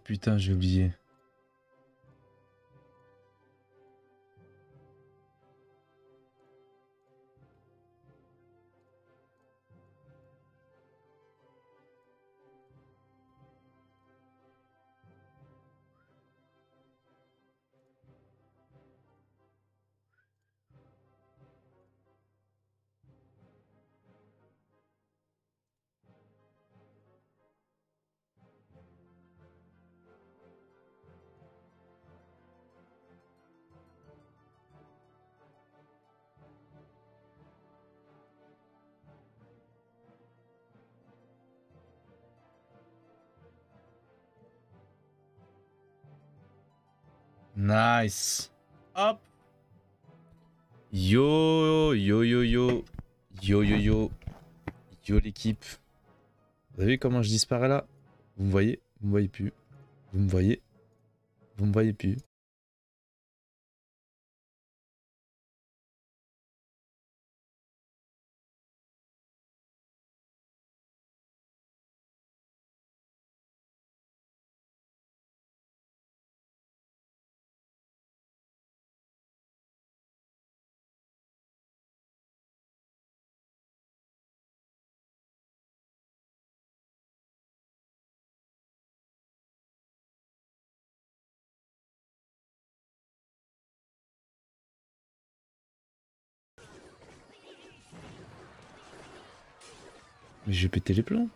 putain, j'ai oublié. Nice. Hop. Yo, yo, yo, yo. Yo, yo, yo. Yo, l'équipe. Vous avez vu comment je disparais là? Vous me voyez? Vous me voyez plus. Vous me voyez? Vous me voyez plus. Mais j'ai pété les plombs.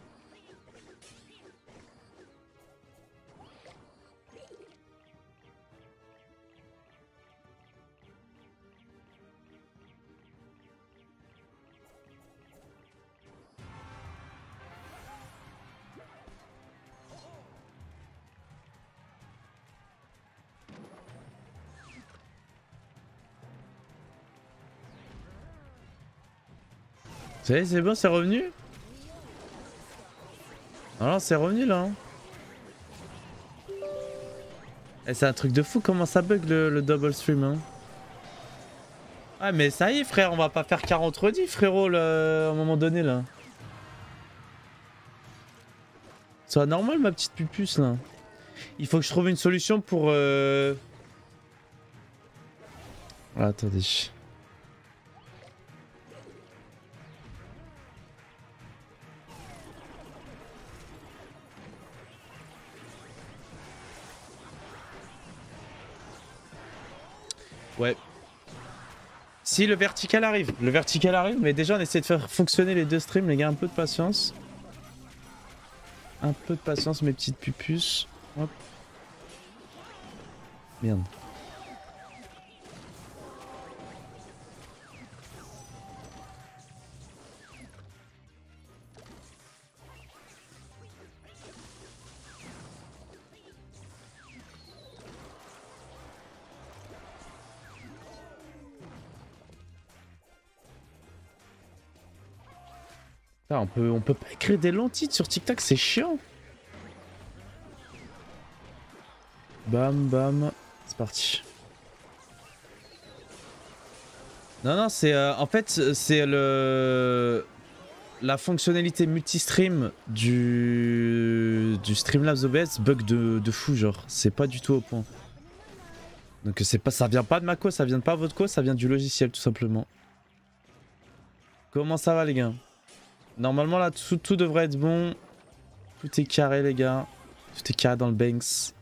Vous savez, c'est bon, c'est revenu? Alors c'est revenu là. Hein. Et c'est un truc de fou comment ça bug le double stream. Hein. Ah mais ça y est frère, on va pas faire 40 redis frérot à un moment donné là. C'est normal ma petite pupuce là. Il faut que je trouve une solution pour... Ah, attendez. Ouais. Si le vertical arrive, mais déjà on essaie de faire fonctionner les deux streams les gars, un peu de patience. Un peu de patience mes petites pupuces. Hop. Merde. Ah, on peut pas écrire des longs titres sur TikTok, c'est chiant. Bam bam, c'est parti. Non non, c'est en fait c'est la fonctionnalité multi-stream du Streamlabs OBS bug de fou genre, c'est pas du tout au point. Donc c'est pas, ça vient pas de ma cause, ça vient pas de votre cause, ça vient du logiciel tout simplement. Comment ça va les gars? Normalement là tout devrait être bon. Tout est carré les gars. Tout est carré dans le Banks.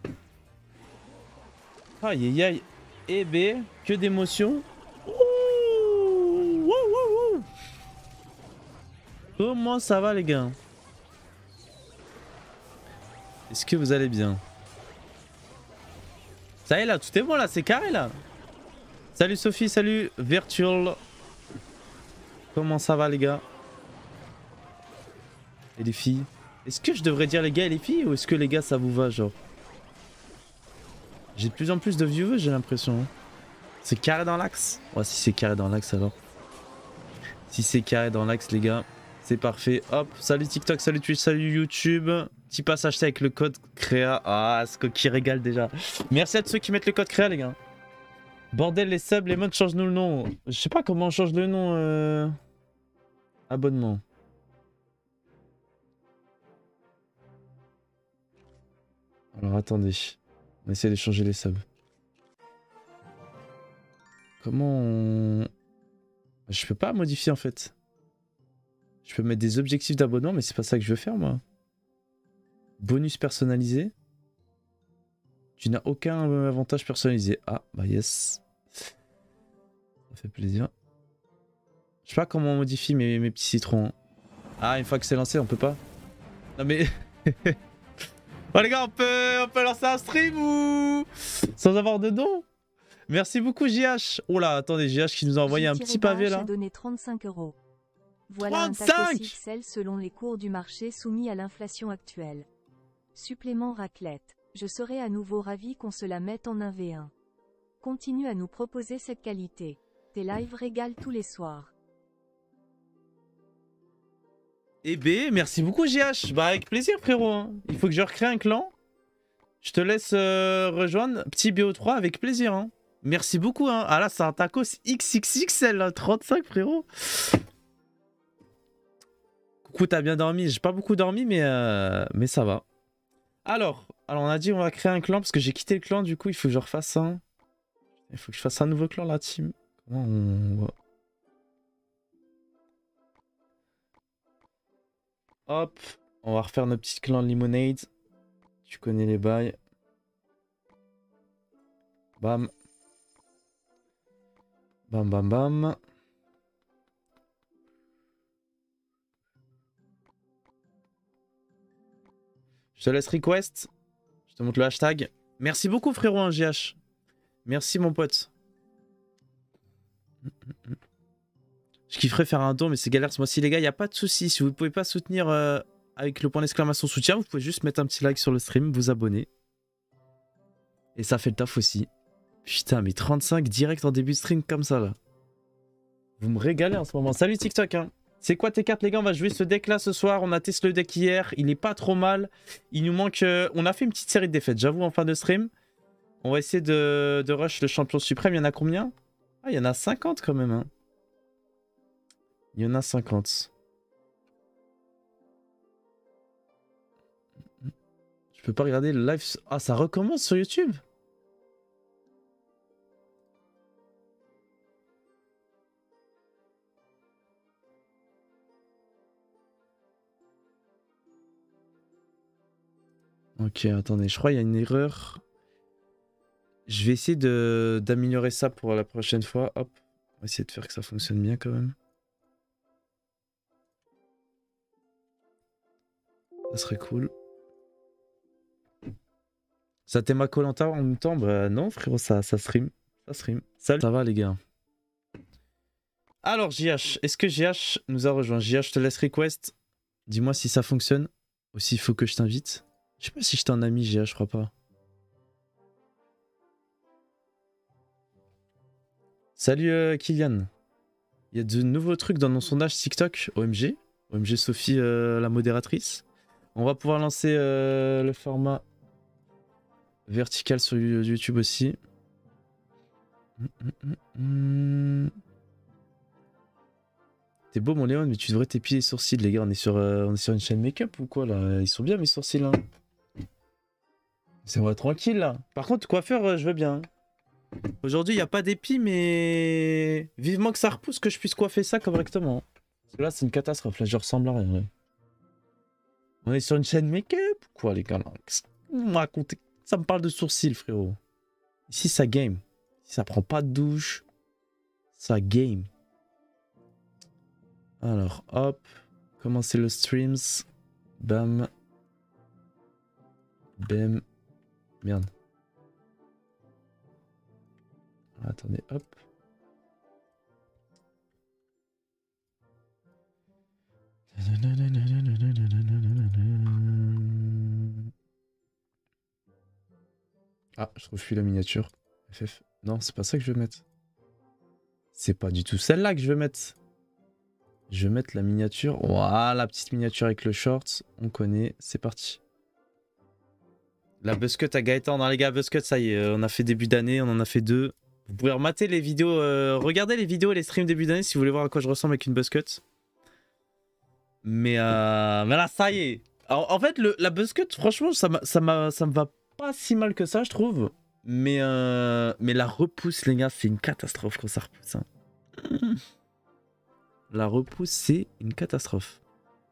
Aïe aïe aïe. Eh ben, que d'émotions. Comment ça va les gars? Est-ce que vous allez bien? Ça y est là, tout est bon là, c'est carré là. Salut Sophie, salut Virtual. Comment ça va les gars? Et les filles? Est-ce que je devrais dire les gars et les filles ou est-ce que les gars ça vous va genre? J'ai de plus en plus de viewers j'ai l'impression. Hein. C'est carré dans l'axe? Ouais si c'est carré dans l'axe alors. Si c'est carré dans l'axe les gars, c'est parfait. Hop, salut TikTok, salut Twitch, salut YouTube. Petit pass acheté avec le code créa. Ah, ce qui régale déjà. Merci à tous ceux qui mettent le code créa les gars. Bordel les subs, les modes, change-nous le nom. Je sais pas comment on change le nom. Abonnement. Alors attendez. On va essayer d'échanger les subs. Comment on... Je peux pas modifier en fait. Je peux mettre des objectifs d'abonnement, mais c'est pas ça que je veux faire moi. Bonus personnalisé. Tu n'as aucun avantage personnalisé. Ah, bah yes. Ça fait plaisir. Je sais pas comment on modifie mes petits citrons. Ah, une fois que c'est lancé, on peut pas. Non mais... Bon les gars, on peut lancer un stream ou... Sans avoir de nom. Merci beaucoup JH. Oh là, attendez, JH qui nous a envoyé un petit pavé là. A donné 35 €. Voilà 35 un tacos XL selon les cours du marché soumis à l'inflation actuelle. Supplément raclette. Je serais à nouveau ravi qu'on se la mette en 1v1. Continue à nous proposer cette qualité. Tes lives régalent tous les soirs. Eh ben, merci beaucoup JH. Bah avec plaisir frérot. Hein. Il faut que je recrée un clan. Je te laisse rejoindre. Petit BO3 avec plaisir. Hein. Merci beaucoup. Hein. Ah là, c'est un tacos XXXL là. 35 frérot. Coucou, t'as bien dormi? J'ai pas beaucoup dormi, mais ça va. Alors, on a dit on va créer un clan parce que j'ai quitté le clan. Du coup, il faut que je refasse un. Il faut que je fasse un nouveau clan, la team. Comment on va... Hop, on va refaire nos petits clans Lemonade. Tu connais les bails. Bam. Bam, bam, bam. Je te laisse request. Je te montre le hashtag. Merci beaucoup frérot, hein, GH. Merci mon pote. Je kifferais faire un don, mais c'est galère ce mois-ci les gars. Il n'y a pas de souci. Si vous ne pouvez pas soutenir avec le point d'exclamation soutien, vous pouvez juste mettre un petit like sur le stream, vous abonner. Et ça fait le taf aussi. Putain, mais 35 direct en début de stream comme ça là. Vous me régalez en ce moment. Salut TikTok hein. C'est quoi tes cartes les gars? On va jouer ce deck là ce soir. On a testé le deck hier. Il est pas trop mal. Il nous manque... On a fait une petite série de défaites, j'avoue, en fin de stream. On va essayer de rush le champion suprême. Il y en a combien? Ah, il y en a 50 quand même. Hein. Il y en a 50. Je peux pas regarder le live... Ah, ça recommence sur YouTube? Ok, attendez, je crois qu'il y a une erreur. Je vais essayer d'améliorer ça pour la prochaine fois. Hop, on va essayer de faire que ça fonctionne bien quand même. Ça serait cool. Ça t'aime à Koh Lanta en même temps? Bah non frérot, ça stream. Ça stream. Salut. Ça va les gars. Alors JH, est-ce que JH nous a rejoint? JH, je te laisse request. Dis-moi si ça fonctionne. Aussi, il faut que je t'invite. Je sais pas si je t'en ai mis JH, je crois pas. Salut Kylian. Il y a de nouveaux trucs dans nos sondages TikTok. OMG. OMG Sophie, la modératrice. On va pouvoir lancer le format vertical sur YouTube aussi. T'es beau mon Léon, mais tu devrais t'épiler les sourcils les gars. On est sur une chaîne make-up ou quoi là? Ils sont bien mes sourcils là. C'est moi tranquille là. Par contre coiffeur je veux bien. Aujourd'hui il n'y a pas d'épi mais vivement que ça repousse que je puisse coiffer ça correctement. Parce que là c'est une catastrophe, là je ressemble à rien. Ouais. On est sur une chaîne make-up ou quoi les gars là? Vous me racontez? Ça me parle de sourcils frérot. Ici ça game. Ici ça prend pas de douche. Ça game. Alors hop. Commencer le streams. Bam. Bam. Merde. Attendez, hop. Ah, je trouve plus la miniature. FF. Non, c'est pas ça que je veux mettre. C'est pas du tout celle-là que je veux mettre. Je vais mettre la miniature. Voilà, la petite miniature avec le short. On connaît. C'est parti. La buzzcut à Gaëtan. Non les gars, buzzcut, ça y est. On a fait début d'année. On en a fait 2. Vous pouvez remater les vidéos. Regardez les vidéos et les streams début d'année si vous voulez voir à quoi je ressemble avec une buzzcut. Mais là, ça y est. Alors, en fait, la buzzcut, franchement, ça me va pas si mal que ça, je trouve. Mais la repousse, les gars, c'est une catastrophe quand ça repousse. Hein. La repousse, c'est une catastrophe.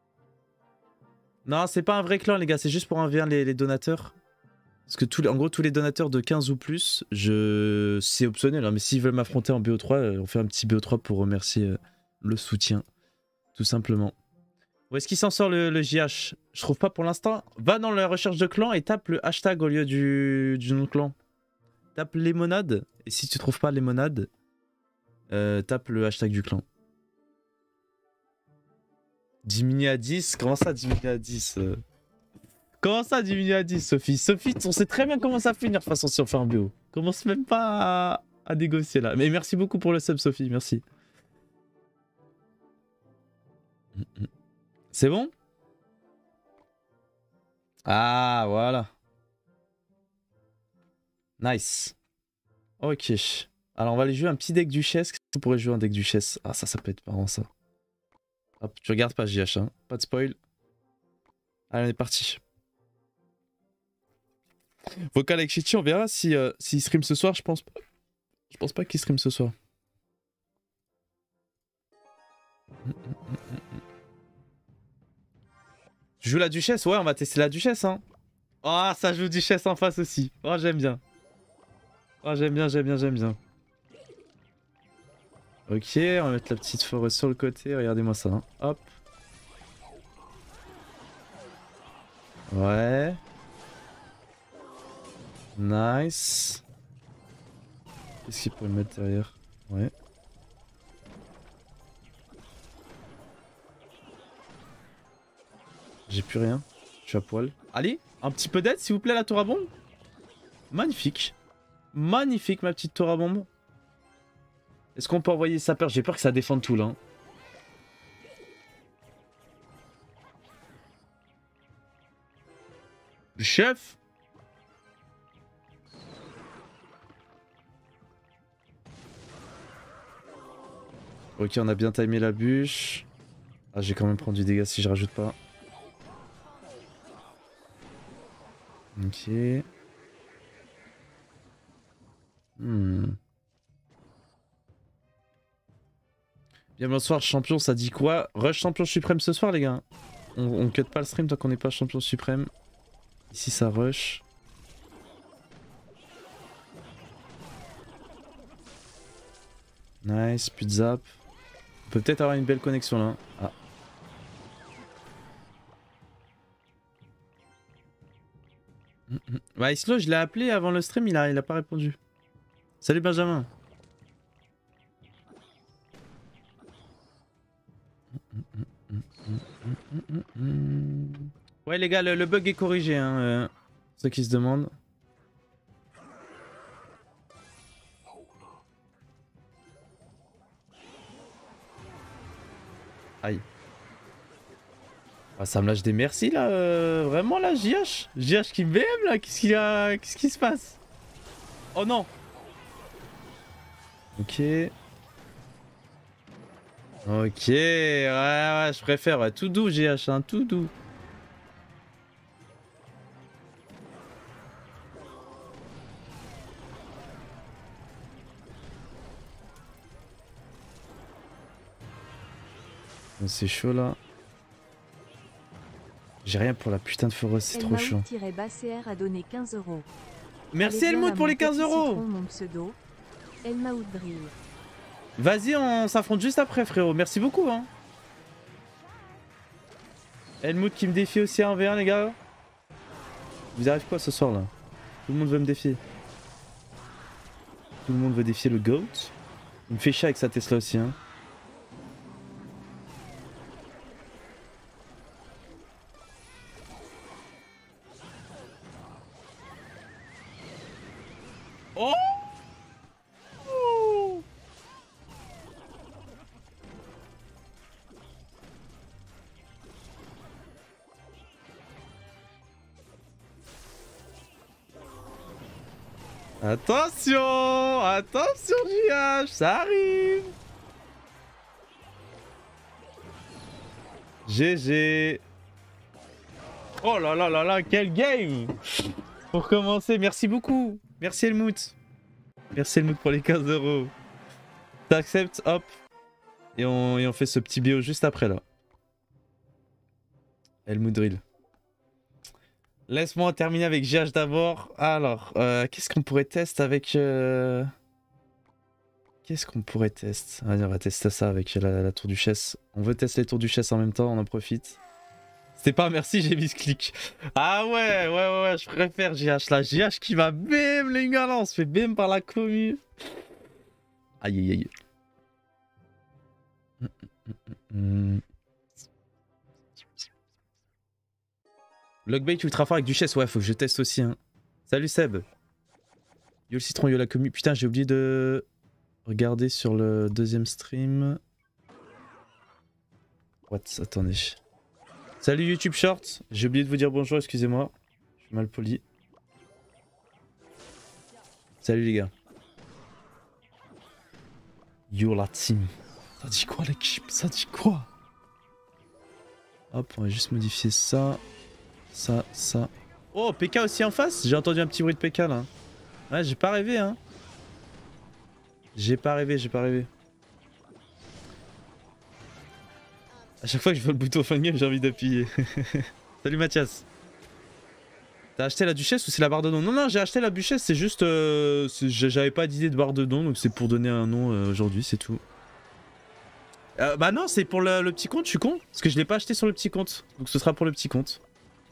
Non, c'est pas un vrai clan, les gars. C'est juste pour envers les donateurs. Parce que en gros, tous les donateurs de 15 ou plus, c'est optionnel. Hein, mais s'ils veulent m'affronter en BO3, on fait un petit BO3 pour remercier le soutien. Tout simplement. Où est-ce qu'il s'en sort le JH? Je trouve pas pour l'instant. Va dans la recherche de clan et tape le hashtag au lieu du nom de clan. Tape Lémonade. Et si tu trouves pas Lémonade, tape le hashtag du clan. Diminuer à 10? Comment ça diminuer à 10 Comment ça diminuer à 10, Sophie? Sophie, on sait très bien comment ça finir de toute façon si on fait un BO. Commence même pas à négocier là. Mais merci beaucoup pour le sub, Sophie. Merci. C'est bon? Ah, voilà. Nice. Ok. Alors, on va aller jouer un petit deck duchesse. Qu'est-ce qu'on pourrait jouer un deck duchesse? Ah, ça peut être marrant, ça. Hop, tu regardes pas JH, hein. Pas de spoil. Allez, on est parti. Vocal avec Chichi, on verra si stream ce soir. Je pense pas qu'il stream ce soir. Tu joues la duchesse? Ouais, on va tester la duchesse, hein. Oh, ça joue duchesse en face aussi. Oh, j'aime bien. Oh, j'aime bien. Ok, on va mettre la petite forêt sur le côté. Regardez-moi ça. Hein. Hop. Ouais. Nice. Qu'est-ce qu'il pourrait mettre derrière? Ouais. J'ai plus rien. Je suis à poil. Allez, un petit peu d'aide s'il vous plaît la tour à bombe. Magnifique. Magnifique ma petite tour à bombe. Est-ce qu'on peut envoyer sa peur? J'ai peur que ça défende tout là. Hein. Chef. Ok, on a bien timé la bûche. Ah, j'ai quand même prendre du dégât si je rajoute pas. Ok. Bien bonsoir champion, ça dit quoi? Rush champion suprême ce soir les gars. On cut pas le stream tant qu'on n'est pas champion suprême. Ici ça rush. Nice, plus de zap. On peut peut-être avoir une belle connexion là. Ah. Bah Islo, je l'ai appelé avant le stream, il a pas répondu. Salut Benjamin. Ouais les gars, le bug est corrigé, hein, ceux qui se demandent. Aïe. Ah, ça me lâche des merci là, vraiment là, JH. JH qui me BM là, qu'est-ce qui se passe? Oh non. Ok. Ok, ouais, je préfère, ouais, tout doux GH, hein, tout doux. C'est chaud là. J'ai rien pour la putain de forêt, c'est trop chaud. A donné 15 €. Merci Helmut pour les 15 €. Mon pseudo, Drill. Vas-y, on s'affronte juste après frérot, merci beaucoup hein. Helmut qui me défie aussi à 1v1 les gars. Vous arrivez quoi ce soir là? Tout le monde veut me défier. Tout le monde veut défier le GOAT. Il me fait chier avec sa Tesla aussi hein. Oh! Attention! Attention JH, ça arrive! GG! Oh là là là là, quel game! Pour commencer, merci beaucoup. Merci Helmut. Merci Helmut pour les 15 €. T'acceptes, hop. Et on fait ce petit bio juste après là. Helmut Drill. Laisse-moi terminer avec GH d'abord. Alors, qu'est-ce qu'on pourrait tester avec... Qu'est-ce qu'on pourrait tester? Allez, on va tester ça avec la tour duchesse. On veut tester les tours duchesse en même temps, on en profite. C'était pas merci, j'ai mis ce clic. Ah ouais, je préfère GH là. GH qui va bim les gars là, on se fait bim par la commu. Aïe aïe aïe. Logbait ultra fort avec duchesse, ouais, faut que je teste aussi. Hein. Salut Seb. Yo le citron, yo la commu. Putain, j'ai oublié de regarder sur le deuxième stream. What? Attendez. Salut YouTube Short. J'ai oublié de vous dire bonjour, excusez-moi. Je suis mal poli. Salut les gars. Yo la team. Ça dit quoi l'équipe? Ça dit quoi? Hop, on va juste modifier ça. Ça. Oh, PK aussi en face? J'ai entendu un petit bruit de PK là. Ouais, j'ai pas rêvé hein. J'ai pas rêvé. A chaque fois que je vois le bouton fin game, j'ai envie d'appuyer. Salut Mathias. T'as acheté la duchesse ou c'est la barre de nom? Non, j'ai acheté la duchesse, c'est juste... j'avais pas d'idée de barre de nom, donc c'est pour donner un nom aujourd'hui, c'est tout. Bah non, c'est pour le petit compte, je suis con. Parce que je l'ai pas acheté sur le petit compte. Donc ce sera pour le petit compte.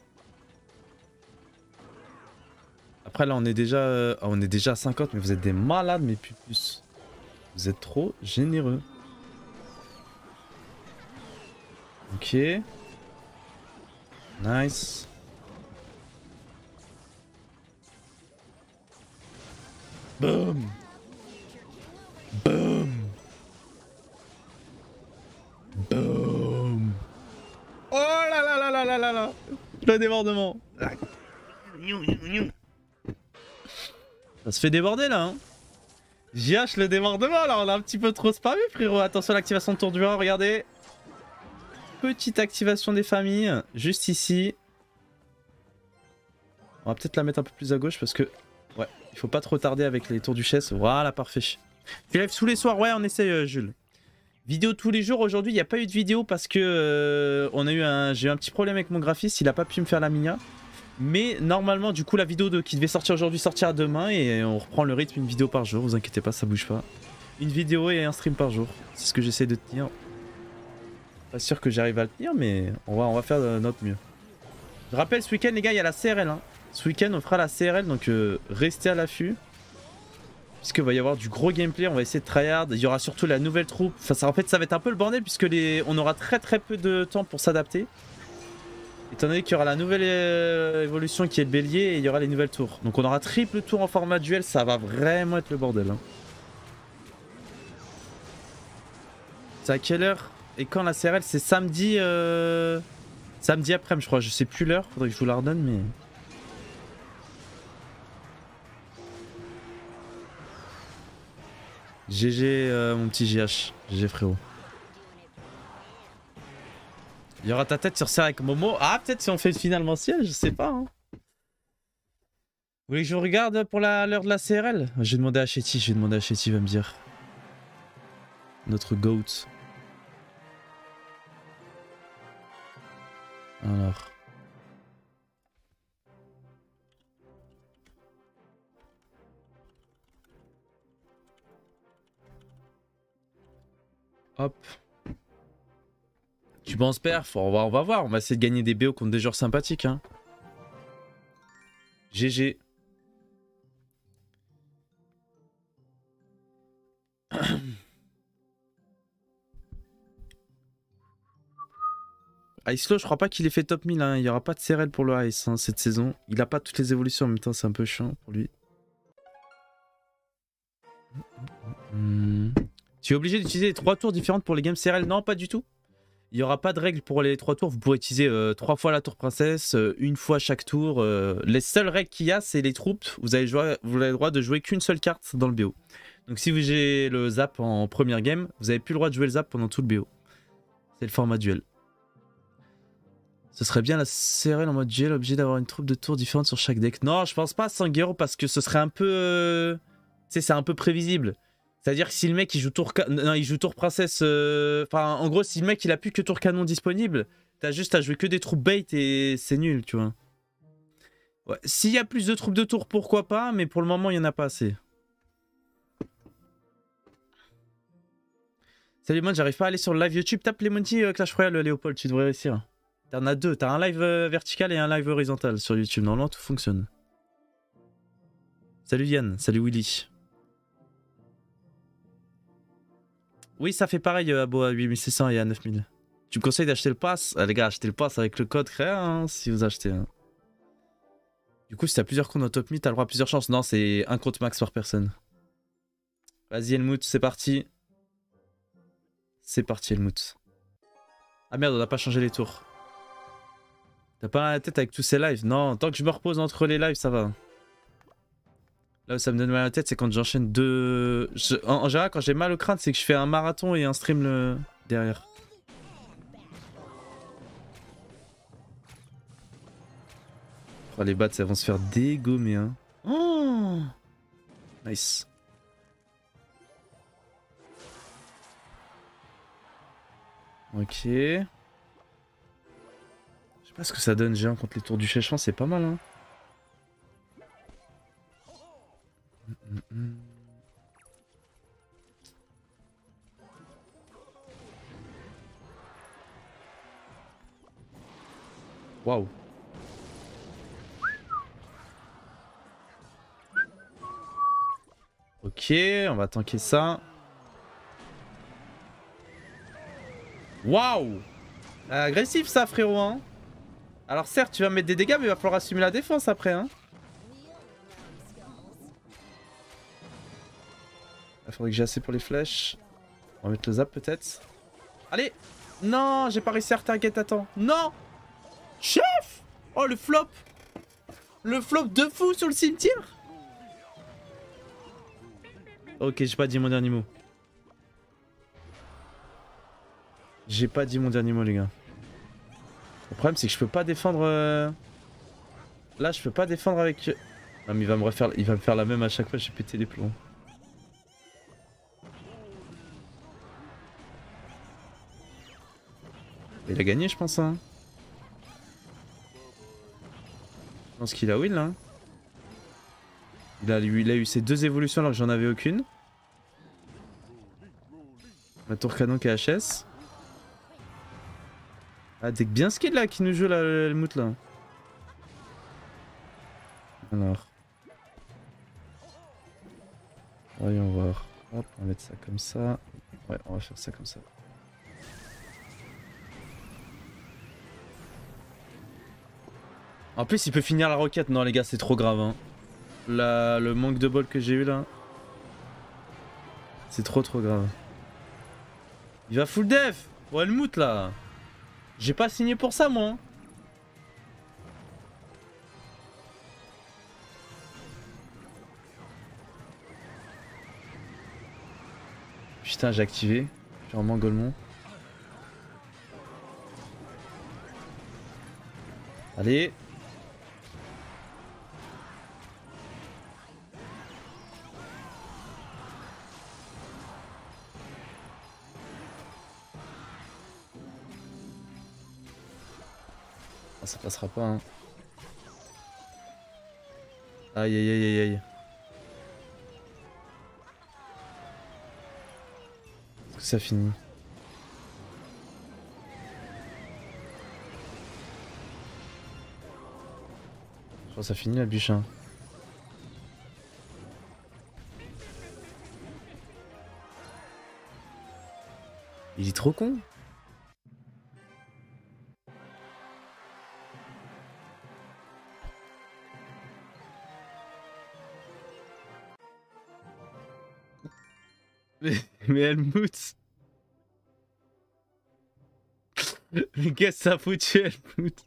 Après là on est déjà à 50, mais vous êtes des malades mes pupus. Vous êtes trop généreux. Ok. Nice. Boom. Boom. Boom. Oh là là là là là là là. Le débordement. Ça se fait déborder là hein. JH le débordement là, on a un petit peu trop spammé frérot. Attention à l'activation de tour du vent, regardez. Petite activation des familles, juste ici. On va peut-être la mettre un peu plus à gauche parce que... Ouais, il faut pas trop tarder avec les tours duchesse. Voilà, parfait. Fais live tous les soirs, ouais on essaie Jules. Vidéo tous les jours, aujourd'hui il n'y a pas eu de vidéo parce que j'ai eu un petit problème avec mon graphiste, il a pas pu me faire la minia. Mais normalement du coup la vidéo qui devait sortir aujourd'hui sortira demain et on reprend le rythme, une vidéo par jour, vous inquiétez pas, ça bouge pas. Une vidéo et un stream par jour, c'est ce que j'essaie de tenir. Pas sûr que j'arrive à le tenir mais on va faire de notre mieux. Je rappelle ce week-end les gars il y a la CRL hein. Ce week-end on fera la CRL donc restez à l'affût. Puisqu'il va y avoir du gros gameplay, on va essayer de tryhard. Il y aura surtout la nouvelle troupe. Enfin, en fait, ça va être un peu le bordel puisque on aura très peu de temps pour s'adapter. Étant donné qu'il y aura la nouvelle évolution qui est le bélier et il y aura les nouvelles tours. Donc on aura triple tour en format duel, ça va vraiment être le bordel. Hein. C'est à quelle heure? Et quand la CRL? C'est samedi... Samedi après-midi, je crois. Je sais plus l'heure, faudrait que je vous la redonne, mais... GG mon petit JH, GG frérot. Il y aura ta tête sur ça avec Momo. Ah peut-être si on fait une finale mensuelle, je sais pas. Hein. Vous voulez que je regarde pour l'heure de la CRL? Je vais demander à Chetty, il va me dire. Notre GOAT. Alors. Hop. Tu penses perf? On va voir. On va essayer de gagner des BO contre des joueurs sympathiques. Hein. GG. Icelo, je crois pas qu'il ait fait top 1000. Hein. Il n'y aura pas de CRL pour le Ice hein, cette saison. Il a pas toutes les évolutions en même temps. C'est un peu chiant pour lui. Tu es obligé d'utiliser les 3 tours différentes pour les games CRL? Non, pas du tout. Il n'y aura pas de règle pour les 3 tours. Vous pourrez utiliser 3 fois la tour princesse, une fois chaque tour. Les seules règles qu'il y a, c'est les troupes. Vous avez le droit de jouer qu'une seule carte dans le BO. Donc si vous avez le zap en première game, vous n'avez plus le droit de jouer le zap pendant tout le BO. C'est le format duel. Ce serait bien la CRL en mode GL, obligé d'avoir une troupe de tours différentes sur chaque deck. Non, je pense pas Sanguero parce que ce serait un peu... Tu sais, c'est un peu prévisible. C'est-à-dire que si le mec il joue tour... Non, il joue tour princesse... Enfin, en gros, si le mec il a plus que tour canon disponible, t'as juste à jouer que des troupes bait et c'est nul, tu vois. Ouais. S'il y a plus de troupes de tour, pourquoi pas, mais pour le moment, il y en a pas assez. Salut, moi, j'arrive pas à aller sur le live YouTube. Tape les Monty Clash Royale, Léopold, tu devrais réussir. T'en as deux, t'as un live vertical et un live horizontal sur YouTube. Normalement, tout fonctionne. Salut Yann, salut Willy. Oui, ça fait pareil à 8600 et à 9000. Tu me conseilles d'acheter le pass? Ah, les gars, achetez le pass avec le code créa hein, si vous achetez. Hein. Du coup, si t'as plusieurs comptes en top 1000, t'as le droit à plusieurs chances. Non, c'est un compte max par personne. Vas-y, Helmut, c'est parti. C'est parti, Helmut. Ah merde, on n'a pas changé les tours. T'as pas la tête avec tous ces lives? Non, tant que je me repose entre les lives, ça va. Là où ça me donne mal à la tête, c'est quand j'enchaîne deux... En général, quand j'ai mal au crâne, c'est que je fais un marathon et un stream derrière. Oh, les bats, elles vont se faire dégommer, hein. Oh, nice. Ok. Je sais pas ce que ça donne, géant contre les tours du Chèchement, c'est pas mal, hein. Waouh. Ok, on va tanker ça. Waouh. Agressif ça, frérot, hein. Alors certes, tu vas mettre des dégâts, mais il va falloir assumer la défense après, hein. Il faudrait que j'ai assez pour les flèches. On va mettre le zap peut-être. Allez. Non, j'ai pas réussi à retarget à temps. Non. Chef. Oh, le flop. Le flop de fou sur le cimetière. Ok, j'ai pas dit mon dernier mot. J'ai pas dit mon dernier mot, les gars. Le problème, c'est que je peux pas défendre... Là, je peux pas défendre avec... Non, mais il va me refaire... Il va me faire la même à chaque fois, j'ai pété les plombs. Il a gagné, je pense, hein. Je pense qu'il a win, là. Il a eu ses deux évolutions alors que j'en avais aucune. Ma tour canon KHS. Ah, deck bien skill là qui nous joue là, le mout là. Alors. Voyons voir. Hop, on va mettre ça comme ça. Ouais, on va faire ça comme ça. En plus, il peut finir la roquette. Non, les gars, c'est trop grave. Hein. Le manque de bol que j'ai eu là. C'est trop grave. Il va full def. Ouais, le mout là. J'ai pas signé pour ça, moi. Hein. Putain, j'ai activé. Je suis en Mangolmon. Allez. Ah, ça passera pas, hein. Aïe aïe aïe aïe aïe. Est-ce que ça finit? Je crois que ça finit la bûche, hein. Il est trop con. Mais Helmut. Mais qu'est-ce que ça a foutu Helmut?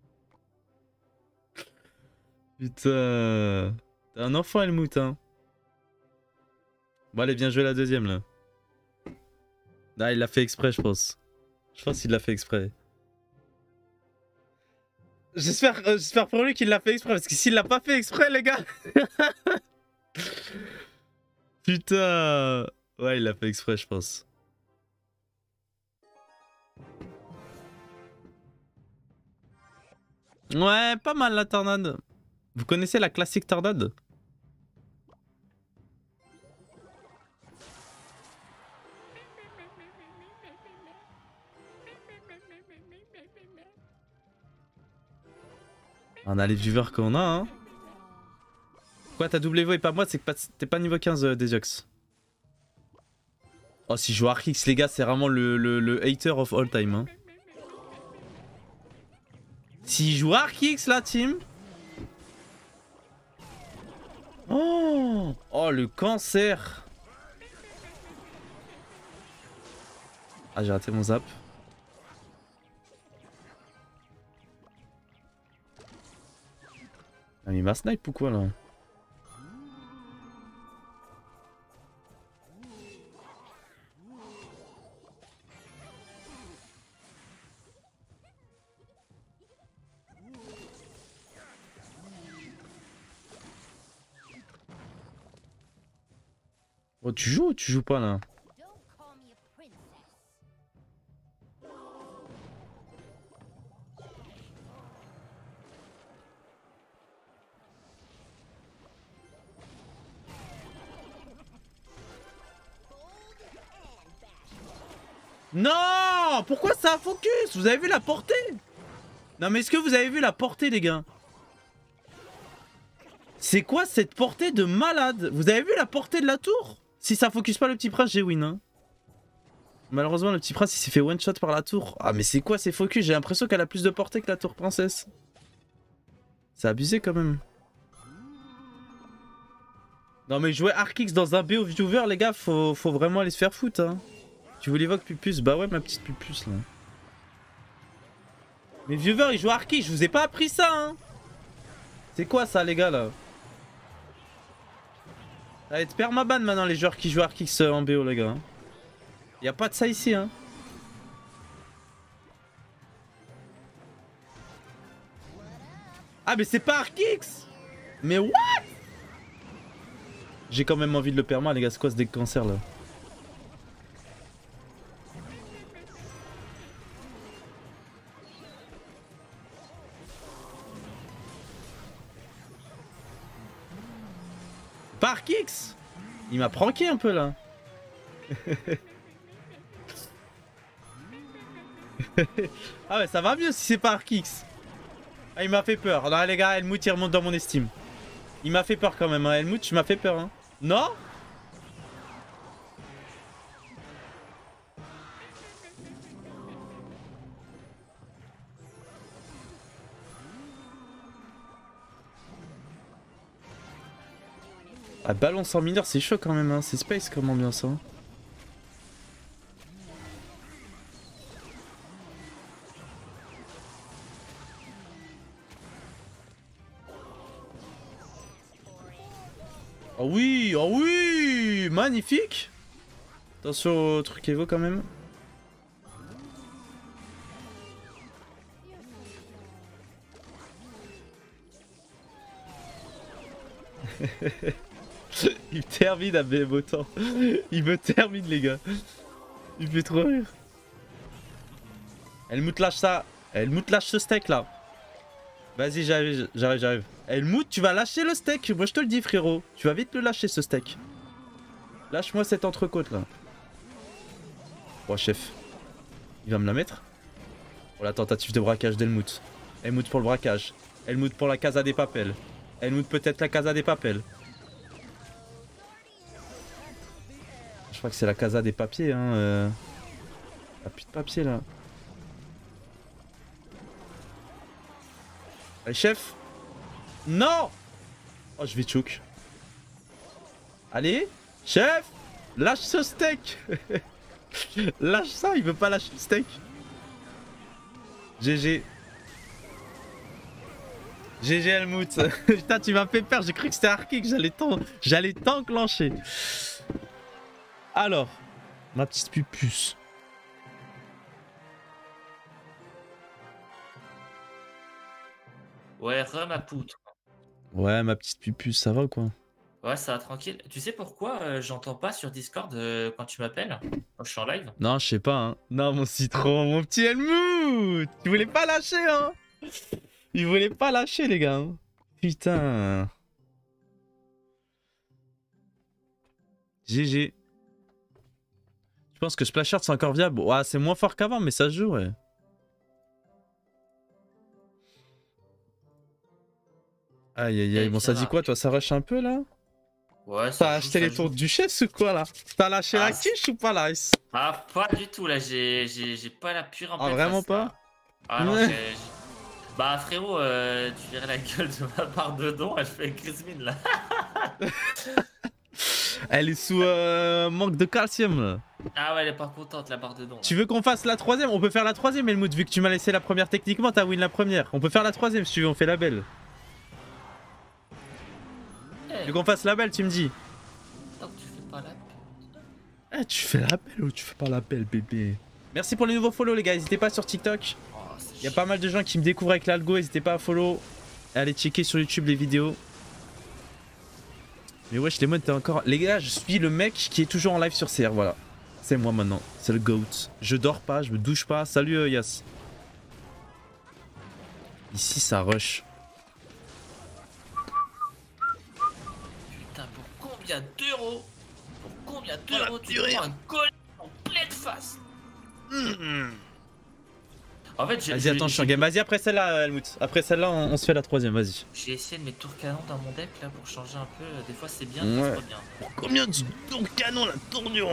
Putain. T'es un enfant Helmut hein. Bon allez bien joué la deuxième là. Ah il l'a fait exprès je pense. Je pense qu'il l'a fait exprès. J'espère pour lui qu'il l'a fait exprès, parce que s'il l'a pas fait exprès, les gars. Putain. Ouais, il l'a fait exprès, je pense. Ouais, pas mal la tornade. Vous connaissez la classique tornade? On a les viewers qu'on a, hein. Quoi, t'as W et pas moi, c'est que t'es pas niveau 15 Desiox. Oh, si je joue Arkix, les gars, c'est vraiment le hater of all time, hein. Si je joue Arkix, la team. Oh, oh, le cancer. Ah, j'ai raté mon zap. Ah, mais il m'a snipe ou quoi là? Oh, tu joues ou tu joues pas là? Non! Pourquoi ça a focus? Vous avez vu la portée? Non mais est-ce que vous avez vu la portée les gars? C'est quoi cette portée de malade? Vous avez vu la portée de la tour? Si ça focus pas le petit prince, j'ai win hein. Malheureusement le petit prince il s'est fait one shot par la tour. Ah mais c'est quoi ces focus? J'ai l'impression qu'elle a plus de portée que la tour princesse. C'est abusé quand même. Non mais jouer Arkix dans un BO viewer les gars, faut vraiment aller se faire foutre hein. Tu voulais évoquer Pupus? Bah ouais ma petite Pupus là. Mais viewers ils jouent Arkix, je vous ai pas appris ça hein. C'est quoi ça les gars là? Allez, te permaban maintenant les joueurs qui jouent Arkix en BO les gars. Y'a pas de ça ici hein. Ah mais c'est pas Arkix. Mais what? J'ai quand même envie de le perma les gars, c'est quoi ce deck cancer là? Pas Arkix. Il m'a pranké un peu là. Ah ouais ça va mieux si c'est pas Arkix. Ah il m'a fait peur. Non les gars, Helmut il remonte dans mon estime. Il m'a fait peur quand même hein. Helmut tu m'as fait peur hein. Non? Ah ballon sans mineur c'est chaud quand même hein. C'est space comme ambiance hein. Oh oui, magnifique. Attention au truc Evo quand même. Il termine à BM autant. Il me termine les gars. Il me fait trop rire. Helmut lâche ça. Helmut lâche ce steak là. Vas-y j'arrive. Helmut tu vas lâcher le steak. Moi je te le dis frérot. Tu vas vite le lâcher ce steak. Lâche-moi cette entrecôte là. Oh chef. Il va me la mettre. Pour la tentative de braquage d'Helmut. Helmut pour le braquage. Helmut pour la casa des papels. Helmut peut-être la casa des papels. Je crois que c'est la casa des papiers hein. Y'a plus de papier là. Allez chef. Non. Oh je vais choke. Allez. Chef. Lâche ce steak. Lâche ça, il veut pas lâcher le steak. GG. GG Helmut. Putain tu m'as fait peur, j'ai cru que c'était Arkix, j'allais t'enclencher. Alors, ma petite pupus. Ouais, ma poutre. Ouais, ma petite pupuce, ça va quoi? Ouais, ça va tranquille. Tu sais pourquoi j'entends pas sur Discord quand tu m'appelles? Quand je suis en live? Non, je sais pas, hein. Non, mon citron, mon petit Helmut! Tu voulais pas lâcher, hein? Il voulait pas lâcher, les gars. Hein. Putain. GG. Je pense que Splashard c'est encore viable. Ouais, c'est moins fort qu'avant, mais ça se joue, ouais. Aïe aïe aïe. Bon, ça dit quoi, toi? Ça rush un peu là? Ouais, T'as ça joue, acheté ça les tours joue. de Duchesse ou quoi là? T'as lâché la quiche ou pas là? Ah, pas du tout là, j'ai pas la pure en Ah, pleine vraiment face pas? là. Ah non, Ouais. Bah frérot, tu verrais la gueule de ma part de don, elle fait grise mine là. Elle est sous manque de calcium là. Ah ouais, elle est pas contente la barre de don. Là. Tu veux qu'on fasse la troisième? On peut faire la troisième, Helmut, vu que tu m'as laissé la première techniquement, t'as win la première. On peut faire la troisième si tu veux, on fait la belle. Eh, Tu veux qu'on fasse la belle, tu me dis? tant que tu fais pas la Eh, tu fais la belle ou tu fais pas la belle, bébé? Merci pour les nouveaux follow, les gars. N'hésitez pas sur TikTok. Oh, Il y a pas mal de gens qui me découvrent avec l'algo. N'hésitez pas à follow. Et allez checker sur YouTube les vidéos. Mais wesh, les modes, t'es encore. Les gars, je suis le mec qui est toujours en live sur CR. Voilà. C'est moi maintenant. C'est le GOAT. Je dors pas, je me douche pas. Salut, Yas. Ici, ça rush. Putain, pour combien d'euros? Pour combien d'euros tu prends un golem en pleine face? En fait, Vas-y, attends, je suis en game. Vas-y, après celle-là, Helmut. Après celle-là, on se fait la troisième, vas-y. J'ai essayé de mettre tour canon dans mon deck là pour changer un peu. Des fois c'est bien, Ouais. des fois c'est pas bien. Pour combien du tour canon la tournure?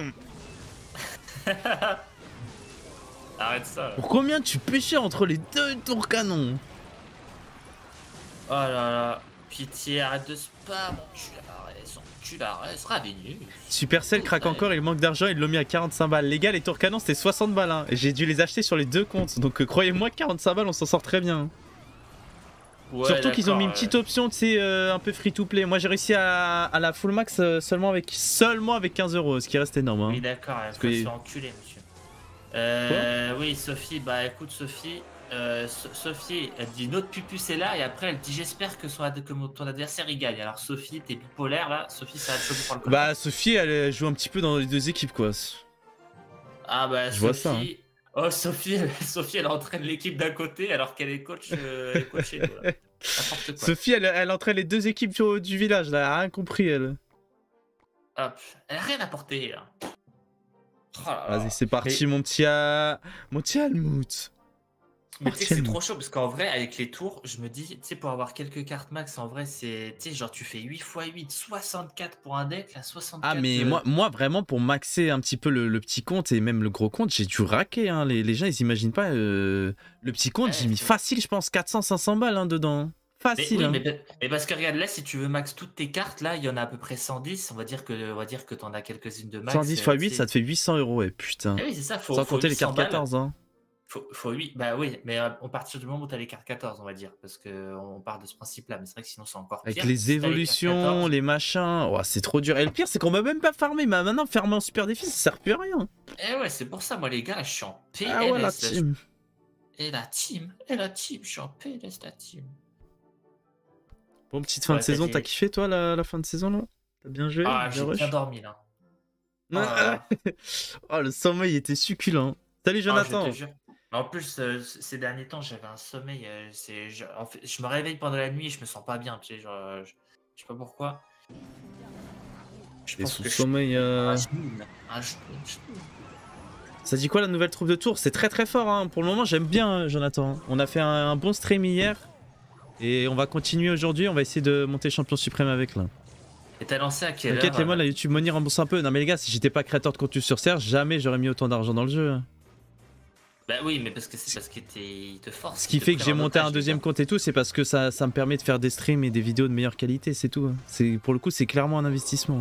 Arrête ça. Là. Pour combien tu pêchais entre les deux tours canon? Oh là là. Pitié, arrête de spam. Tu la restes, Ravenu. Supercell craque encore, il manque d'argent, ils l'ont mis à 45 balles. Les gars, les tours canons c'était 60 balles. Hein. Et j'ai dû les acheter sur les deux comptes. Donc croyez-moi, 45 balles, on s'en sort très bien. Ouais, surtout qu'ils ont mis une petite option, tu sais, un peu free to play. Moi j'ai réussi à la full max seulement avec 15 €, ce qui reste énorme. Hein. Oui, d'accord, il faut se faire enculer, monsieur. Oui, Sophie, bah écoute, Sophie. Sophie, elle dit notre pupus est là et après elle dit j'espère que, ton adversaire il gagne. Alors Sophie, t'es bipolaire là. Sophie, ça va te choper pour le coup. Bah Sophie, elle joue un petit peu dans les deux équipes quoi. Ah bah je Sophie. vois ça. Hein. Oh Sophie, elle entraîne l'équipe d'un côté alors qu'elle est coach, chez nous là. N'importe quoi. Sophie, elle entraîne les deux équipes du village là, elle a rien compris elle. Hop, elle a rien apporté là. Oh vas-y, c'est parti mon petit Helmut. Mais tu sais que c'est trop chaud parce qu'en vrai, avec les tours, je me dis, tu sais, pour avoir quelques cartes max, en vrai, c'est. Tu sais, genre, tu fais 8 x 8, 64 pour un deck, là, 64. Ah, mais moi, vraiment, pour maxer un petit peu le petit compte et même le gros compte, j'ai dû raquer. Hein. Les gens, ils imaginent pas. Le petit compte, j'ai mis facile, je pense, 400-500 balles hein, dedans. Facile. Mais, oui, mais parce que regarde, là, si tu veux max toutes tes cartes, là, il y en a à peu près 110. On va dire que t'en as quelques-unes de max. 110 x 8, ça te fait 800 €, ouais, putain. Ah oui, c'est ça, sans compter les cartes 14. Hein. Faut 8, bah oui, mais on partir du moment où tu as les cartes 14, on va dire, parce qu'on part de ce principe-là, mais c'est vrai que sinon c'est encore pire. Avec les évolutions, les machins, oh, c'est trop dur. Et le pire, c'est qu'on m'a même pas farmé, mais maintenant, farmer en super défi, ça sert plus à rien. Eh ouais, c'est pour ça, moi les gars, je suis en PLS. Ah ouais, la team. Et la team, je suis en PLS, la team. Bon, petite fin de saison, t'as kiffé toi la fin de saison là? T'as bien joué? Ah, j'ai bien dormi là. Oh, le sommeil était succulent. Salut Jonathan. Je te jure. En plus, ces derniers temps, j'avais un sommeil. En fait, je me réveille pendant la nuit et je me sens pas bien. Tu sais, genre, je sais pas pourquoi. Je pense que sommeil. Ça dit quoi la nouvelle troupe de tour? C'est très très fort. Hein. Pour le moment, j'aime bien Jonathan. On a fait un bon stream hier et on va continuer aujourd'hui. On va essayer de monter champion suprême avec là. Et t'as lancé à quelle heure? T'inquiète les mois, la YouTube Money rembourse un peu. Non mais les gars, si j'étais pas créateur de contenu sur Serge, jamais j'aurais mis autant d'argent dans le jeu. Bah oui, mais parce qu'il te force. Ce qui fait que j'ai monté un deuxième compte et tout, c'est parce que ça me permet de faire des streams et des vidéos de meilleure qualité, c'est tout. Pour le coup, c'est clairement un investissement.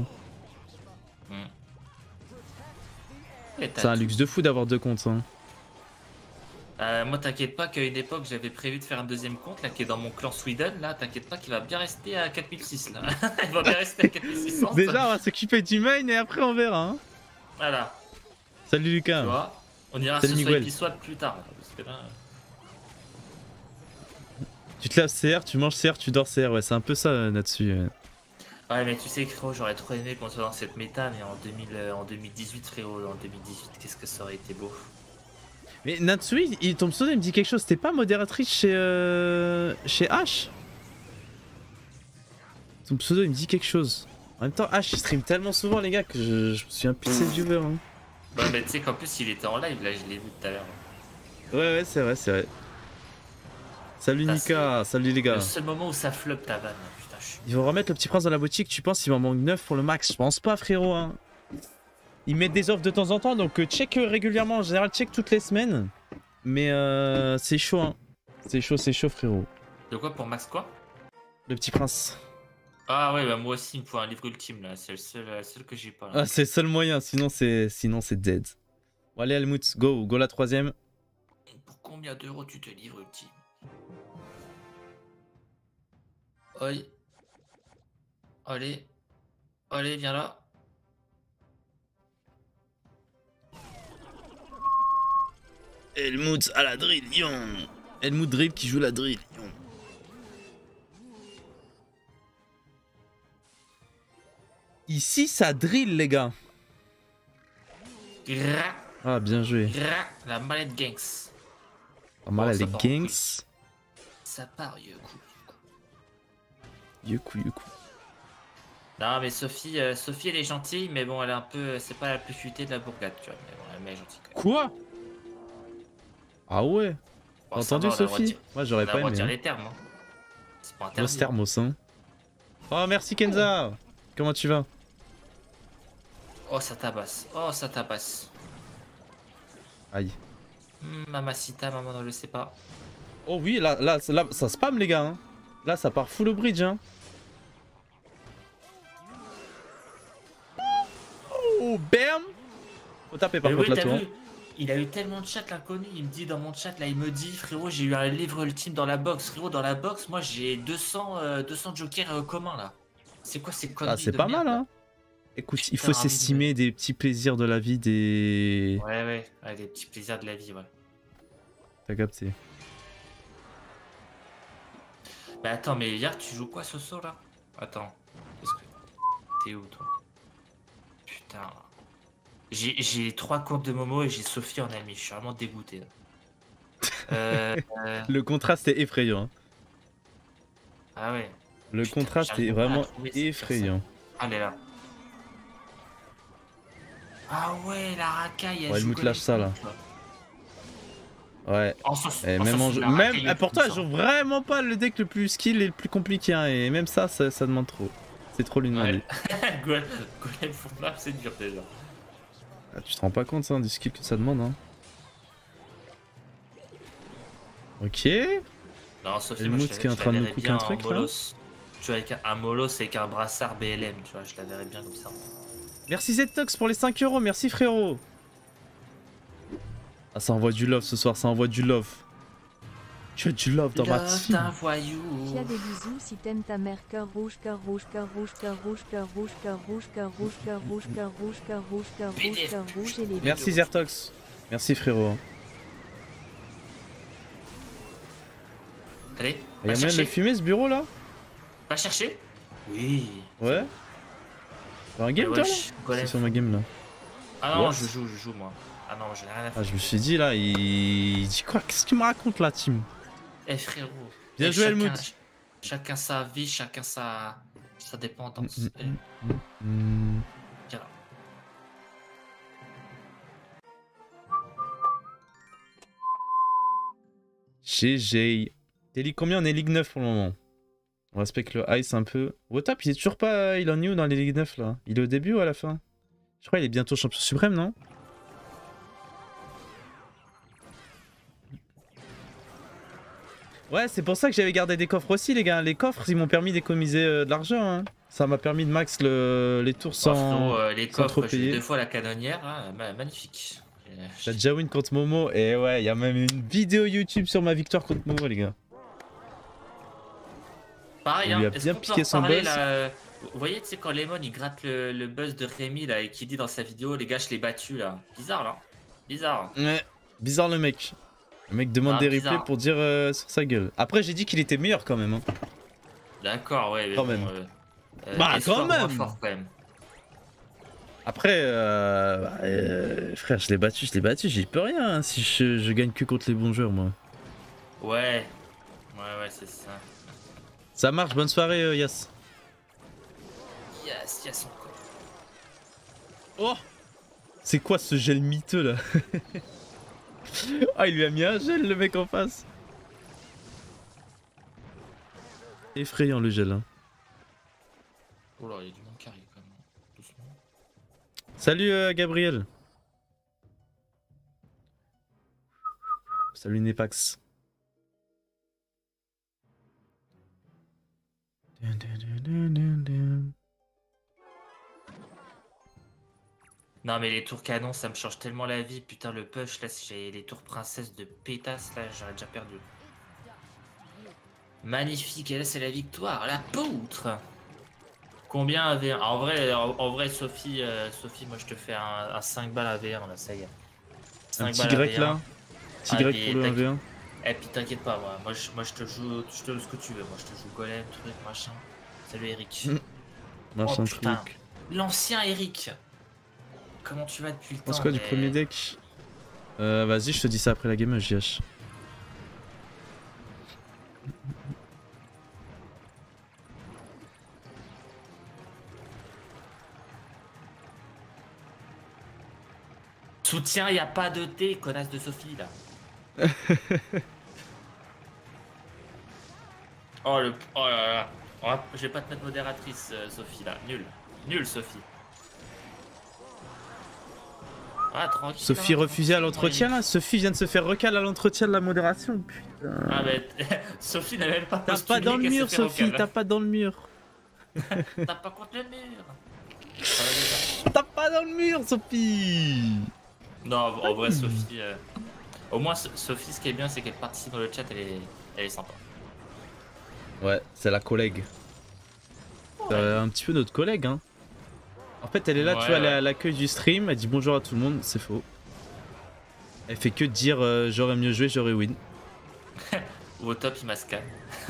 C'est un luxe de fou d'avoir deux comptes. Hein. Moi, t'inquiète pas qu'à une époque, j'avais prévu de faire un deuxième compte là, qui est dans mon clan Sweden. Là, t'inquiète pas qu'il va bien rester à 4006. Là. Il va bien rester à 4600. Déjà, on va s'occuper du main et après, on verra. Hein. Voilà. Salut Lucas. Tu vois, on ira sur Swap plus tard. Là, parce que là... Tu te lèves CR, tu manges CR, tu dors CR. Ouais, c'est un peu ça, Natsu. Ouais, mais tu sais, frérot, j'aurais trop aimé qu'on soit dans cette méta, mais en 2018, frérot, en 2018, qu'est-ce que ça aurait été beau. Mais Natsu, ton pseudo, il me dit quelque chose. T'es pas modératrice chez H? Ton pseudo, il me dit quelque chose. En même temps, H, il stream tellement souvent, les gars, que je me suis un pissé de viewer. Hein. Bah, mais tu sais qu'en plus, il était en live, là, je l'ai vu tout à l'heure. Ouais, c'est vrai, c'est vrai. Salut Ça, Nika, salut les gars. Le seul moment où ça flop ta vanne, putain, je suis... Ils vont remettre le petit prince dans la boutique, tu penses qu'il m'en manque 9 pour le max? Je pense pas, frérot. Hein. Ils mettent des offres de temps en temps, donc check régulièrement. En général, check toutes les semaines. Mais c'est chaud, hein. C'est chaud, frérot. De quoi pour Max quoi? Le petit prince. Ah ouais, bah moi aussi, il me faut un livre ultime, là. C'est le seul que j'ai pas, là. Ah, c'est le seul moyen, sinon c'est dead. Bon, allez, Helmut, go la troisième. Pour combien d'euros tu te livres ultime? Oi. Allez, viens là. Helmut à la drill, Lyon. Helmut Drip qui joue la drill, Lyon. Ici, ça drill, les gars. Ah, bien joué. La mallette gangs. Pas mal, Oh, les ça part en gangs. couille. Ça part, Yoku. Yoku. Non, mais Sophie, elle est gentille, mais bon, elle est un peu... C'est pas la plus futée de la bourgade, tu vois. Mais bon, elle est gentille quand même. Quoi? Ah ouais? Bon, T'as entendu, Sophie? Moi, j'aurais pas aimé. dire Hein. les termes, hein. C'est pas Moi, interdit. c'est thermos, hein. Oh, merci Kenza. Comment tu vas? Oh, ça tabasse. Aïe. Mamacita, maman ne le sait pas. Oh oui, là, ça spam, les gars. Hein. Là, ça part full au bridge. Hein. Oh, bam! Faut taper par contre la tour. Il a eu tellement de chat l'inconnu, il me dit dans mon chat là, il me dit frérot j'ai eu un livre ultime dans la box, frérot dans la box moi j'ai 200 jokers communs là. C'est quoi ces conneries? Ah c'est pas mal hein. Écoute, il faut s'estimer des petits plaisirs de la vie, des... Ouais, des petits plaisirs de la vie, ouais. T'as capté. Bah attends, mais hier tu joues quoi Soso là? Attends, t'es où toi? Putain... J'ai 3 comptes de Momo et j'ai Sophie en ami, je suis vraiment dégoûté là. Le contraste est effrayant. Hein. Ah ouais. Le contraste est vraiment effrayant. Ah, elle est là. Ah ouais, la racaille. Elle me lâche ça là. Ouais. Et même en jeu. Pourtant, elle joue vraiment pas le deck le plus skill et le plus compliqué. Hein, et même ça demande trop. C'est trop lui demander. Golem Fourlap, c'est dur déjà. Ah, tu te rends pas compte ça, du skill que ça demande. Hein. Ok. Non, Sophie, Helmut qui est en train de nous couper un truc là. Tu vois, avec un Molos avec un brassard BLM, tu vois, je la verrais bien comme ça. Merci Zetox pour les 5 €, merci frérot. Ah, ça envoie du love ce soir, ça envoie du love. Tu as du love dans ma team. T'es un voyou. Qui a des bisous si t'aimes ta mère, cœur rouge, cœur rouge, cœur rouge, cœur rouge, cœur rouge, cœur rouge, cœur rouge, cœur rouge, cœur rouge, cœur rouge, cœur rouge, cœur rouge et les... Merci Zertox. Merci frérot. Allez, il y a moyen de fumer ce bureau là? Va chercher. Oui. Ouais. T'as un game toi là? C'est sur ma game là. Ah non, je joue moi. Ah non, j'ai rien à faire. Ah je me suis dit là, il dit quoi? Qu'est-ce qu'il me raconte là team? Eh frérot. Bien joué Helmut. Chacun sa vie, chacun sa dépendance. Tiens. GG. T'es Ligue combien? On est Ligue 9 pour le moment. On respecte le ice un peu. Wotap, il est toujours pas... Il en est où dans les Ligue 9 là? Il est au début ou à la fin? Je crois qu'il est bientôt champion suprême, non? Ouais, c'est pour ça que j'avais gardé des coffres aussi, les gars. Les coffres, ils m'ont permis d'économiser de l'argent. Hein. Ça m'a permis de max les tours sans, les sans coffres, trop payer. 2 fois la canonnière, hein, magnifique. J'ai déjà win contre Momo. Et ouais, il y a même une vidéo YouTube sur ma victoire contre Momo, les gars. Pareil, on lui a bien piqué son buzz. Là, vous voyez, tu sais, quand Lemon il gratte le buzz de Rémi là, et qui dit dans sa vidéo, les gars, je l'ai battu là. Bizarre là. Bizarre. Ouais, bizarre le mec. Le mec demande Ah, des bizarre. replays pour dire sur sa gueule. Après, j'ai dit qu'il était meilleur quand même. Hein. D'accord, ouais. Mais Quand bon, même. Bah, quand même. fort, quand même. Après, frère, je l'ai battu, j'y peux rien hein, si je gagne que contre les bons joueurs, moi. Ouais, c'est ça. Ça marche, bonne soirée, Yas. Yes, yes, encore. Oh, c'est quoi ce gel miteux là? Ah, il lui a mis un gel, le mec en face. Effrayant le gel. Hein. Oh là, il y a du monde qui arrive quand même. Doucement. Salut Gabriel. Salut Nepax. Non mais les tours canons ça me change tellement la vie, putain le push là si j'avais les tours princesse de pétasse là j'aurais déjà perdu. Magnifique, et là c'est la victoire, la poutre. Combien à V1? En vrai Sophie, moi je te fais un 5 balles à V1 là ça y est. Un petit grec là. Petit grec pour le 1v1. Et puis t'inquiète pas moi je te joue ce que tu veux, moi je te joue golem, truc, machin. Salut Eric. Machin putain. truc. L'ancien Eric. Comment tu vas depuis le temps? Pense quoi du premier deck? Vas-y, je te dis ça après la game, JH. Soutien, y a pas de thé, connasse de Sophie là. Oh là là. Je vais pas te mettre modératrice, Sophie là. Nul, Sophie. Ah, tranquille. Sophie refusée à l'entretien là. Sophie vient de se faire recal à l'entretien de la modération. Putain. Ah, mais Sophie n'a même pas T'as postulé pas dans le qu'elle mur, s'est fait Sophie. recal. T'as pas dans le mur. T'as pas contre le mur. T'as pas dans le mur, Sophie. Non, en vrai, Sophie. Au moins, Sophie, ce qui est bien, c'est qu'elle participe dans le chat, elle est sympa. Ouais, c'est la collègue. Ouais. Un petit peu notre collègue, hein. En fait, elle est là, Ouais, tu vois, elle est ouais. à l'accueil du stream, elle dit bonjour à tout le monde, c'est faux. Elle fait que dire j'aurais mieux joué, j'aurais win. Ou au top, il m'a scan.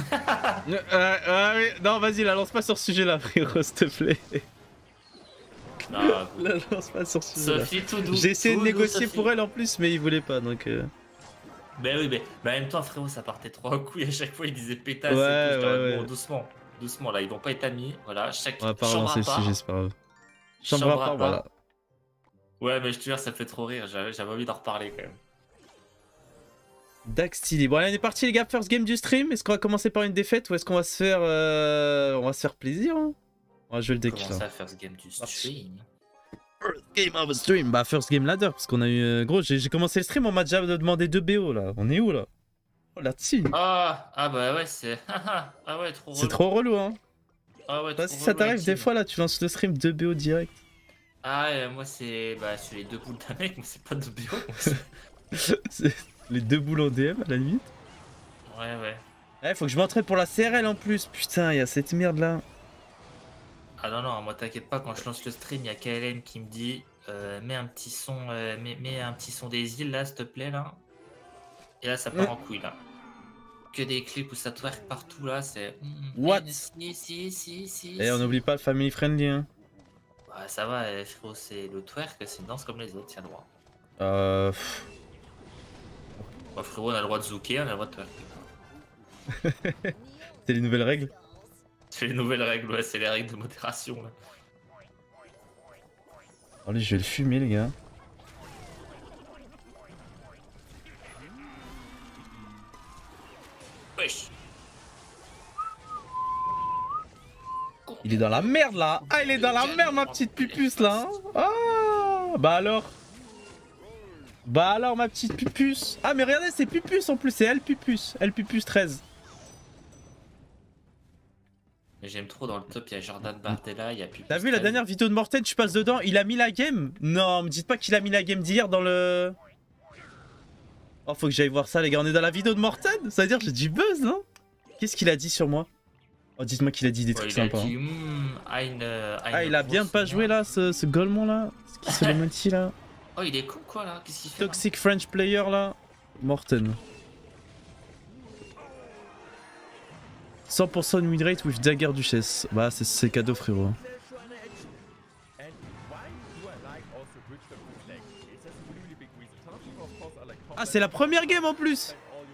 Non, vas-y, la lance pas sur ce sujet-là, frérot, s'il te plaît. Non, La lance pas sur ce sujet-là. Sophie, tout doux. J'ai essayé de tout doux, négocier Sophie. pour elle en plus, mais il voulait pas, donc... Mais oui, mais en même temps, frérot, ça partait 3 coups et à chaque fois, il disait pétasse Ouais, et tout. J'étais en mode, ouais. bon, doucement, là, ils vont pas être amis. Voilà, chaque On va pas chambre relancer à le part. sujet, c'est pas grave. Chambre à part, voilà. Ouais, mais je te jure, ça me fait trop rire. J'avais envie d'en reparler quand même. Dax stylé. Bon allez, on est parti les gars, first game du stream. Est-ce qu'on va commencer par une défaite ou est-ce qu'on va se faire plaisir hein. On va jouer le deck Comment là. ça, first game du stream? First game of the stream. Bah first game ladder parce qu'on a eu gros, j'ai commencé le stream, on m'a déjà demandé 2 BO là. On est où là? Oh la team. Ah bah ouais, c'est... ah ouais, trop relou. C'est trop relou hein. Ah ouais, Bah, trop si ça relou, t'arrive la des team. fois là, tu lances le stream 2 BO direct. Ah moi c'est... Bah c'est les 2 boules d'un mec, mais c'est pas de bio. C'est les 2 boules en DM à la limite. Ouais. Eh, faut que je m'entraîne pour la CRL en plus. Putain, il y a cette merde là. Ah non, moi t'inquiète pas, quand je lance le stream, il y a KLM qui me dit mets un petit son, mets un petit son des îles là, s'il te plaît là. Et là ça part en couille là. Que des clips où ça twerk partout là, c'est... What? Si. Et on n'oublie pas le family friendly hein. Bah ça va, frérot, c'est le twerk, c'est une danse comme les autres, tiens droit. Bah frérot, on a le droit de zouker, on a le droit de twerk. C'est les nouvelles règles. C'est les nouvelles règles, ouais, c'est les règles de modération là. Allez, je vais le fumer les gars. Wesh. Il est dans la merde là. Ah, il est dans la merde ma petite pupuce là. Ah, bah alors. Bah alors ma petite pupuce. Ah mais regardez, c'est pupuce en plus, c'est elle pupuce. Elle pupuce 13. Mais j'aime trop dans le top, il y a Jordan Bardella, il y a plus. T'as vu la dernière vidéo de Morten, tu passes dedans, il a mis la game? Non, me dites pas qu'il a mis la game d'hier dans le... Oh, faut que j'aille voir ça les gars, on est dans la vidéo de Morten? Ça veut dire que j'ai du buzz, non? Qu'est-ce qu'il a dit sur moi? Oh, dites-moi qu'il a dit des trucs sympas. Dit, ah, il a bien pas joué là, ce golemon là? Ce qui se le multi là? Oh, il est con quoi là? Qu'est-ce qu'il fait? Toxic French player là? Morten. 100% win rate with dagger duchesse. Bah c'est cadeau frérot. Ah c'est la première game en plus.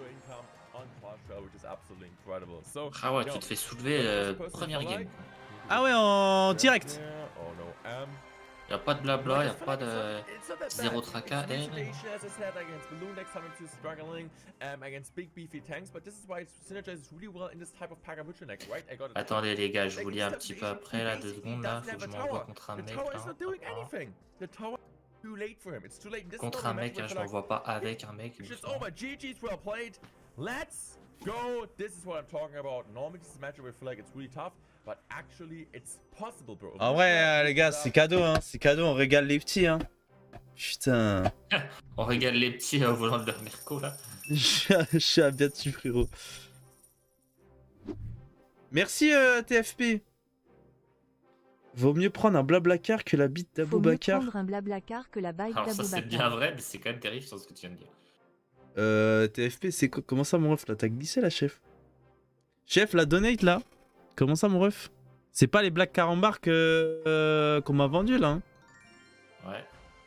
Ah ouais, tu te fais soulever première game. Ah ouais, en direct. Y'a pas de blabla, y'a pas de zéro tracas. Attendez les gars, je vous lis un petit peu après là, 2 secondes là, faut que je m'envoie contre un mec là. Contre un mec, hein, je m'envoie pas avec un mec. Let's go. This is what I'm talking about. Normally this matchup will feel like it's really tough, but actually it's possible, bro. En vrai les gars, c'est cadeau hein, c'est cadeau, on régale les petits hein. Putain. On régale les petits au volant de leur Merco là. Je suis à bien dessus frérot. Merci TFP. Vaut mieux prendre un blablacar que la bite d'Aboubacar. Vaut mieux prendre un blablacar que la bite Alors ça d'Aboubacar. c'est bien vrai, mais c'est quand même terrible sur ce que tu viens de dire. TFP, c'est quoi? Comment ça mon ref là? T'as glissé la chef? Chef, la donate là? Comment ça mon ref? C'est pas les black carambars qu'on m'a vendu là hein? Ouais.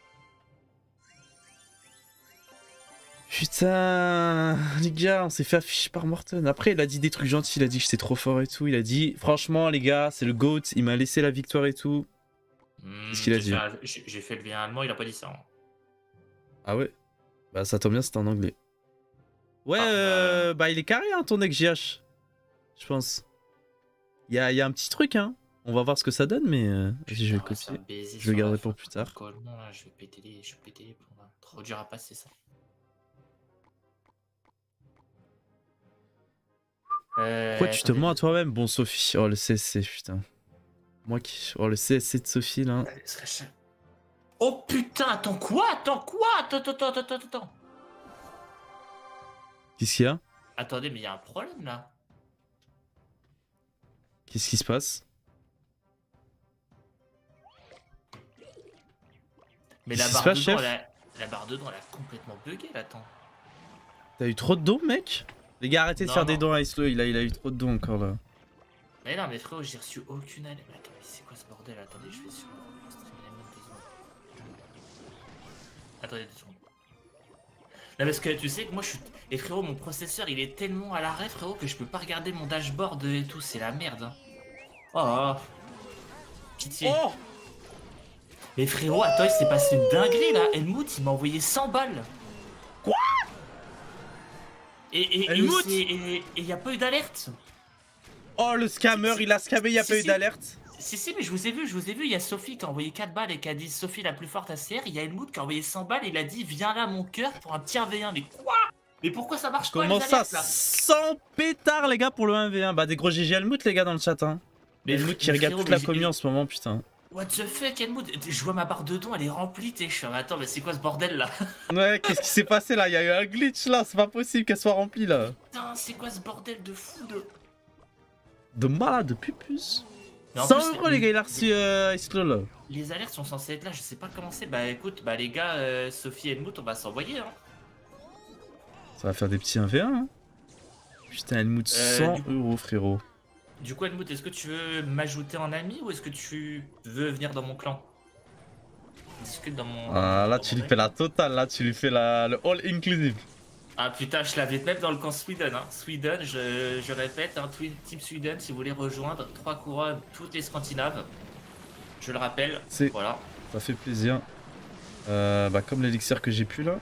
Putain, les gars, on s'est fait afficher par Morten. Après, il a dit des trucs gentils, il a dit que j'étais trop fort et tout. Il a dit, franchement, les gars, c'est le GOAT, il m'a laissé la victoire et tout. Qu'est-ce qu'il a dit? J'ai fait le V1 allemand, il a pas dit ça. Hein. Ah ouais? Bah, ça tombe bien, c'était en anglais. Ouais, bah, il est carré, hein, ton ex GH. Je pense. Il y a un petit truc, hein. On va voir ce que ça donne, mais je vais le copier. Je le garderai pour plus tard. Je vais péter les plombs. Trop dur à passer ça. Pourquoi tu te mens à toi-même? Bon, Sophie. Oh, le CSC, putain. Moi qui. Oh, le CSC de Sophie, là. Oh putain, attends quoi? Attends. Qu'est-ce qu'il y a? Attendez, mais il y a un problème là. Qu'est-ce qui se passe? Mais la barre dedans, la barre dedans, elle a complètement bugué là, attends. T'as eu trop de dons, mec? Les gars, arrêtez de faire des dons à Islo, il a eu trop de dons encore là. Mais non, mais frérot, j'ai reçu aucune alerte. Mais attends, mais c'est quoi ce bordel? Attendez, je fais sur stream element 2 secondes. Attendez 2 secondes. Non, parce que tu sais que moi je suis. Et frérot, mon processeur il est tellement à l'arrêt, frérot, que je peux pas regarder mon dashboard et tout, c'est la merde. Hein. Oh, pitié. Oh mais frérot, attends, il s'est passé une dinguerie là. Helmut, il m'a envoyé 100 balles. Quoi? Et il y a pas eu d'alerte. Oh le scammer, il a scamé, il y a pas eu d'alerte. Si, mais je vous ai vu, il y a Sophie qui a envoyé 4 balles et qui a dit Sophie la plus forte à CR, il y a Helmut qui a envoyé 100 balles et il a dit viens là mon cœur pour un petit 1v1, mais quoi? Mais pourquoi ça marche pas? Comment ça, 100 pétards les gars pour le 1v1? Bah des gros GG Helmut les gars dans le chat hein. Mais Helmut qui regarde toute la commune en ce moment putain. What the fuck Helmut? Je vois ma barre de dons, elle est remplie, je suis attends mais c'est quoi ce bordel là? Ouais qu'est-ce qui s'est passé là? Il y a eu un glitch là, c'est pas possible qu'elle soit remplie là. Putain c'est quoi ce bordel de fou de malade, de pupus. 100 € les gars, il a reçu Islo là. Les alertes sont censées être là, je sais pas comment c'est. Bah écoute, bah les gars, Sophie et Helmut, on va s'envoyer hein. Ça va faire des petits 1v1 hein. Putain Helmut, 100 € frérot. Du coup Helmut, est-ce que tu veux m'ajouter en ami ou est-ce que tu veux venir dans mon clan? Discute dans mon... Ah là tu lui fais la totale, là tu lui fais le all inclusive. Ah putain, je l'avais même dans le camp Sweden. Hein. Sweden, je répète, hein, Team Sweden, si vous voulez rejoindre 3 couronnes, toutes les Scandinaves. Je le rappelle, voilà. Ça fait plaisir. Bah comme l'élixir que j'ai pu là.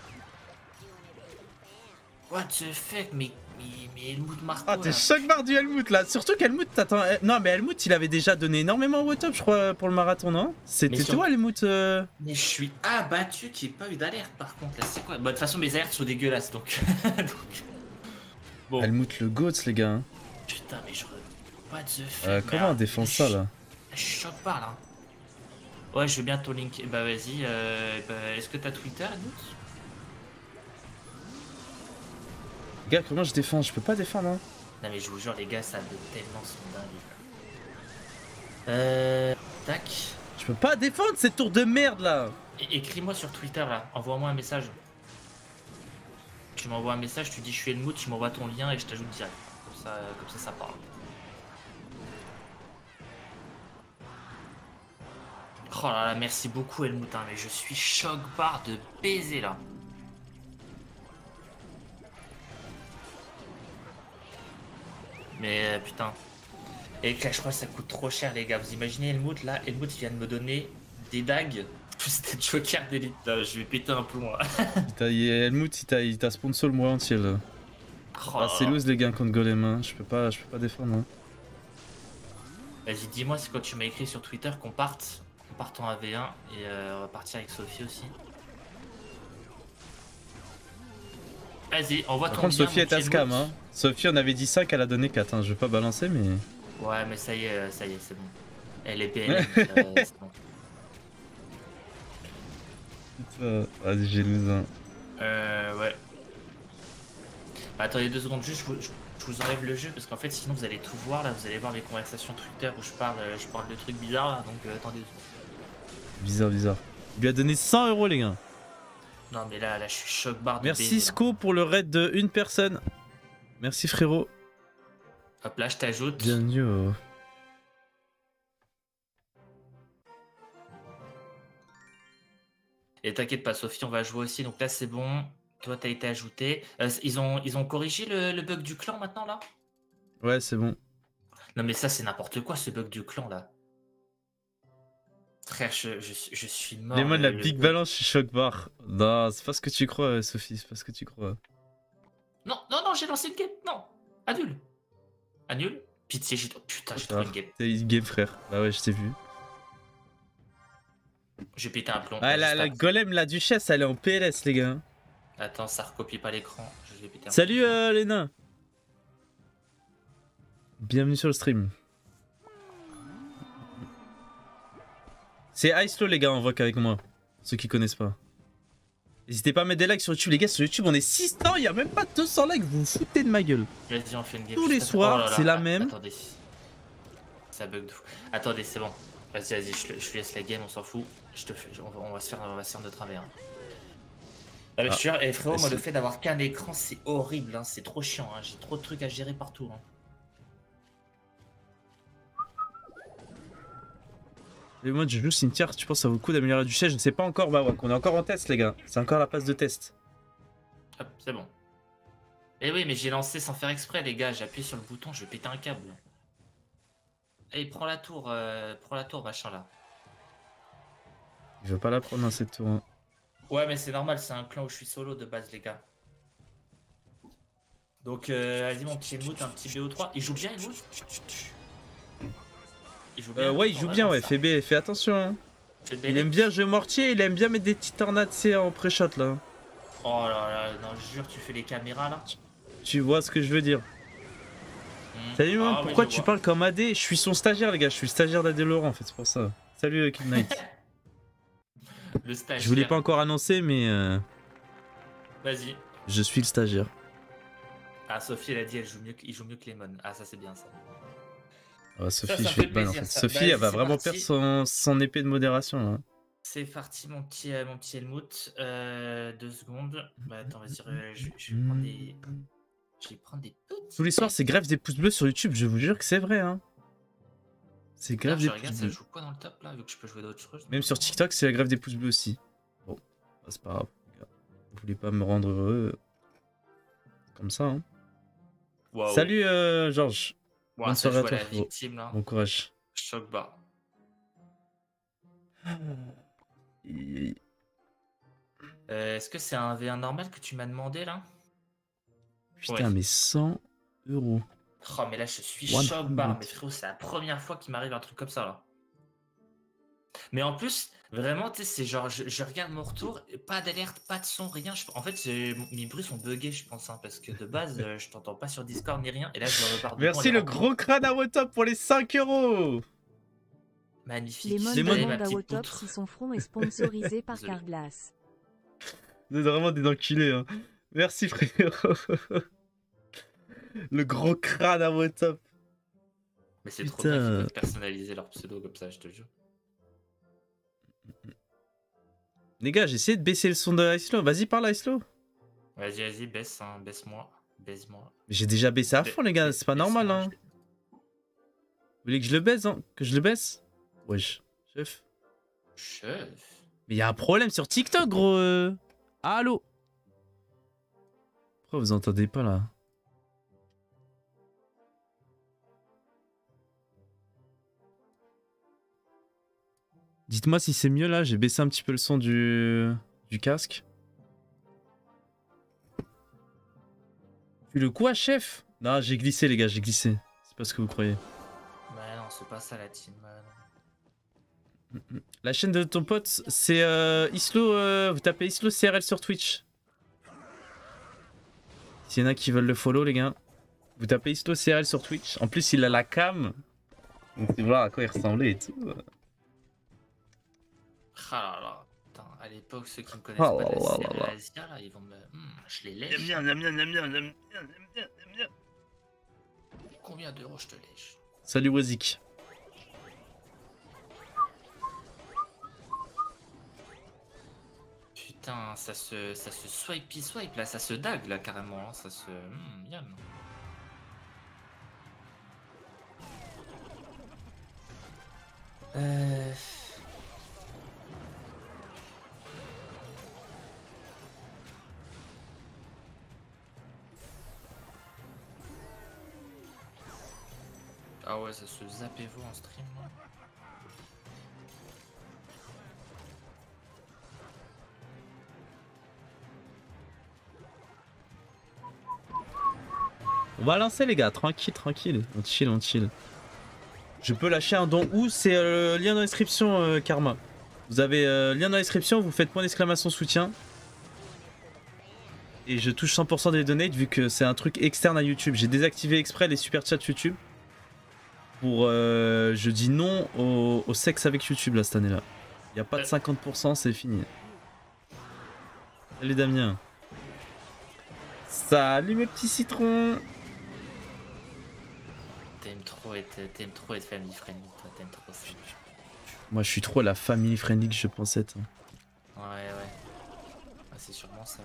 What the fuck, mais Helmut Marco. Ah t'es choc-barre du Helmut là. Surtout qu'Helmut, t'attends. Non mais Helmut il avait déjà donné énormément au top je crois pour le marathon non? C'était toi Helmut Mais je suis abattu qu'il n'y ait pas eu d'alerte par contre là, c'est quoi? Bah de toute façon mes alertes sont dégueulasses donc... Bon. Helmut le GOAT les gars. Putain mais je... What the fuck comment on défend ça là? Je suis choc-barre là. Ouais je veux bien ton link. Bah vas-y, est-ce que t'as Twitter Helmut? Gars, comment je défends? Je peux pas défendre hein. Non mais je vous jure les gars, ça me tellement son dingue. Tac. Je peux pas défendre cette tour de merde là. Écris-moi sur Twitter là, envoie-moi un message. Tu m'envoies un message, tu dis je suis Helmut, tu m'envoies ton lien et je t'ajoute direct. Comme ça parle. Oh là là, merci beaucoup Helmut, hein, mais je suis choc barre de baiser là. Mais putain. Et Clash Royale ça coûte trop cher les gars. Vous imaginez Helmut là? Helmut vient de me donner des dagues. Plus des Joker d'élite. Je vais péter un plomb là. Helmut il t'a sponsor le mois entier là. Oh Ah, c'est loose les gars contre Golem, hein. Je peux pas défendre. Hein. Vas-y, dis-moi, c'est quand tu m'as écrit sur Twitter qu'on parte en AV1 et on va partir avec Sophie aussi. Vas-y, envoie ton Par contre, lien, Sophie est à scam. Hein. Sophie, on avait dit 5, elle a donné 4. Hein. Je vais pas balancer, mais. Ouais, mais ça y est, c'est bon. Elle est PLM, c'est bon. Putain, vas-y, j'ai lose. Hein. Ouais. Bah, attendez 2 secondes, juste je vous enlève le jeu parce qu'en fait, sinon vous allez tout voir là. Vous allez voir les conversations Twitter où je parle de trucs bizarres là. Donc attendez 2 secondes. Bizarre. Il lui a donné 100 € les gars. Non, mais là je suis choc barre de Merci baiser, Sco pour le raid de une personne. Merci frérot. Hop là, je t'ajoute. Bienvenue au... Et t'inquiète pas, Sophie, on va jouer aussi. Donc là, c'est bon. Toi, t'as été ajouté. Ils ont corrigé le bug du clan maintenant là? Ouais, c'est bon. Non, mais ça, c'est n'importe quoi ce bug du clan là. Frère, je suis mort. Les mots de la big balance, je suis choc bar. Non, c'est pas ce que tu crois, Sophie. C'est pas ce que tu crois. Non, j'ai lancé une game. Non, annule. Pitié, putain, j'ai trouvé une game. T'as une game, frère. Bah ouais, je t'ai vu. J'ai pété un plomb. Ah, la golem, la duchesse, elle est en PLS, les gars. Attends, ça recopie pas l'écran. Je vais péter un Salut, plomb. les nains. Bienvenue sur le stream. C'est Icelo, les gars, en voc avec moi. Ceux qui connaissent pas. N'hésitez pas à mettre des likes sur YouTube. Les gars, sur YouTube, on est 600. Il n'y a même pas 200 likes. Vous vous foutez de ma gueule. Vas-y, on fait une game. Tous les soirs, c'est la même. Attendez. Ça bug de fou. Attendez, c'est bon. Vas-y, je laisse la game, on s'en fout. On va se faire de travers. Je te jure, frérot, moi, le fait d'avoir qu'un écran, c'est horrible. Hein, c'est trop chiant. Hein, j'ai trop de trucs à gérer partout. Hein. Et moi, je joue cimetière. Tu penses que ça vaut le coup d'améliorer la duchesse? Je ne sais pas encore. Bah ouais, on est encore en test, les gars. C'est encore la phase de test. Hop, c'est bon. Eh oui, mais j'ai lancé sans faire exprès, les gars. J'ai appuyé sur le bouton, je vais péter un câble. Allez, prends la tour, machin là. Il veut pas la prendre dans cette tour. Hein. Ouais, mais c'est normal, c'est un clan où je suis solo de base, les gars. Donc, vas-y, mon petit Helmut, un petit BO3. Il joue bien, Helmut? Il joue bien. Ouais, il joue bien, ouais. Fais attention. Hein. Il aime bien jouer mortier, il aime bien mettre des petites tornades en pré-shot là. Oh là là, non, je jure, tu fais les caméras là. Tu vois ce que je veux dire. Salut, moi, pourquoi tu parles comme AD? Je suis son stagiaire, les gars. Je suis le stagiaire d'AD Laurent en fait, c'est pour ça. Salut, Kid Knight. Le stagiaire. Je voulais pas encore annoncer, mais. Vas-y. Je suis le stagiaire. Ah, Sophie, elle a dit il joue mieux que Lemon. Ah, ça, c'est bien ça. Ah, Sophie, je fais de balle en fait. Sophie, elle va vraiment perdre son épée de modération. Hein. C'est parti, mon petit Helmut. 2 secondes. Bah, attends, vas-y, je vais prendre des. Je vais prendre des petits. Tous les soirs, c'est grève des pouces bleus sur YouTube, je vous jure que c'est vrai. Hein. C'est grève des pouces bleus. Ça joue quoi dans le top là, vu que je peux jouer d'autres choses? Même sur TikTok, c'est la grève des pouces bleus aussi. Bon, c'est pas grave. Vous voulez pas me rendre heureux comme ça. Hein. Wow. Salut, Georges. Wow, bonne soirée à toi. Victime, là. Bon courage. Choc bas. Est-ce que c'est un V1 normal que tu m'as demandé là? Putain, ouais. Mais 100 €. Oh, mais là, je suis choc barre. Mais frérot, c'est la première fois qu'il m'arrive un truc comme ça là. Mais en plus, vraiment, tu sais, c'est genre, je regarde mon retour, pas d'alerte, pas de son, rien. En fait, mes bruits sont buggés, je pense, hein, parce que de base, je t'entends pas sur Discord ni rien. Et là, je me repars. Merci le gros crâne à Wotop pour les 5 €. Magnifique. Les mondes à Wotop si son front est sponsorisé par Carglass. Vous êtes vraiment des enculés. Hein. Merci frérot. Le gros crâne à Wotop. Mais c'est trop bien qu'ils peuvent personnaliser leur pseudo comme ça, je te jure. Les gars, j'ai essayé de baisser le son de Icelo. Vas-y, parle Icelo. Vas-y, vas-y, baisse, hein, baisse-moi. Baise-moi. J'ai déjà baissé à fond, les gars, c'est pas normal, hein. Vous voulez que je le baisse, hein? Que je le baisse? Wesh, chef. Chef. Mais y a un problème sur TikTok, gros. Allô? Pourquoi vous entendez pas là? Dites-moi si c'est mieux là, j'ai baissé un petit peu le son du casque. Tu le quoi, chef? Non, j'ai glissé, les gars, j'ai glissé. C'est pas ce que vous croyez. Bah non, c'est pas ça la team. La chaîne de ton pote, c'est Islo. Vous tapez Islo CRL sur Twitch. S'il y en a qui veulent le follow, les gars, vous tapez Islo CRL sur Twitch. En plus, il a la cam. Donc, c'est voir à quoi il ressemblait et tout. Ah là là. Putain, à l'époque, ceux qui me connaissent Oh pas de là la là là. Asia, là, ils vont me. Je les lèche. J'aime bien, j'aime bien, j'aime bien, j'aime bien, j'aime bien, j'aime bien. Combien d'euros je te lèche? Salut Wazik. Putain, ça se swipe là, ça se dague là carrément, hein, ça se. Miam. Ah ouais, ça se zappez-vous en stream là. On va lancer, les gars, tranquille, tranquille. On chill, on chill. Je peux lâcher un don où? C'est le lien dans la description, Karma. Vous avez lien dans la description, vous faites point d'exclamation soutien. Et je touche 100% des donates vu que c'est un truc externe à YouTube. J'ai désactivé exprès les super chats YouTube. Pour. Je dis non au sexe avec YouTube là cette année-là. Il n'y a pas de 50%, c'est fini. Salut Damien. Salut mes petits citrons. T'aimes trop être family friendly, toi, t'aimes trop ça. Moi je suis trop la family friendly que je pensais être. Ouais, ouais. Ah, c'est sûrement ça.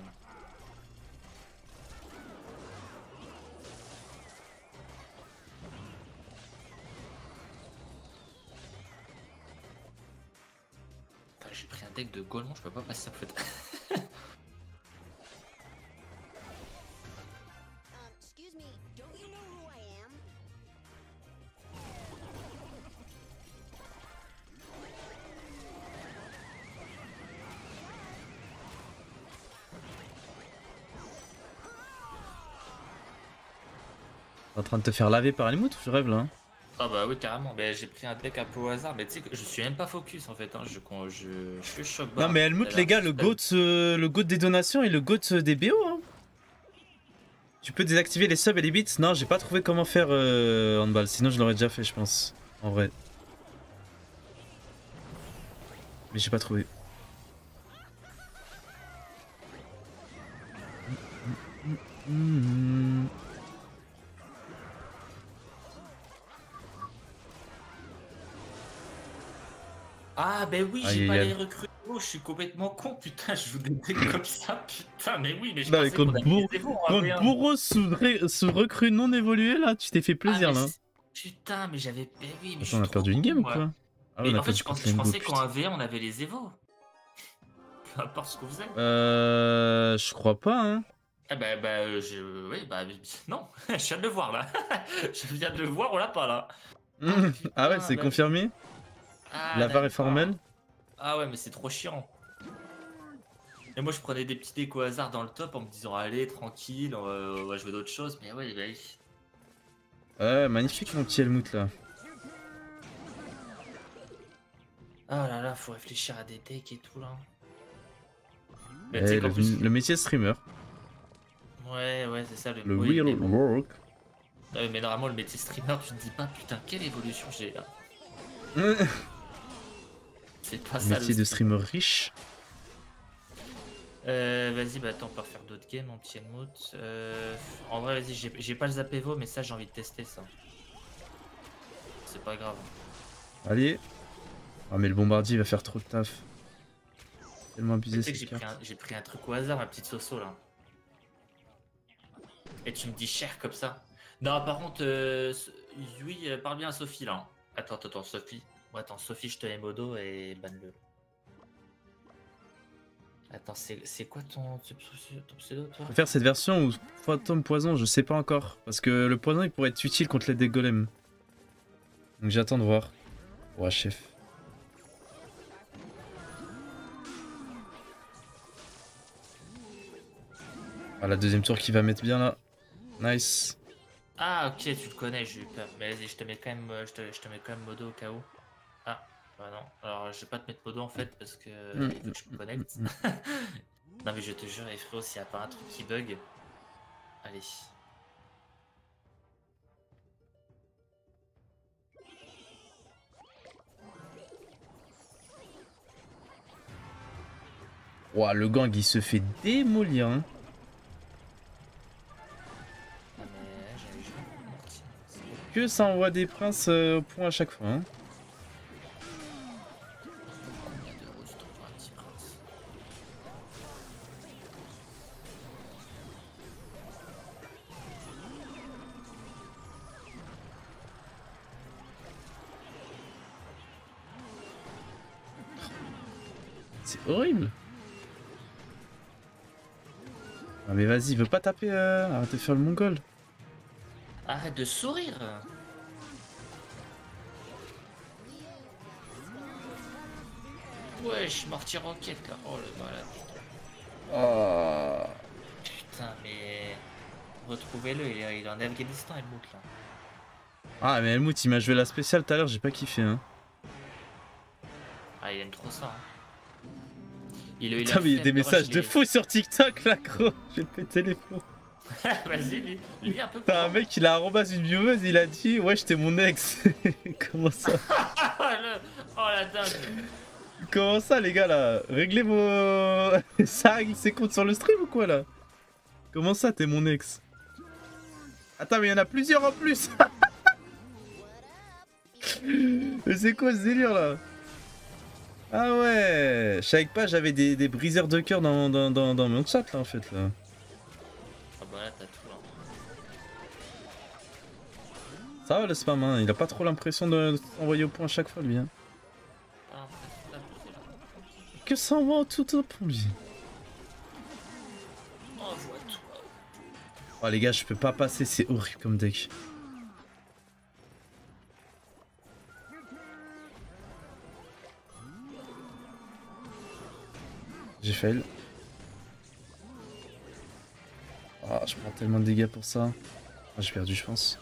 J'ai pris un deck de Golemon, je peux pas passer à côté. Excuse me, don't you know who I am? T'es en train de te faire laver par les moutes ou je rêve là hein? Ah bah oui carrément, mais j'ai pris un deck un peu au hasard, mais tu sais que je suis même pas focus en fait, hein. Je fais choc Non mais Helmut les gars, le GOAT des donations et le GOAT des BO hein. Tu peux désactiver les subs et les bits? Non j'ai pas trouvé comment faire handball, sinon je l'aurais déjà fait je pense, en vrai. Mais j'ai pas trouvé. Ah bah oui, Aïe, j'ai aïe, pas aïe. les recrues. Oh, je suis complètement con, putain, je joue des decks comme ça, putain, mais oui, mais je Non mais pensais qu'on avait des Evos en contre V1. bourreau sous recrue non évolué là, tu t'es fait plaisir Ah, mais là. putain, mais j'avais. Mais oui, mais je Attends, on suis a trop perdu une con, game ou moi. quoi? Ah Mais on a en fait, perdu je contre pensais Limbo, qu'en AV1 on avait les Evos. Peu importe ce qu'on faisait. Je crois pas hein. Ah oui, bah non, je viens de le voir là. Je viens de le voir, on l'a pas là. Ah ouais, c'est bah- confirmé? Ah, La VAR est d'accord. formelle? Ah ouais, mais c'est trop chiant. Et moi je prenais des petits decks au hasard dans le top en me disant allez tranquille, on va jouer d'autres choses, mais ouais, bah oui. Ouais, magnifique mon petit Helmut là. Ah là là, faut réfléchir à des decks et tout là. Mais Eh, tu sais qu'en plus- le métier streamer. Ouais, c'est ça Le oui, real mais bon. work. Mais normalement, le métier streamer, tu te dis pas putain, quelle évolution j'ai là. C'est pas Le ça métier de streamer riche. Vas-y, bah attends, on peut refaire d'autres games en petit Helmut. En vrai, vas-y, j'ai pas le Zapevo, mais ça, j'ai envie de tester ça. C'est pas grave. Allez. Ah mais le bombardier va faire trop de taf. Tellement Tu abusé sais que cette carte. j'ai pris un truc au hasard, ma petite Soso là. Et tu me dis cher comme ça. Non, par contre, oui, parle bien à Sophie là. Attends, Sophie. Bon, attends, Sophie, je te mets modo et banne-le. Attends, c'est quoi ton pseudo, toi? Je vais faire cette version ou fantôme poison, je sais pas encore. Parce que le poison il pourrait être utile contre les golems. Donc j'attends de voir. Ouais, chef. Ah, la deuxième tour qui va mettre bien là. Nice. Ah, ok, tu le connais, j'ai eu peur. Mais vas-y, je te mets quand même, je te mets quand même modo au cas où. Ah, bah non. Alors, je vais pas te mettre modo en fait parce que il faut que je me connecte. Non, mais je te jure, frérot, s'il y a pas un truc qui bug. Allez. Ouah, le gang il se fait démolir. Hein. Ah, mais j'avais jamais compris. Que ça envoie des princes au point à chaque fois. Hein. Combien d'euros tu trouves pour un petit prince? C'est horrible. Ah mais vas-y, veut pas taper, arrête de faire le mongol. Arrête de sourire. Ouais, je suis mortier roquette là. Oh le malade. Oh. Putain, mais. Retrouvez-le, il est en Afghanistan, il monte là. Ah mais Helmut il m'a joué la spéciale tout à l'heure, j'ai pas kiffé. Hein. Ah, il aime trop ça. Hein. Il a Putain mais il y a des messages de fou sur TikTok là gros. Je vais te péter les plombs. Vas-y, lis un peu. T'as un mec il a arrobase une vieweuse, il a dit ouais j'étais mon ex. Comment ça? Oh la dingue. Comment ça les gars là? Réglez vos... Ça règle ses comptes sur le stream ou quoi là? Comment ça t'es mon ex? Attends mais il y en a plusieurs en plus. Mais c'est quoi ce délire là? Ah ouais, je savais pas, j'avais des briseurs de cœur dans mon chat là en fait là. Ah bah là t'as tout là. Ça va le spam hein, il a pas trop l'impression de s'envoyer au point à chaque fois lui hein. Ah, t'as poussé, là. Que ça envoie tout au point lui. Envoie-toi. Oh les gars je peux pas passer, c'est horrible comme deck. J'ai fail. Ah, je prends tellement de dégâts pour ça. Ah, j'ai perdu, je pense.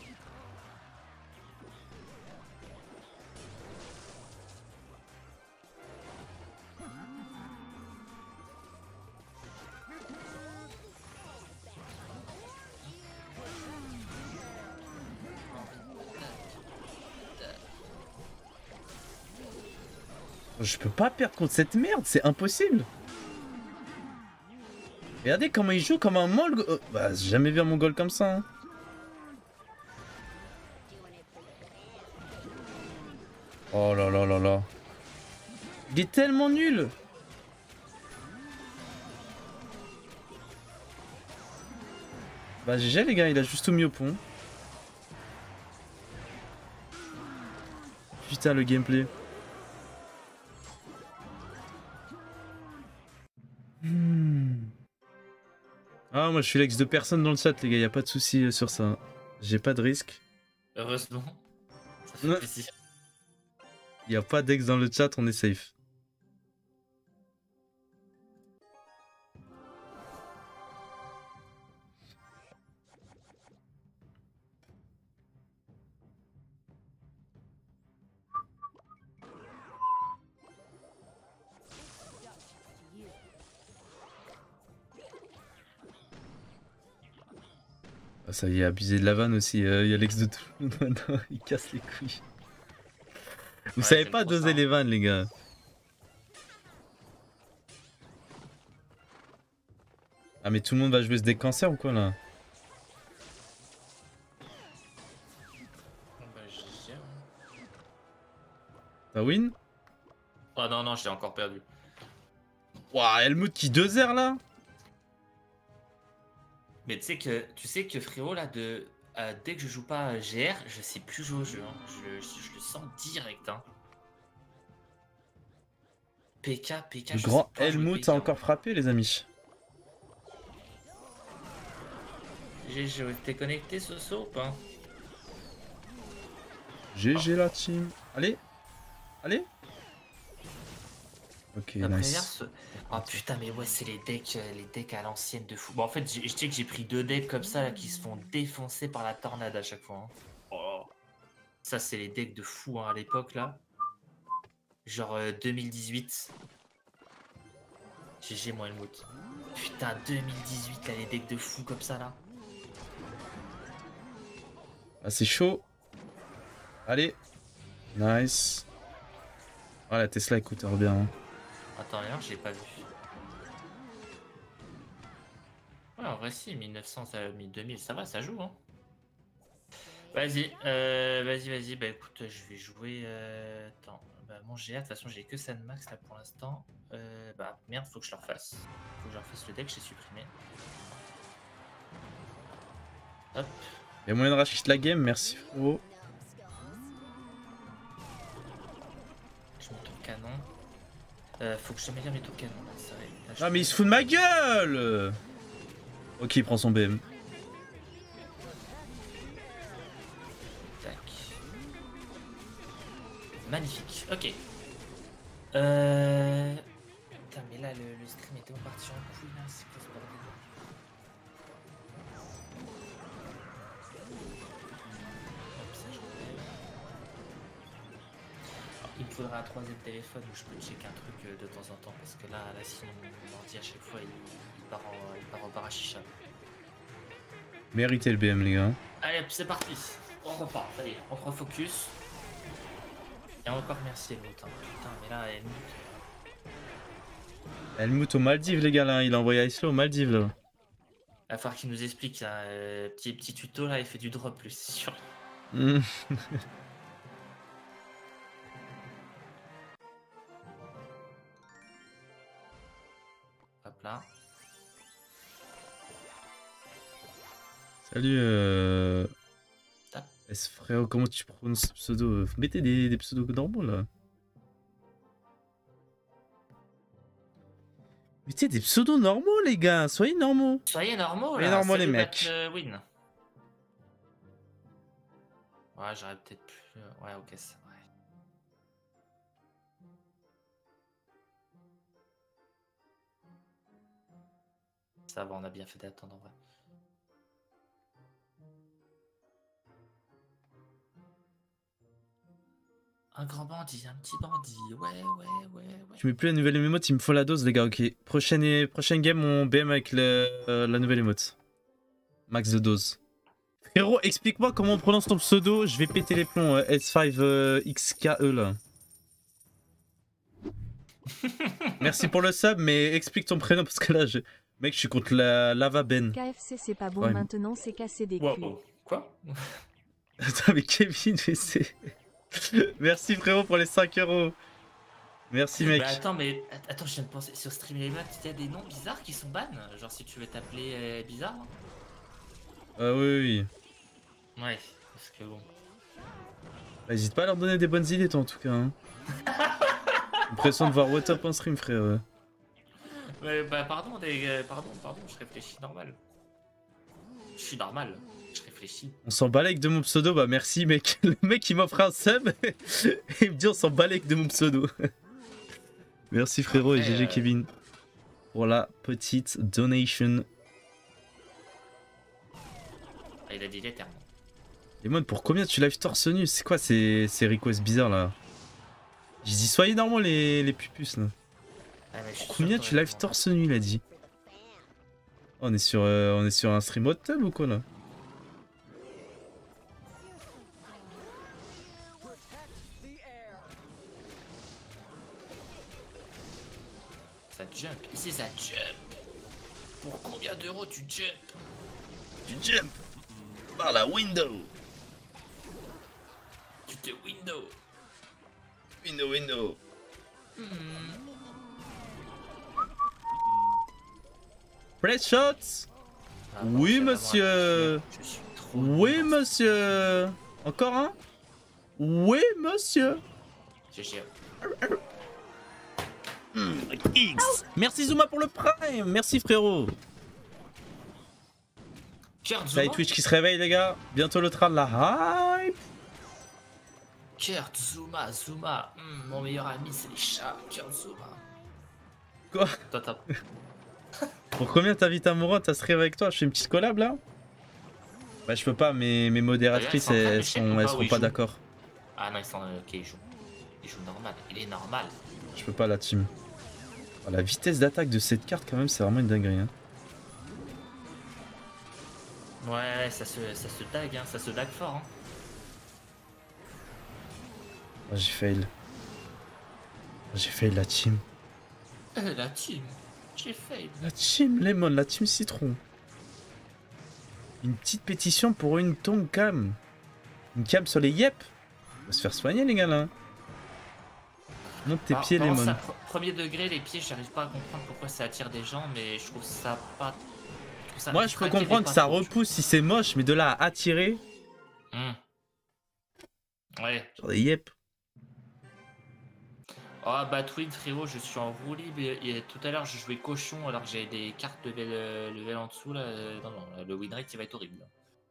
Je peux pas perdre contre cette merde, c'est impossible. Regardez comment il joue comme un mongol. Bah, j'ai jamais vu un mongol comme ça. Hein. Oh là là là là. Il est tellement nul. Bah GG les gars, il a juste tout mis au pont. Putain le gameplay. Ah moi je suis l'ex de personne dans le chat les gars, y a pas de souci sur ça. J'ai pas de risque. Heureusement. Ça fait Ouais. plaisir. Y a pas d'ex dans le chat, on est safe. Ah, ça y est, abusé de la vanne aussi, y a l'ex de tout le monde maintenant, il casse les couilles. Vous Ouais, savez j'aime pas trop ça, doser hein. les vannes les gars. Ah mais tout le monde va jouer ce deck cancer ou quoi là? Bah, GG, hein. T'as win? Oh non, non, j'ai encore perdu. Ouah, Helmut qui 2-0 là? Mais tu sais que frérot, là, dès que je joue pas GR, je sais plus jouer au jeu. Hein. Je le sens direct. Hein. PK. Le je grand sais pas jouer Helmut PK, a encore frappé, les amis. T'es connecté, Soso, ou pas? GG la team. Allez. Allez. Ok, Après, nice. Oh putain, mais ouais, c'est les decks à l'ancienne de fou. Bon, en fait, je sais que j'ai pris 2 decks comme ça là, qui se font défoncer par la tornade à chaque fois. Hein. Oh. Ça, c'est les decks de fou hein, à l'époque là. Genre 2018. GG, moi, Helmut. Putain, 2018, là, les decks de fou comme ça là. Ah, c'est chaud. Allez. Nice. Ah, la Tesla écoute bien. Hein. Attends, d'ailleurs, j'ai pas vu. Ouais, en vrai, si, 1900, 2000, ça va, ça joue. Hein. Vas-y, vas-y. Bah écoute, je vais jouer. Attends, bah, mon GA, de toute façon, j'ai que Sandmax là pour l'instant. Bah merde, faut que je le refasse. Faut que je refasse le deck, j'ai supprimé. Hop. Y'a moyen de racheter la game, merci frérot. Je mets tour canon. Faut que je m'améliore mes tours canon. Là, ça va. Là, Ah, mais il se fout de ma gueule. Ok, il prend son BM. Tac. Magnifique, ok. Putain, mais là, le stream était parti en couille, là, c'est quoi ce bordel? Hop, ça, j'enlève. Alors, il me faudra un 3ème téléphone où je peux checker un truc de temps en temps, parce que là sinon, mon ordi à chaque fois, il part au bar à chicha. Méritez le BM, les gars. Allez, hop, c'est parti. On repart, ça y est, on refocus. Et encore merci Helmut. Hein. Putain, mais là, Helmut aux Maldives, les gars, là. Il a envoyé Islo aux Maldives, là. il va falloir qu'il nous explique. Hein, petit tuto, là, il fait du drop, lui, c'est sûr. Hop là. Salut, Tape. frérot, comment tu prononces ce pseudo? Mettez des pseudos normaux, là. Mettez des pseudos normaux, les gars. Soyez normaux. Soyez normaux, Soyez là. normaux, les Salut, mecs. Win. Ouais, j'aurais peut-être pu... Ouais, ok, ça... Ouais. Ça va, on a bien fait d'attendre, en vrai. Un grand bandit, un petit bandit, ouais. Tu mets plus la nouvelle émote, il me faut la dose, les gars, ok. Prochaine game, on BM avec la nouvelle émote. Max de dose. Frérot, explique-moi comment on prononce ton pseudo, je vais péter les plombs, S5XKE, là. Merci pour le sub, mais explique ton prénom, parce que là, mec, je suis contre la Lava Ben. KFC c'est pas bon, Ouais. maintenant c'est casser des Wow. culs. Quoi? Attends, mais Kevin, mais c'est... Merci, frérot, pour les 5 €. Merci, mec. Bah attends, mais attends, je viens de penser, sur Stream Element, il y a des noms bizarres qui sont ban. Genre si tu veux t'appeler bizarre. Oui. Ouais, parce que bon. N'hésite pas à leur donner des bonnes idées, toi, en tout cas. Hein. L'impression de voir What Up en stream, frère. Ouais, bah pardon, pardon, je réfléchis normal. Je suis normal, je réfléchis. On s'en balèque de mon pseudo, bah merci, mec. Le mec, il m'offre un sub et il me dit on s'en balèque de mon pseudo. Merci, frérot, et GG Kevin. Pour la petite donation. Ah, il a dit l'éternel. Et moi, pour combien tu live torse nu? C'est quoi ces requests bizarres là? J'ai dit soyez normaux les pupus là. Ah, mais je suis Pour sûr combien que tu t'aurais live raison. torse nu, il a dit? Oh, on est sur un stream hot tub ou quoi là? Ça jump, ici ça jump. Pour combien d'euros tu jump? Tu jump par la window. Tu te window. Window. Press shots. Ah bon, Oui, c'est vraiment monsieur. un cliché. Je suis trop Oui, nul. monsieur. Encore un? Oui, monsieur. GG. X. Merci Zuma pour le prime. Merci frérot. Kurt Ça y est, Zuma. Twitch qui se réveille, les gars. Bientôt le train de la hype. Kurt Zuma, Zuma. Mon meilleur ami, c'est les chats. Kurt Zuma. Quoi? Toi, t'as. Pour combien t'invites à Mourad à se réveiller avec toi? Je fais une petite collab là? Bah, je peux pas, mes modératrices D'ailleurs, elles ils sont en train de seront check ou pas où ils pas jouent d'accord. Ah non, ils sont. Ok, ils jouent. Il joue normal. Il est normal. Je peux pas, la team. Oh, la vitesse d'attaque de cette carte, quand même, c'est vraiment une dinguerie. Hein. Ouais, ça se dague, hein. Ça se dague fort, hein. Oh, j'ai fail. J'ai fail la team. La team. J'ai fail. La team Lemon, la team Citron. Une petite pétition pour une tongue cam. Une cam sur les yep. On va se faire soigner, les gars, là. Monte tes Alors, pieds, par contre, Lemon. premier degré, les pieds, j'arrive pas à comprendre pourquoi ça attire des gens, mais je trouve ça pas. Moi, je peux comprendre que ça repousse si c'est moche, mais de là à attirer. Ouais. Genre des yep. Oh bah Twin frérot, je suis en roue libre et tout à l'heure je jouais cochon alors que j'avais des cartes level en dessous là. Non, non, le win rate il va être horrible.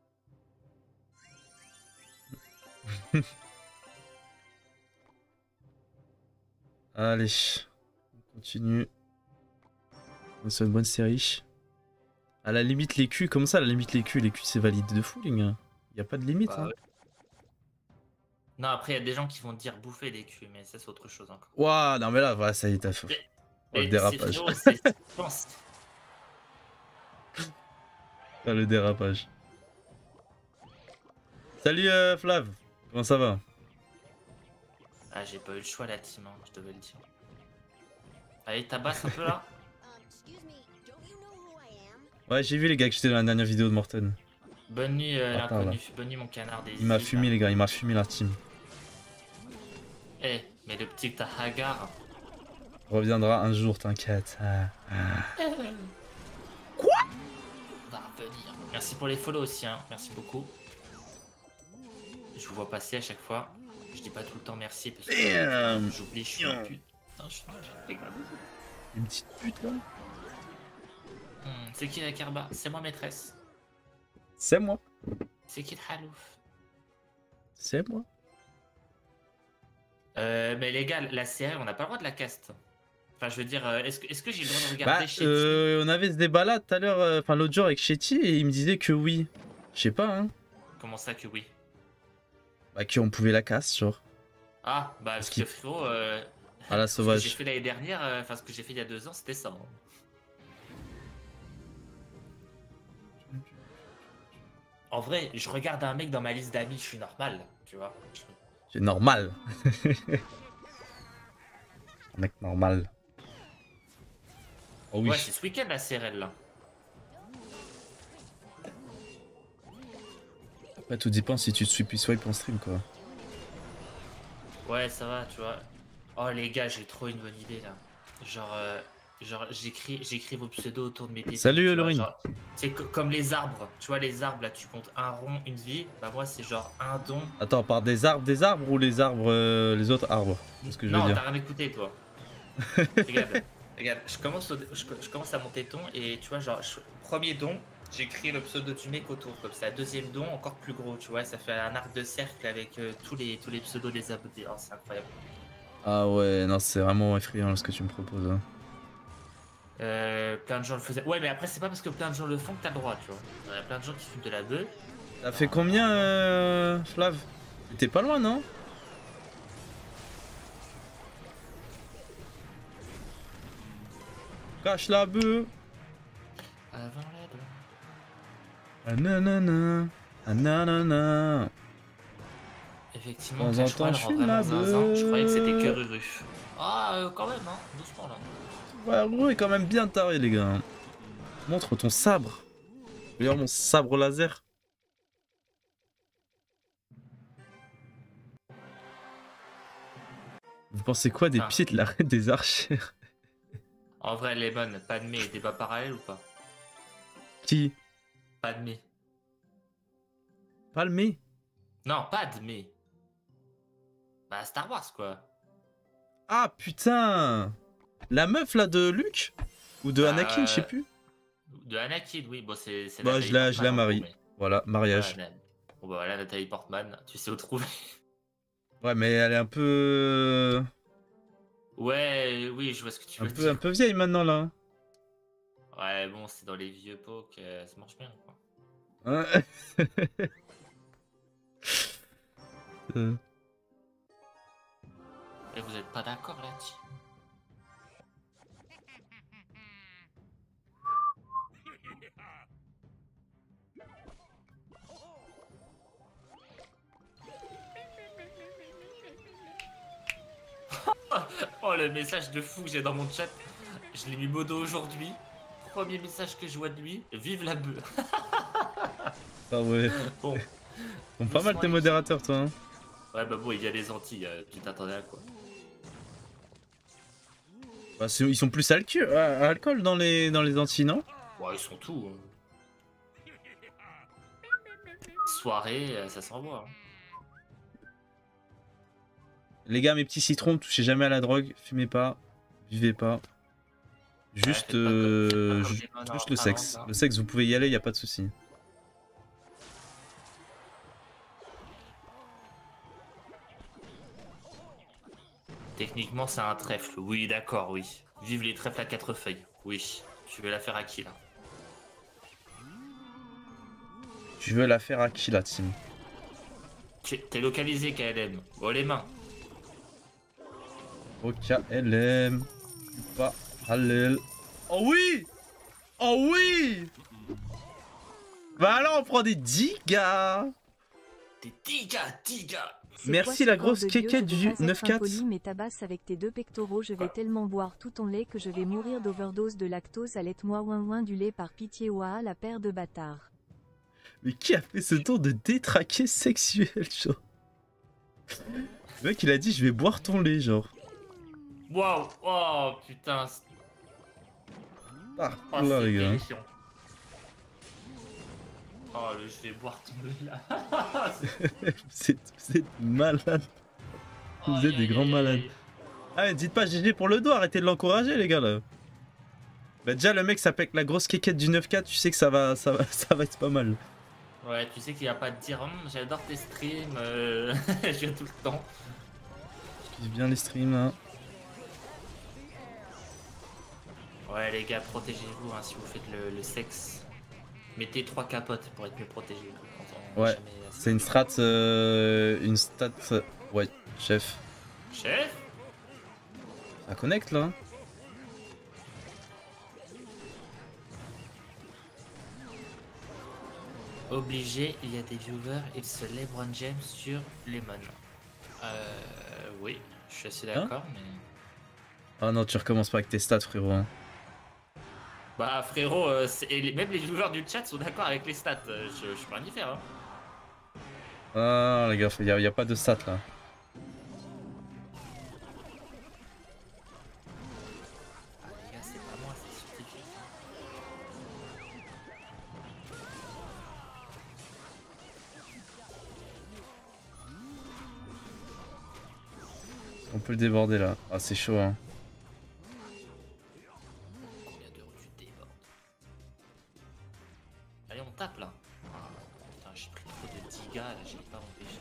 Allez. On continue. C'est une bonne série. À la limite les culs, comme ça à la limite les culs c'est valide de fou les gars. Y a pas de limite Bah, hein. ouais. Non après il y a des gens qui vont dire bouffer des culs mais ça c'est autre chose encore. Ouah, non mais là, voilà, ça y est, t'as fait. Oh, le dérapage. Frérot, je pense. Ah, le dérapage. Salut Flav, comment ça va? Ah j'ai pas eu le choix la team, hein, je devais le dire. Allez tabasse un peu là. Excuse me, don't you know who I am? Ouais, j'ai vu les gars que j'étais dans la dernière vidéo de Morton. Bonne nuit Attends, l'inconnu, bonne nuit mon canard des Il m'a îles, fumé là. les gars, il m'a fumé la team. Eh, mais le petit Hagar. Reviendra un jour, t'inquiète. Quoi? Va revenir. Merci pour les follow aussi, hein. Merci beaucoup. Je vous vois passer à chaque fois. Je dis pas tout le temps merci parce que j'oublie, je suis une pute. Putain, je suis une pute. Une petite pute là. C'est qui la Karba? C'est moi maîtresse. C'est moi. C'est qui le Halouf? C'est moi. Mais les gars, la série, on n'a pas le droit de la cast. Enfin, je veux dire, est-ce que j'ai le droit de Bah, regarder chez on avait ce débat là tout à l'heure, enfin l'autre jour avec Shetty et il me disait que oui. Je sais pas hein. Comment ça que oui? Bah qu'on pouvait la casse, genre. Ah, bah parce que frérot, À la ce que sauvage. j'ai fait l'année dernière, enfin ce que j'ai fait il y a 2 ans, c'était ça. Hein. En vrai, je regarde un mec dans ma liste d'amis, je suis normal, tu vois. C'est normal. Un mec normal. Oh oui. Ouais, c'est ce week-end la CRL là. Après, tout dépend si tu te swipe en stream quoi. Ouais, ça va, tu vois. Oh les gars, j'ai trop une bonne idée là. Genre j'écris vos pseudos autour de mes pépites. Salut Lorine. C'est comme les arbres. Tu vois les arbres là, tu comptes un rond, une vie. Bah moi c'est genre un don. Attends, par des arbres ou les arbres, les autres arbres? C'est ce que je veux Non, dire. t'as rien écouté toi. regarde, je commence à monter ton et tu vois genre premier don, j'écris le pseudo du mec autour comme ça. Deuxième don encore plus gros, tu vois, ça fait un arc de cercle avec tous les pseudos des abonnés. Oh, c'est incroyable. Ah ouais, non, c'est vraiment effrayant ce que tu me proposes. Hein. Plein de gens le faisaient. Ouais, mais après, c'est pas parce que plein de gens le font que t'as le droit, tu vois. Il y a plein de gens qui fument de la bœuf. T'as fait combien, Flav? T'es pas loin, non? Cache la bœuf. Avant la bœuf. Ah nanana. Ah nanana. Effectivement, De temps en Clash Royale temps, je rend fume la vraiment zinzin. Je croyais que c'était que bœuf. Ruru. Ah, quand même, hein. Doucement là. Ouais, Ruru est quand même bien taré, les gars. Montre ton sabre. Regarde mon sabre laser. Vous pensez quoi des pieds de l'arrêt des archères? En vrai, elle est bonne. Pas de mais, débat parallèle ou pas? Qui? Padmé. Palmé. Non, Padmé. Bah, Star Wars, quoi. Ah putain. La meuf là de Luke? Ou de Anakin, je sais plus. De Anakin, oui. Bon, c'est Bah, Nathalie je la Portman, en marie. gros, mais- Voilà, mariage. Voilà, bon, bah voilà, Nathalie Portman, tu sais où trouver. Ouais, mais elle est un peu. Ouais, oui, je vois ce que tu Un veux peu, dire. un peu vieille maintenant là. Ouais, bon, c'est dans les vieux pots que ça marche bien, quoi. Hein. Euh, Et vous êtes pas d'accord là-dessus? Oh, le message de fou que j'ai dans mon chat. Je l'ai mis modo aujourd'hui. Premier message que je vois de lui. Vive la bœuf. Ah ouais. Bon. Ils sont pas mal tes modérateurs, toi. Hein. Ouais, bah bon, il y a les Antilles. Tu t'attendais à quoi? Bah, ils sont plus alcool dans les Antilles, non? Ouais, ils sont tout. Soirée, ça s'envoie. Hein. Les gars, mes petits citrons, touchez jamais à la drogue, fumez pas, vivez pas. Juste, faites pas comme des monos juste en le Finlande, sexe. hein. Le sexe, vous pouvez y aller, y a pas de souci. Techniquement, c'est un trèfle. Oui, d'accord, oui. Vive les trèfles à 4 feuilles. Oui. Tu veux la faire à qui, là? Tu veux la faire à qui, la team? T'es localisé, KLM. Oh, les mains. OKLM. Pas Hallel. Oh oui! Oh oui! Bah là, on prend des 10 gars! T'es 10 gars. C'est Merci quoi, la ce corps grosse de Dieu, quéquette je veux du pas être 9-4. impoli, mais tabasse avec tes deux pectoraux, je vais tellement boire tout ton lait que je vais mourir d'overdose de lactose. Allaite-moi ouin du lait par pitié, ouah, la paire de bâtards. Mais qui a fait ce tour de détraqué sexuel, genre? Le mec, il a dit, je vais boire ton lait, genre. Waouh. Oh, putain. Ah, Oh, là, c'est les gars. terrifiant. Oh, je vais boire ton lait, là. Vous êtes malades. Vous êtes des grands malades. Ah, mais dites pas GG pour le doigt, arrêtez de l'encourager, les gars, là. Bah, déjà, le mec s'appelle la grosse quéquette du 9-4, tu sais que ça va être pas mal. Ouais, tu sais qu'il va pas te dire j'adore tes streams, je viens tout le temps. Je kiffe bien les streams, hein. Ouais, les gars, protégez-vous hein, si vous faites le sexe. Mettez 3 capotes pour être mieux protégé. Ouais, c'est une strat. Ouais, chef. Chef? Ça connecte là. Obligé, il y a des viewers, ils se LeBron James sur Lemon. Oui, je suis assez d'accord, mais. Ah non, tu recommences pas avec tes stats, frérot. Hein. Bah, frérot, même les viewers du chat sont d'accord avec les stats. Je peux rien y faire. Hein. Ah, les gars, y a pas de stats là. Ah, les gars, c'est pas moi, c'est scientifique. On peut le déborder là. Ah, c'est chaud, hein. Combien d'euros tu débordes? Allez, on tape là. Ah, putain, j'ai pris trop de 10 gars, là, j'ai pas empêché.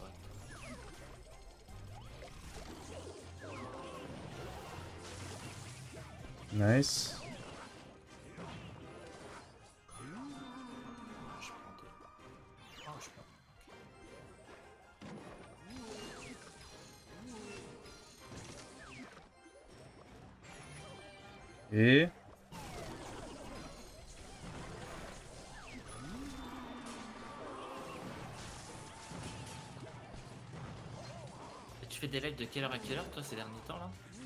Nice. Je prends deux. Oh, je prends. Et... Et tu fais des lives de quelle heure à quelle heure toi ces derniers temps là?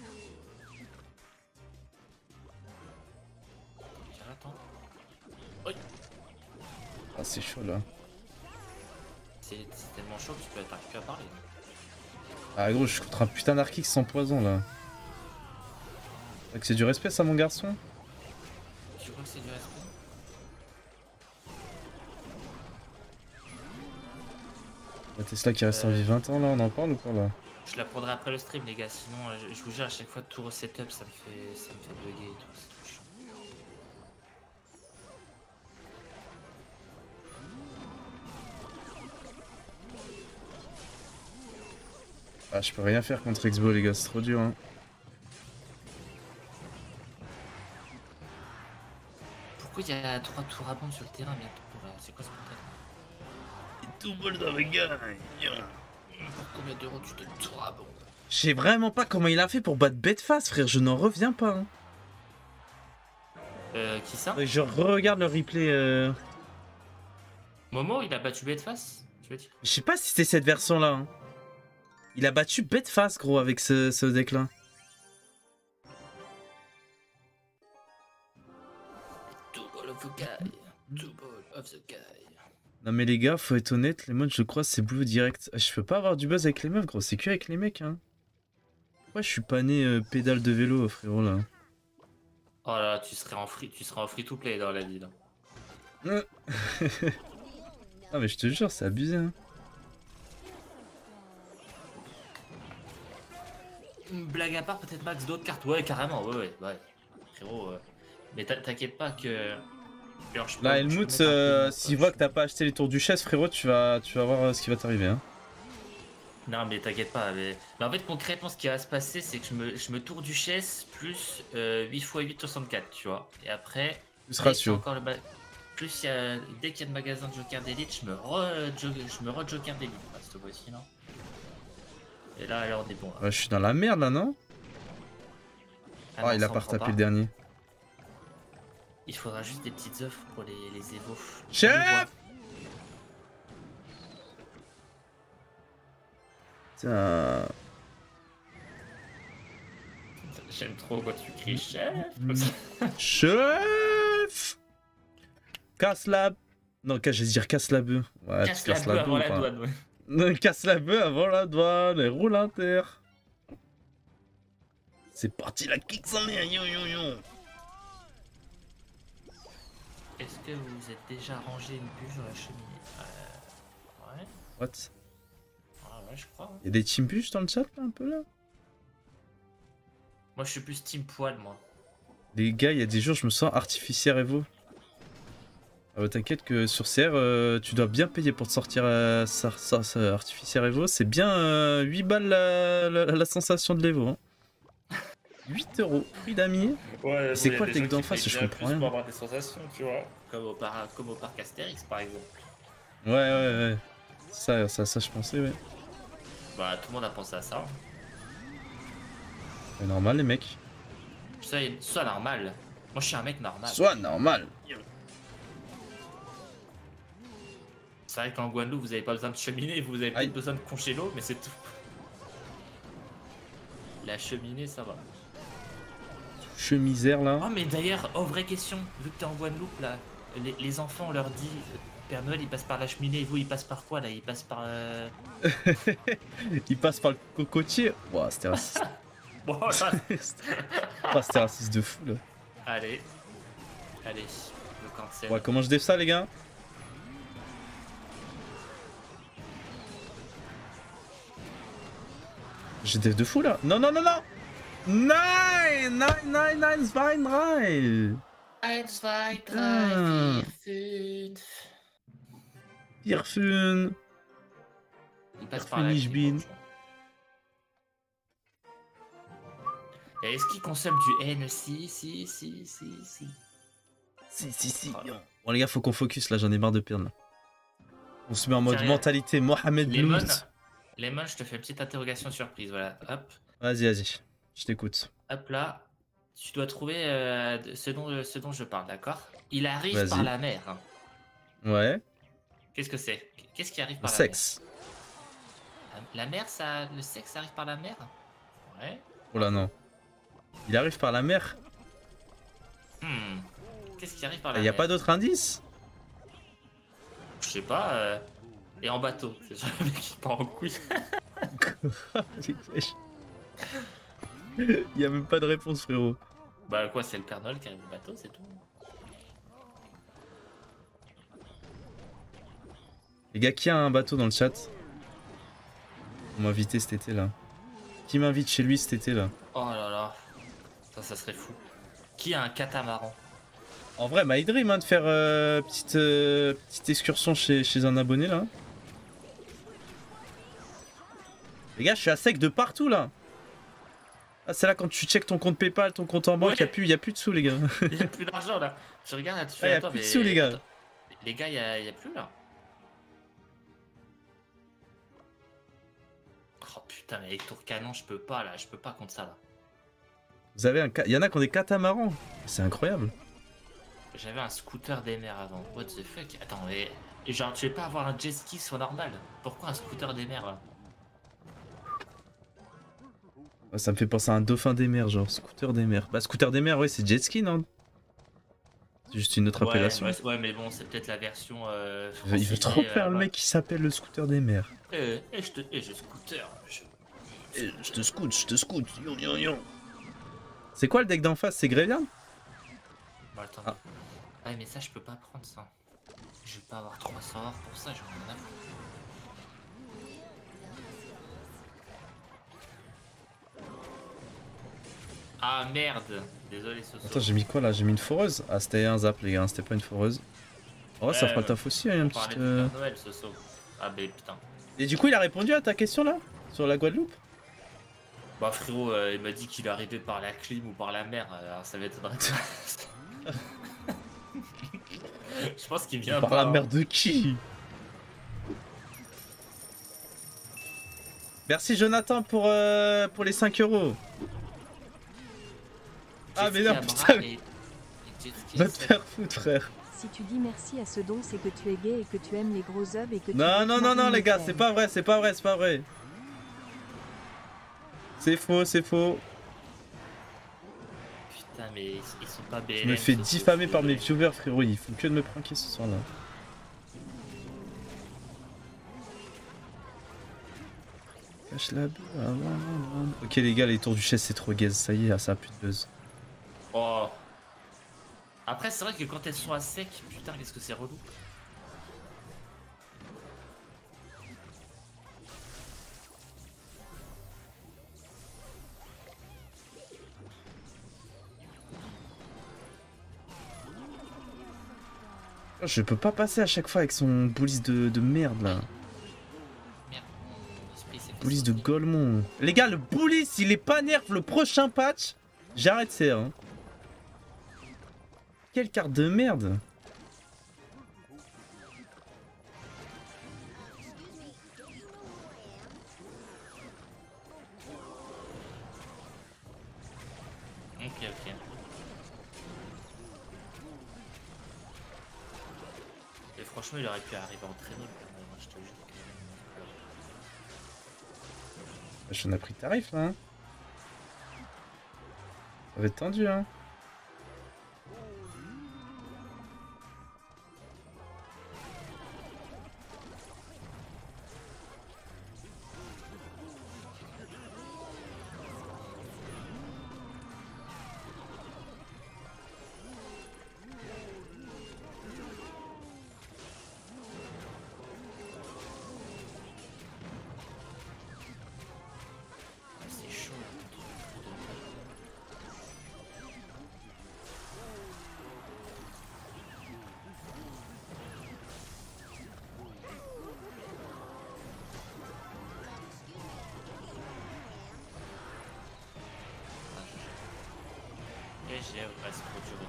Tiens, attends. Oui. Ah, c'est chaud là. C'est tellement chaud que tu peux être plus à parler. Ah, gros, je suis contre un putain d'Arkix sans poison là. C'est du respect ça, mon garçon? Tu crois que c'est du respect? La Tesla qui reste en vie 20 ans là, on en parle ou pas là? Je la prendrai après le stream, les gars. Sinon, je vous jure, à chaque fois de tout resetup, ça me fait bugger et tout. C'est trop chiant. Ah, je peux rien faire contre Exbo, les gars, c'est trop dur. Hein. Pourquoi il y a 3 tours à bombe sur le terrain bientôt? C'est quoi ce bordel? Tout bol dans les gars. Pour combien d'euros tu te tours à bombe? Je sais vraiment pas comment il a fait pour battre Bedfast, frère, je n'en reviens pas. Hein. Qui ça? Je regarde le replay. Momo, il a battu Bedfast, tu veux dire? Je sais pas si c'était cette version là. Hein. Il a battu Bedfast, gros, avec ce deck là. Two ball of the guy. Two ball of the guy. Non mais les gars, faut être honnête, les modes je crois c'est bleu direct. Je peux pas avoir du buzz avec les meufs, gros, c'est que avec les mecs. Hein. Pourquoi je suis pas né pédale de vélo, frérot là? Oh là, tu serais en free to play dans la vie là. Ah mais je te jure, c'est abusé. Hein. Blague à part, peut-être Max d'autres cartes. Ouais, carrément, ouais. Frérot, mais t'inquiète pas que. Alors, Là, Helmut, s'il voit que t'as pas acheté les tours du chess, frérot, tu vas voir ce qui va t'arriver. Hein. Non, mais t'inquiète pas. Mais en fait, concrètement, ce qui va se passer, c'est que je me tour du chess plus 8 x 8, 64, tu vois. Et après. Plus ratio. Encore plus, dès qu'il y a de magasin de Joker d'élite, je me re-Joker d'élite. Cette fois-ci, non. Et là, alors, on est bon. Là. Ouais, je suis dans la merde là, non? Ah, Oh, non, il a ça, pas on prend retapé le dernier. Il faudra juste des petites offres pour les évos. Chef! Tiens. J'aime trop quand tu cries chef. Chef! Casse la... Non, je vais dire casse la bœuf. Ouais, Casse la bœuf avant la douane, ouais. Casse la bœuf avant la douane et roule inter. C'est parti la kick sans lien, yo. Est-ce que vous êtes déjà rangé une bûche dans la cheminée? Ouais. What? Ah ouais, je crois. Hein. Y'a des team bûches dans le chat là, un peu là? Moi je suis plus team poil, moi. Les gars, il y a des jours je me sens artificière Evo. T'inquiète que sur CR, tu dois bien payer pour te sortir artificière Evo. C'est bien 8 balles la sensation de l'Evo. Hein. 8 €, prix d'amis. Ouais, c'est quoi le deck d'en face? Je comprends rien. Pour avoir des sensations, tu vois. Comme au parc Astérix par exemple. Ouais. Ça je pensais, ouais. Bah tout le monde a pensé à ça. C'est normal les mecs. Soit normal. Moi je suis un mec normal. Soit normal. C'est vrai qu'en Guadeloupe vous avez pas besoin de cheminée, vous avez peut-être besoin de congélo, mais c'est tout. La cheminée ça va. Chemisère là. Oh mais d'ailleurs, vraie question, vu que t'es en Guadeloupe là, les enfants on leur dit Père Noël il passe par la cheminée et vous il passe par quoi là? Il passe par Il passe par le cocotier. Ouah, c'était raciste. Bon, là... C'était raciste de fou là. Allez, le cancel. Ouais, comment je def ça les gars? J'ai def de fou là. Non. Nein, 2, 3. 1, 2, 3, 4, 5. Fun. Il passe par là. Et est-ce qu'il consomme du N? Si. Voilà. Bon les gars, faut qu'on focus là, j'en ai marre de perdre là. On se met en mode mentalité Mohamed Blood. Lemon, je te fais une petite interrogation surprise, voilà, hop. Vas-y, je t'écoute. Hop là, tu dois trouver ce dont je parle, d'accord? Il arrive par la mer. Hein. Ouais. Qu'est-ce que c'est? Qu'est-ce qui arrive par le la sexe. Mer? La mer, ça, le sexe arrive par la mer? Ouais. Oh là non. Il arrive par la mer. Qu'est-ce qui arrive par la mer? Y a pas d'autre indice? Je sais pas. Et en bateau. C'est ça le mec qui part en couille. Y a même pas de réponse, frérot. Bah quoi, c'est le Père Noël qui arrive au bateau, c'est tout. Les gars, qui a un bateau dans le chat? On m'a invité cet été là. Qui m'invite chez lui cet été là? Oh là là. Ça serait fou. Qui a un catamaran? En vrai, my dream hein, de faire petite excursion chez un abonné là. Les gars, je suis à sec de partout là. Ah, c'est là quand tu check ton compte PayPal, ton compte en banque, Ouais. y a plus de sous les gars. Il n'y a plus d'argent là. Tu regardes là, tu Ah, fais y a attends, plus de mais- sous, les gars. attends. Les gars, y a plus là. Oh putain, mais avec tour canon, je peux pas là, je peux pas contre ça là. Vous avez y en a qui ont des catamarans. C'est incroyable. J'avais un scooter des mers avant. What the fuck? Attends, mais. Et genre, tu veux pas avoir un jet ski soit normal? Pourquoi un scooter des mers là? Ça me fait penser à un dauphin des mers, genre scooter des mers. Bah, scooter des mers, ouais, c'est jet ski, non? C'est juste une autre appellation. Ouais, mais bon, c'est peut-être la version. Il veut trop faire le mec qui s'appelle le scooter des mers. Je scooter. Je te scoute, yo yo yo. C'est quoi le deck d'en face? C'est Grévian? Bon, attends. Ah. Ouais, mais ça, je peux pas prendre ça. Je vais pas avoir 3 sorts pour ça, j'en ai rien à foutre. Ah merde! Désolé, Soso. Attends, j'ai mis quoi là? J'ai mis une foreuse? Ah, c'était un zap, les gars, c'était pas une foreuse. Oh, ça Ouais, fera le ouais. taf aussi, hein, un On petit. parlait de Père Noël, Soso. Ah, ben putain. Et du coup, il a répondu à ta question là? Sur la Guadeloupe? Bah, frérot, il m'a dit qu'il arrivait par la clim ou par la mer, alors ça m'étonnerait pas. Je pense qu'il vient Par pas, la hein. mère de qui? Merci Jonathan pour les 5 euros. Ah, mais Jet non, ski à putain, bras mais- et jet ski Va à te sel. faire foutre, frère. Si tu dis merci à ce don, c'est que tu es gay et que tu aimes les gros œufs et que tu Non, veux non, que non, non, Marine les gars, t'aime. c'est pas vrai, c'est pas vrai, c'est pas vrai. C'est faux, c'est faux. Putain, mais ils sont pas BLM. Je me fais Soso, diffamer je par mes suis désolé. viewers, frérot. Ils font que de me pranker ce soir-là. Cache la bulle. Ok, les gars, les tours du chess, c'est trop gaze. Ça y est, ça a plus de buzz. Oh. Après, c'est vrai que quand elles sont à sec, putain, qu'est-ce que c'est relou. Je peux pas passer à chaque fois avec son police de merde là. Merde, mon esprit s'est fait Police de sauter. Golemont. Les gars, le police, il est pas nerf le prochain patch. J'arrête CR. Hein. Quelle carte de merde. Ok. Et franchement, il aurait pu arriver en traîneau, moi, je te jure. Je n'ai pris tarif là. Hein. Ça va être tendu hein. Ah, c'est chaud, là, ton truc. Et j'ai presque trop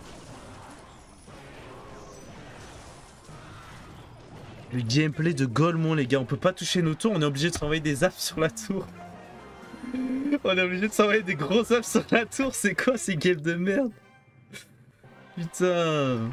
Le gameplay de Golemont les gars, on peut pas toucher nos tours, on est obligé de s'envoyer des apps sur la tour. On est obligé de s'envoyer des gros apps sur la tour, c'est quoi ces games de merde? Putain.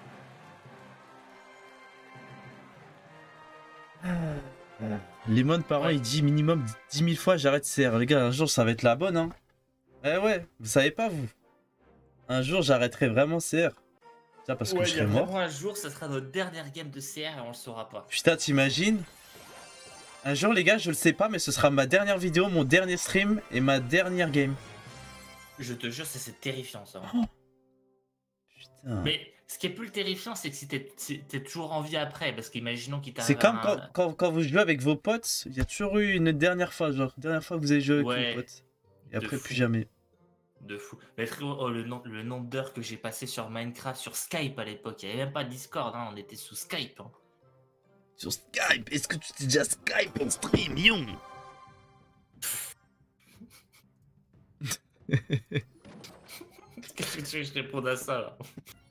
Lemon par an il dit minimum 10 000 fois j'arrête CR. Les gars, un jour ça va être la bonne hein. Eh ouais, vous savez pas vous. Un jour j'arrêterai vraiment CR. Tiens parce que Ouais, je il y a serai mort. vraiment un jour, ça sera notre dernière game de CR et on le saura pas. Putain, t'imagines? Un jour, les gars, je le sais pas, mais ce sera ma dernière vidéo, mon dernier stream et ma dernière game. Je te jure, c'est terrifiant ça. Putain. Mais ce qui est plus terrifiant, c'est que si t'es toujours en vie après, parce qu'imaginons qu'il C'est t'arrive comme quand vous jouez avec vos potes, il y a toujours eu une dernière fois, genre, dernière fois que vous avez joué avec Ouais, vos potes. Et de après, fou. plus jamais. De fou. Mais frérot, oh, le nombre d'heures que j'ai passé sur Minecraft, sur Skype à l'époque, il n'y avait même pas Discord, hein, on était sous Skype. Hein. Sur Skype, est-ce que tu t'es déjà Skype en stream, yon? Qu'est-ce que tu veux que je réponde à ça là?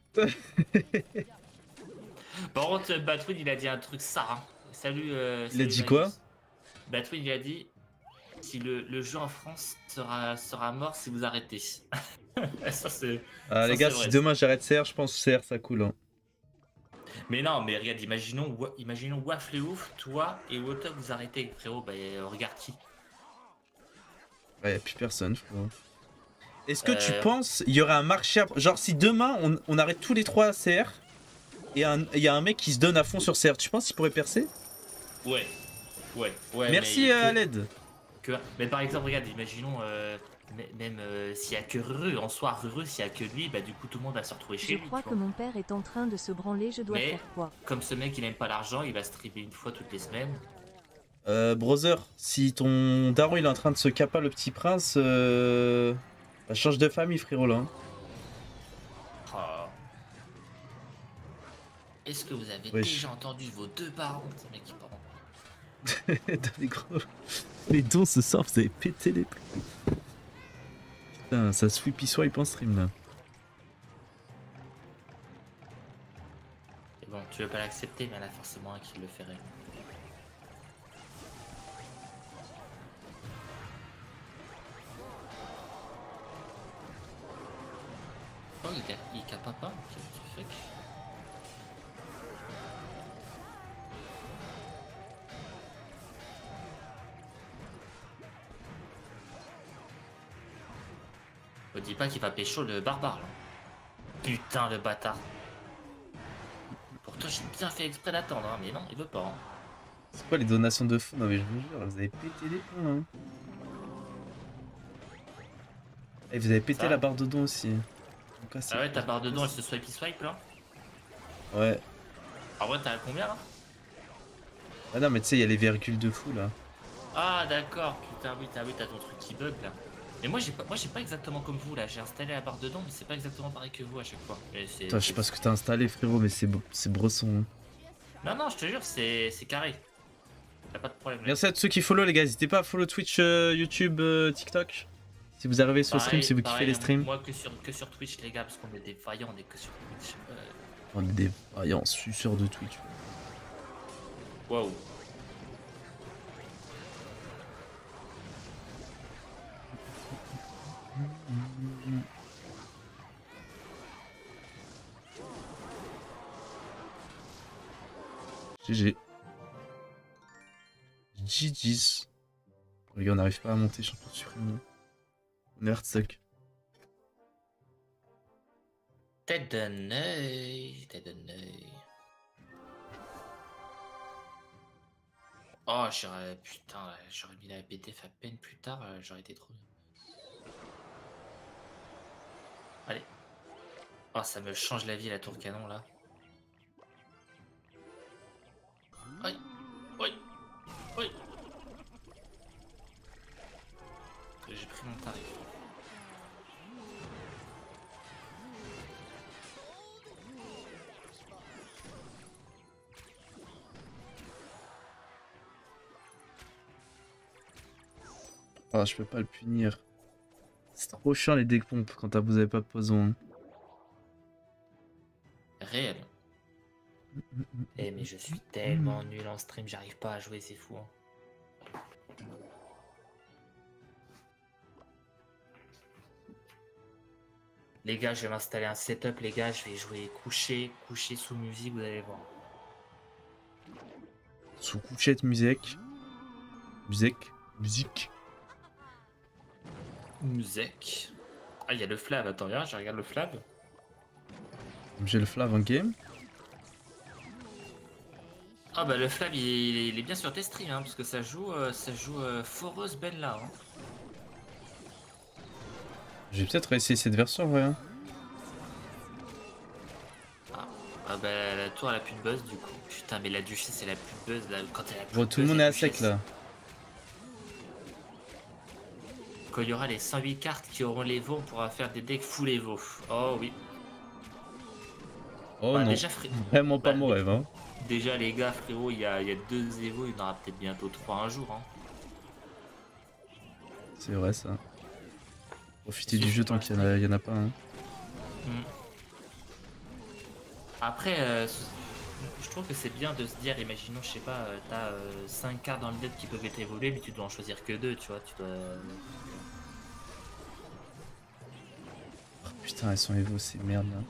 Par contre, Batwin il a dit un truc ça. Hein. Salut. Il a Salut, dit quoi? Batwin il a dit si le jeu en France sera mort si vous arrêtez. Ça c'est. Ah, les gars, si demain j'arrête CR, je pense que CR ça coule. Hein. Mais non, mais regarde, imaginons Waffle et Ouf, toi et Wotok vous arrêtez, frérot. Bah, regarde qui. Ouais, y'a plus personne, frérot. Est-ce que tu penses il y aurait un marché genre si demain on arrête tous les trois CR et il y a un mec qui se donne à fond sur CR, tu penses qu'il pourrait percer? Ouais. Merci mais à l'aide. Mais par exemple, regarde, imaginons même s'il y a que Ruru, en soi Ruru, s'il y a que lui, bah du coup tout le monde va se retrouver chez Je lui. crois que mon père est en train de se branler, je dois Mais faire quoi? comme ce mec il aime pas l'argent, il va streamer une fois toutes les semaines. Brother, si ton daron il est en train de se capa le petit prince, bah, change de famille, frérot là. Hein. Oh. Est-ce que vous avez Wesh. déjà entendu vos deux parents? Ce mec qui parle. Dans les gros. Les dons ce soir, vous avez pété les plombs. Putain, ça sweepy swipe en stream là. Et bon, tu veux pas l'accepter, mais il y en a forcément un qui le ferait. Oh, il capa pas? Qu'est-ce que tu fais? Me dis pas qu'il va pécho le barbare là. Putain le bâtard. Pourtant j'ai bien fait exprès d'attendre, hein, mais non, il veut pas. Hein. C'est quoi les donations de fou? Non mais je vous jure, vous avez pété les plombs. Hein. Et vous avez pété Ça la barre de don aussi. Donc, Ah ouais, ta barre de don elle se swipe là? Ouais. Ah ouais, t'as combien là? Ah non mais tu sais, il y a les virgules de fou là. Ah d'accord, putain oui, t'as ton truc qui bug là. Mais moi j'ai pas exactement comme vous là, j'ai installé la barre de don mais c'est pas exactement pareil que vous à chaque fois. Toi, je sais pas ce que t'as installé frérot, mais c'est bresson. Hein. Non, je te jure, c'est carré. Y'a pas de problème. Merci à tous ceux qui follow les gars, n'hésitez pas à follow Twitch, YouTube, TikTok. Si vous arrivez sur le stream, si vous kiffez les streams. Moi que sur Twitch les gars, parce qu'on est des vaillants, on est que sur Twitch. On est des vaillants suceurs de Twitch. Waouh. GG. GG's. Les gars, on n'arrive pas à monter champion suprême. On est hardsuck. Tête de nœud, tête de nœud. Oh, j'aurais mis la BTF à peine plus tard, j'aurais été trop bien. Allez. Oh, ça me change la vie la tour canon là. Oui, oui, oui. J'ai pris mon tarif. Oh, je peux pas le punir. C'est trop chiant les décompes quand vous avez pas besoin. Réel. Eh mais je suis tellement nul en stream, j'arrive pas à jouer, c'est fou. Hein. Les gars, je vais m'installer un setup, les gars, je vais jouer couché sous musique, vous allez voir. Sous couchette musique. Musique. Ah, il y a le flav, attends, viens, je regarde le flav. J'ai le flav en game. Ah bah le flav il est bien sur tes streams hein, parce que ça joue Foreuse Ben là. Hein. Je vais peut-être essayer cette version, ouais. Hein. Ah bah la tour elle a plus de buzz du coup. Putain mais la duchesse elle a plus de buzz là, quand elle a plus Bon, de tout le buzz, monde la est à sec duchesse. là. Quand il y aura les 108 cartes qui auront l'Evo, on pourra faire des decks full Evo. Oh oui. Oh Bah non, déjà vraiment pas bah, mon rêve. Hein. déjà les gars frérot, il y a 2 Evo, il y en aura peut-être bientôt 3 un jour. Hein. C'est vrai ça. Profiter du jeu tant qu'il y en a pas. Hein. Mm. Après, je trouve que c'est bien de se dire, imaginons, je sais pas, t'as 5 cartes dans le deck qui peuvent être évoluées, mais tu dois en choisir que 2, tu vois. Tu dois... Oh, putain, elles sont Evo, c'est merde là.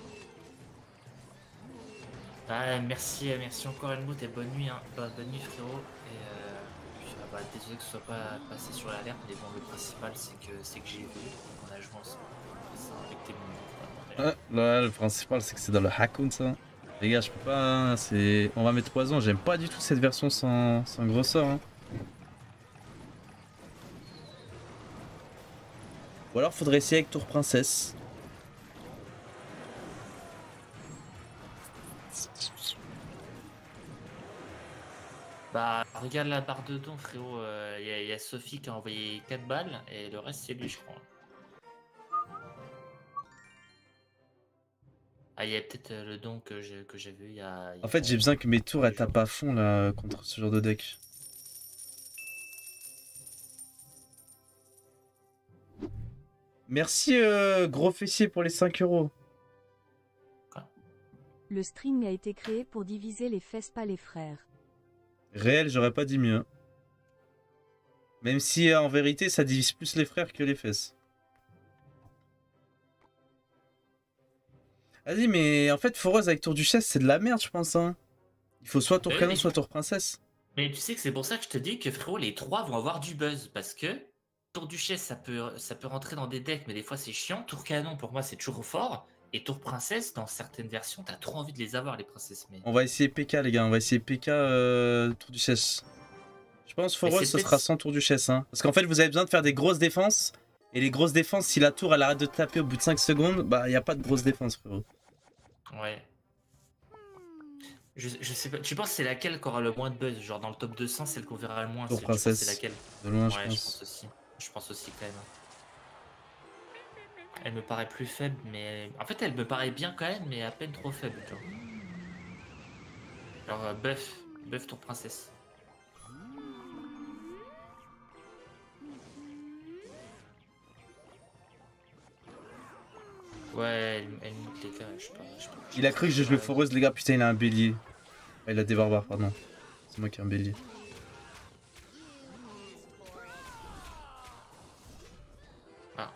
Ah, merci encore Helmut et bonne nuit, hein. Bonne nuit frérot. Et puis, bah, désolé que ce soit pas passé sur l'alerte, mais bon, le principal c'est que j'ai vu qu'on a joué ensemble. Ça, avec tes moments. Là, le principal c'est que c'est dans le Hakun ça. Les gars, je peux pas. Hein, c'est. On va mettre poison. J'aime pas du tout cette version sans gros sort. Hein. Ou alors faudrait essayer avec Tour Princesse. Bah, regarde la barre de don, frérot. Il y a Sophie qui a envoyé 4 balles et le reste c'est lui, je crois. Ah, il y a peut-être le don que j'ai vu. En fait, j'ai besoin que mes tours elles tapent à fond là contre ce genre de deck. Merci gros fessier pour les 5 €. Le string a été créé pour diviser les fesses, pas les frères. Réel, j'aurais pas dit mieux. Même si en vérité ça divise plus les frères que les fesses. Vas-y, mais en fait, Foreuse avec Tour Duchesse, c'est de la merde, je pense. Hein. Il faut soit Tour Canon, soit Tour Princesse. Mais tu sais que c'est pour ça que je te dis que frérot, les 3 vont avoir du buzz. Parce que Tour Duchesse, ça peut rentrer dans des decks, mais des fois c'est chiant. Tour Canon, pour moi, c'est toujours fort. Et Tour Princesse, dans certaines versions, t'as trop envie de les avoir, les princesses. Mais... On va essayer PK, les gars. On va essayer PK Tour Duchesse. Je pense Foreuse, ce sera sans Tour Duchesse. Hein. Parce qu'en fait, vous avez besoin de faire des grosses défenses. Et les grosses défenses, si la tour elle arrête de taper au bout de 5 secondes, bah il n'y a pas de grosses défenses, frérot. Ouais. Je sais pas. Tu penses c'est laquelle qui aura le moins de buzz? Genre dans le top 200, celle qu'on verra le moins. Tour Princesse. C'est laquelle? De loin, ouais, je pense aussi. Je pense aussi quand même. Elle me paraît plus faible, mais en fait elle me paraît bien quand même, mais à peine trop faible. Genre buff Tour Princesse. Ouais, elle monte les gars, je sais pas. Il a cru que je jouais Foreuse, les gars. Putain, il a un bélier. Ah, il a des barbares, pardon. C'est moi qui ai un bélier. Ah.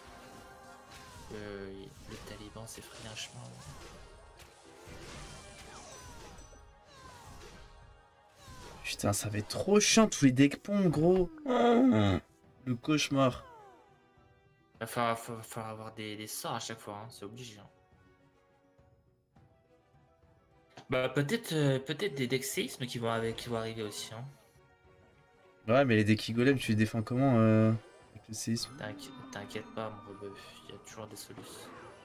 Le taliban s'est frayé un chemin. Putain, ça va être trop chiant tous les decks pong, gros. Le cauchemar. Il va falloir avoir des sorts à chaque fois, hein, c'est obligé. Hein. Bah peut-être des decks séismes qui vont arriver aussi. Hein. Ouais, mais les decks golem, tu les défends comment avec le séisme? T'inquiète pas, mon rebeu, il y a toujours des solutions.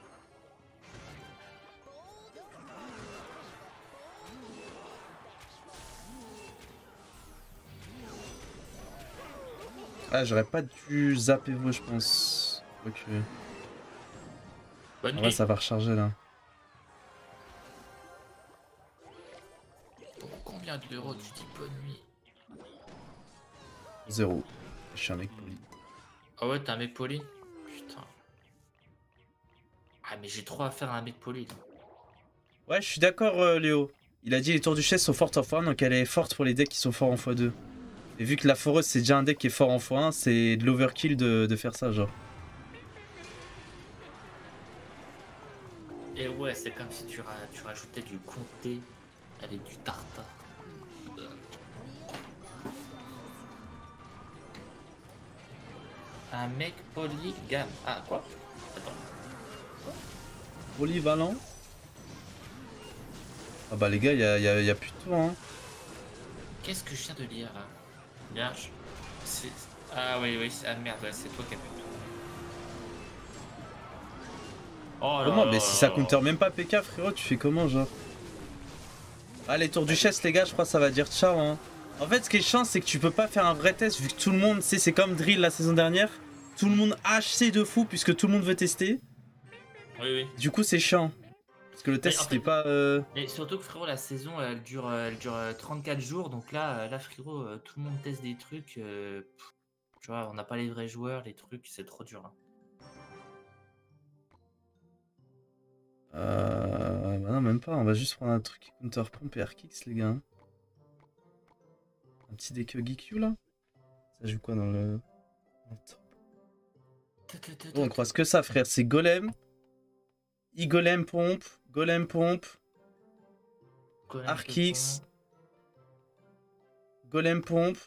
Ah, j'aurais pas dû zapper vous, je pense. Ok. Bonne nuit. Ça va recharger là. Pour combien d'euros tu dis bonne nuit? 0. Je suis un mec poli. Ah ouais, t'es un mec poli? Putain. Ah mais j'ai trop à faire à un mec poli. Là. Ouais, je suis d'accord Léo. Il a dit les tours Duchesse sont fortes en x1, donc elle est forte pour les decks qui sont forts en x2. Et vu que la Foreuse c'est déjà un deck qui est fort en x1, c'est de l'overkill de faire ça genre. Et ouais, c'est comme si tu rajoutais du comté avec du tartare. Un mec polygame. Ah quoi? Attends. Polyvalent. Ah bah les gars, y a plus de tour hein. Qu'est-ce que je viens de lire là? Bien, ah oui, ah merde, c'est toi qui as plus de tour. Oh là Comment? là Mais si ça là counter même pas PK frérot, tu fais comment genre? Ah, les tours du chess, les gars, je crois que ça va dire ciao. Hein. En fait, ce qui est chiant, c'est que tu peux pas faire un vrai test vu que tout le monde, c'est comme Drill la saison dernière. Tout le monde HC de fou puisque tout le monde veut tester. Oui, oui. Du coup, c'est chiant. Parce que le test, c'était pas. Et surtout que frérot, la saison elle dure 34 jours. Donc là frérot, tout le monde teste des trucs. Tu vois, on n'a pas les vrais joueurs, les trucs, c'est trop dur. Hein. Bah non, même pas. On va juste prendre un truc counter pompe et R-Kicks, les gars. Un petit deck Geekyu là. Ça joue quoi dans le top? Oh, on croise que ça, frère. C'est Golem. Golem pompe. Golem pompe. R-Kicks. Golem pompe.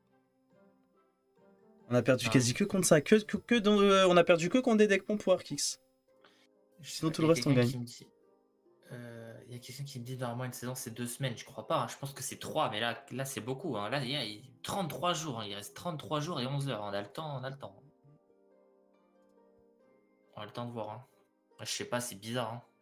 On a perdu quasi que contre ça. On a perdu que contre des decks pompe ou R-Kicks. Sinon tout le reste on gagne. Il y a quelqu'un qui me dit normalement une saison c'est 2 semaines. Je crois pas, hein. Je pense que c'est 3, mais là c'est beaucoup. Hein. Là il y a 33 jours, hein. Il reste 33 jours et 11 heures. On a le temps, on a le temps. On a le temps de voir. Hein. Je sais pas, c'est bizarre. Hein.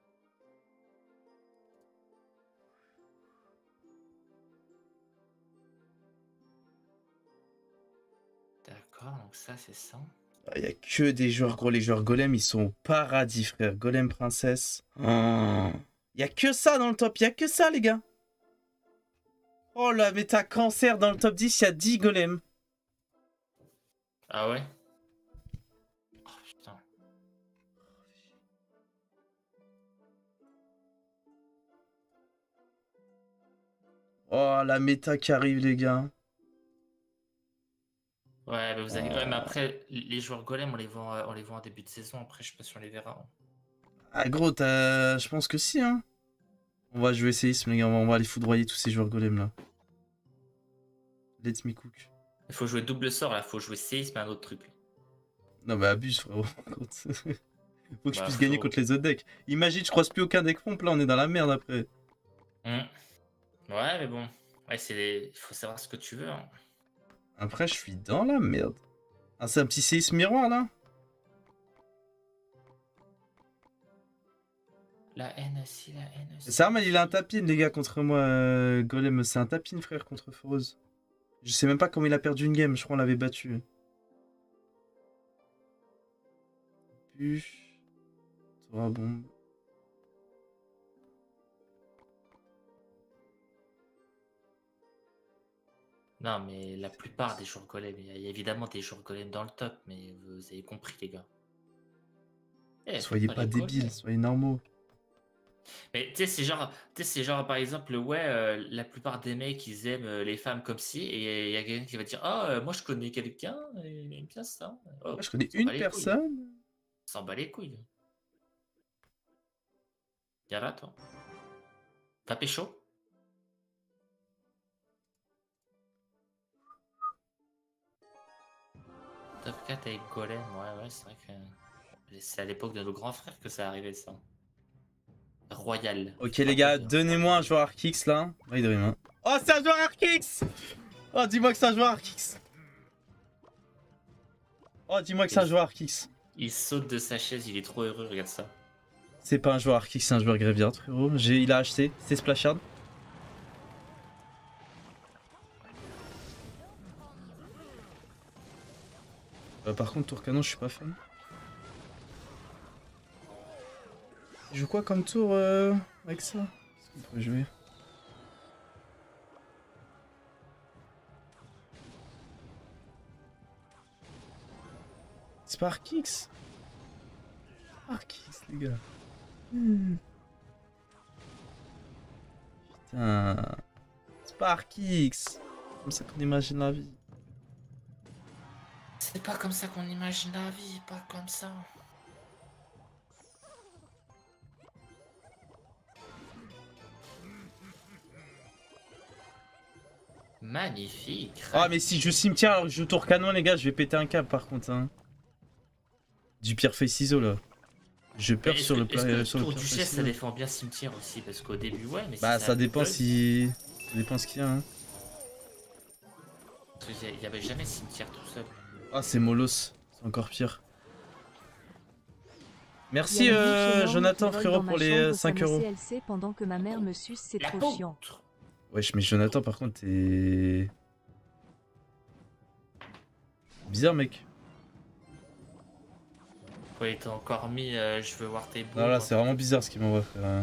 D'accord, donc ça c'est ça. Il y a que des joueurs gros, les joueurs golem ils sont au paradis frère. Golem princesse. Il y a que ça dans le top, il y a que ça les gars. Oh la méta cancer dans le top 10, il y a 10 golems. Ah ouais. Oh putain. Oh la méta qui arrive les gars. Ouais, mais vous avez... ouais, mais après, les joueurs golem, on les voit en début de saison. Après, je sais pas si on les verra. Ah gros, je pense que si hein. On va jouer séisme les gars, on va aller foudroyer tous ces joueurs golem là. Let me cook. Il faut jouer double sort là, faut jouer séisme et un autre truc. Non mais abuse frérot. Faut que je puisse gagner contre les autres decks. Imagine, je croise plus aucun deck pompe là, on est dans la merde après. Ouais, mais bon. Ouais, il faut savoir ce que tu veux. Hein. Après, je suis dans la merde. Ah, c'est un petit séisme miroir là. La haine aussi, la haine aussi. C'est mais il a un tapin les gars contre moi. Golem, c'est un tapin frère contre Foreuse. Je sais même pas comment il a perdu une game, je crois qu'on l'avait battu. Bûche. Tour bombe. Non, mais la plupart des joueurs golem, il y a évidemment des joueurs golem dans le top, mais vous avez compris, les gars. Soyez pas débiles, soyez normaux. Mais tu sais, c'est genre, par exemple, ouais, la plupart des mecs, ils aiment les femmes comme si, et il y a quelqu'un qui va dire, ah, moi je connais quelqu'un, et il aime bien ça. Oh, moi je connais une personne. S'en bat les couilles. Y'a là, toi. T'as pécho? Top 4 avec Golem, ouais, c'est vrai que c'est à l'époque de nos grands frères que ça arrivait ça. Royal. Ok les gars, donnez-moi un joueur Arkix là. Ouais, hein. Oh c'est un joueur Arkix. Oh dis-moi que c'est un joueur Arkix. Oh dis-moi que c'est un joueur Arkix. Il saute de sa chaise, il est trop heureux, regarde ça. C'est pas un joueur Arkix, c'est un joueur Graveyard frérot. Il a acheté, c'est Splashard. Par contre tour canon je suis pas fan. Il joue quoi comme tour avec ça? Qu'est-ce qu'on pourrait jouer? C'est pas Arkix? Arkix les gars. Putain. C'est pas Arkix. Comme ça qu'on imagine la vie. C'est pas comme ça qu'on imagine la vie, pas comme ça. Magnifique. Ah mais si je joue cimetière alors que je joue tour canon les gars, je vais péter un câble par contre hein. Du pierre feuille ciseau là. Je perds sur le tour du chef ça défend bien cimetière aussi parce qu'au début ouais mais bah ça dépend si... Ça dépend ce qu'il y a hein. Il y avait jamais cimetière tout seul. Ah c'est mollos, c'est encore pire. Merci Jonathan frérot pour les 5 euros. CLC pendant que ma mère me suce, c'est trop chiant. Wesh, mais Jonathan, par contre, t'es... Bizarre, mec. Ouais, il t'a encore mis je veux voir tes boules. Non, là, c'est vraiment bizarre ce qu'il m'envoie, frère.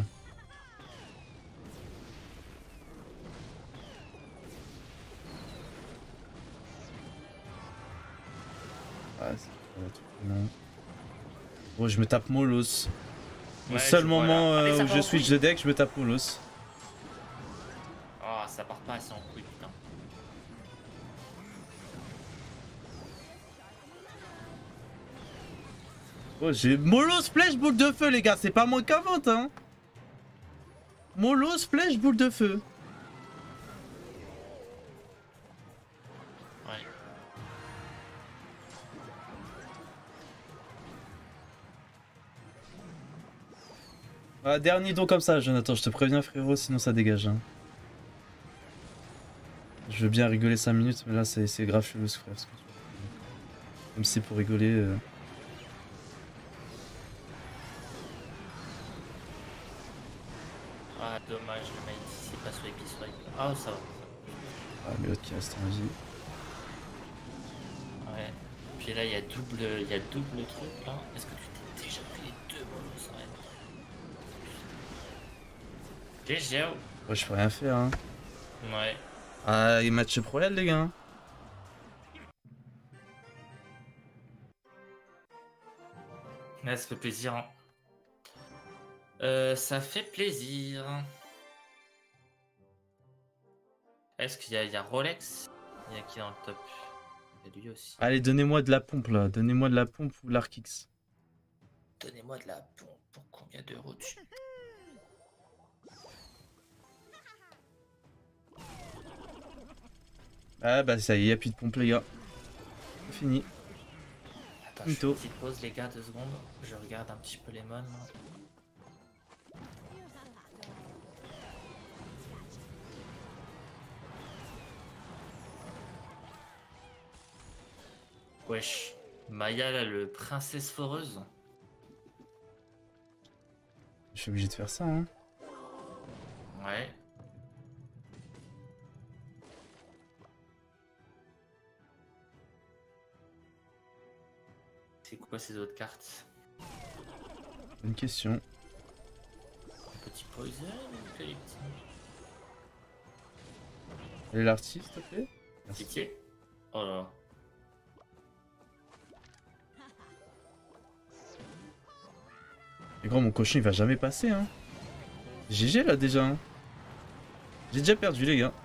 Ah, c'est pas tout, non. Bon, je me tape Molos. Au Ouais, seul je vois, moment là. Allez, ça où part je en switch couille. de deck, je me tape Molos. Oh, ça part pas assez en couille, putain. Oh, j'ai Molos, flèche, boule de feu, les gars. C'est pas moins qu'avant, hein. Molos, flèche, boule de feu. Ouais. Ah, dernier don comme ça, Jonathan, je te préviens, frérot, sinon ça dégage. Hein. Je veux bien rigoler 5 minutes, mais là c'est grave chelou, frère. Même si c'est pour rigoler. Ah, dommage, le mec, c'est pas swipe, il swipe. Ah, ça va. Ah, mais l'autre qui reste en vie. Ouais. Puis là, il y a double truc là. Est-ce que tu t'es déjà pris les deux bolos ouais. GG. Ouais, je peux rien faire. Hein. Ouais. Ah, il match pro les gars. Ouais, ça fait plaisir. Hein. Ça fait plaisir. Est-ce qu'il y a Rolex? Il y a qui dans le top? Il y a lui aussi. Allez, donnez-moi de la pompe là. Donnez-moi de la pompe ou l'Arkix. Donnez-moi de la pompe pour combien d'euros tu... Ah bah ça y est, y'a plus de pompe les gars. C'est fini. Attends, je fais Mytho. une petite pause les gars, 2 secondes. Je regarde un petit peu les mons. Wesh. Maya là, le princesse foreuse. Je suis obligé de faire ça hein. Ouais. C'est quoi ces autres cartes? Bonne question. Petit poison ou que les petits? Et l'artiste, s'il te plaît. Merci. Pitié. Oh là là. Mais gros, mon cochon il va jamais passer hein. GG là déjà. Hein. J'ai déjà perdu les gars.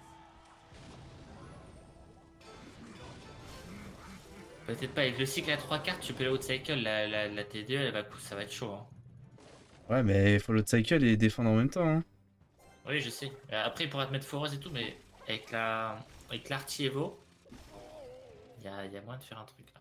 Peut-être pas, avec le cycle à 3 cartes, tu peux la cycle, la T2, elle va, ça va être chaud. Hein. Ouais, mais il faut l'autre cycle et défendre en même temps. Hein. Oui, je sais. Après, il pourra te mettre foreuse et tout, mais avec l'arty Evo, il y a moyen de faire un truc là.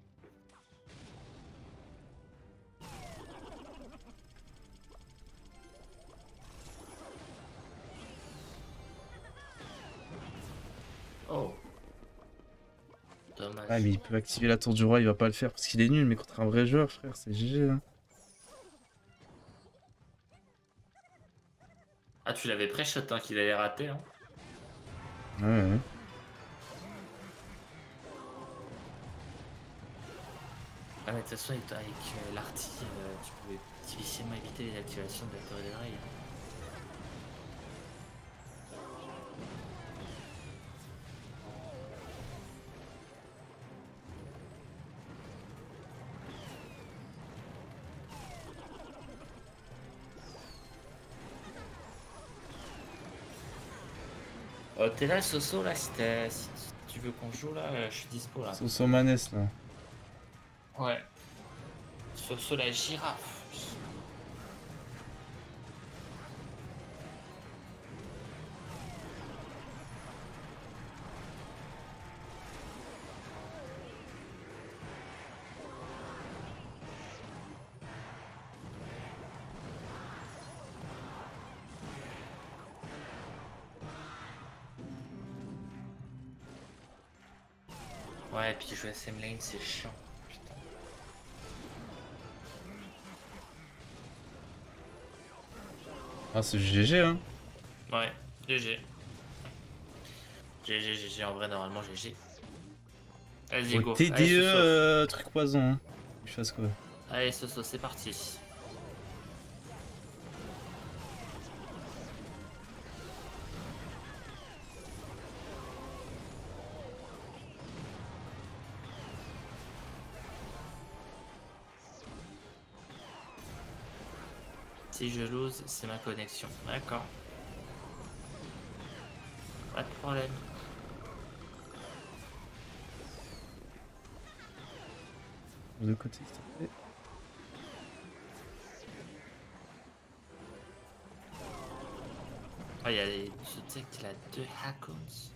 Oh. Dommage. Ouais, mais il peut activer la tour du roi, il va pas le faire parce qu'il est nul, mais contre un vrai joueur, frère, c'est GG. Hein. Ah, tu l'avais pré-shot hein, qu'il allait rater. Hein. Ouais. Ah, mais de toute façon, avec l'arty, tu pouvais difficilement éviter les activations de la Torre del Rey. Hein. T'es là, Soso, là, si tu veux qu'on joue, là, je suis dispo, là. Soso Manès là. Ouais. Soso, la girafe. Ouais, et puis jouer à SM Lane, c'est chiant. Putain. Ah, c'est GG hein. Ouais. GG. GG, en vrai, normalement, GG. Vas-y, go. TDE, Allez, Soso. truc poison. Hein. Je fasse quoi? Allez, Soso, c'est parti. Si je lose, c'est ma connexion. D'accord. Pas de problème. De côté, s'il te plaît. Ah, il y a les... Je sais qu'il a 2 Hakons.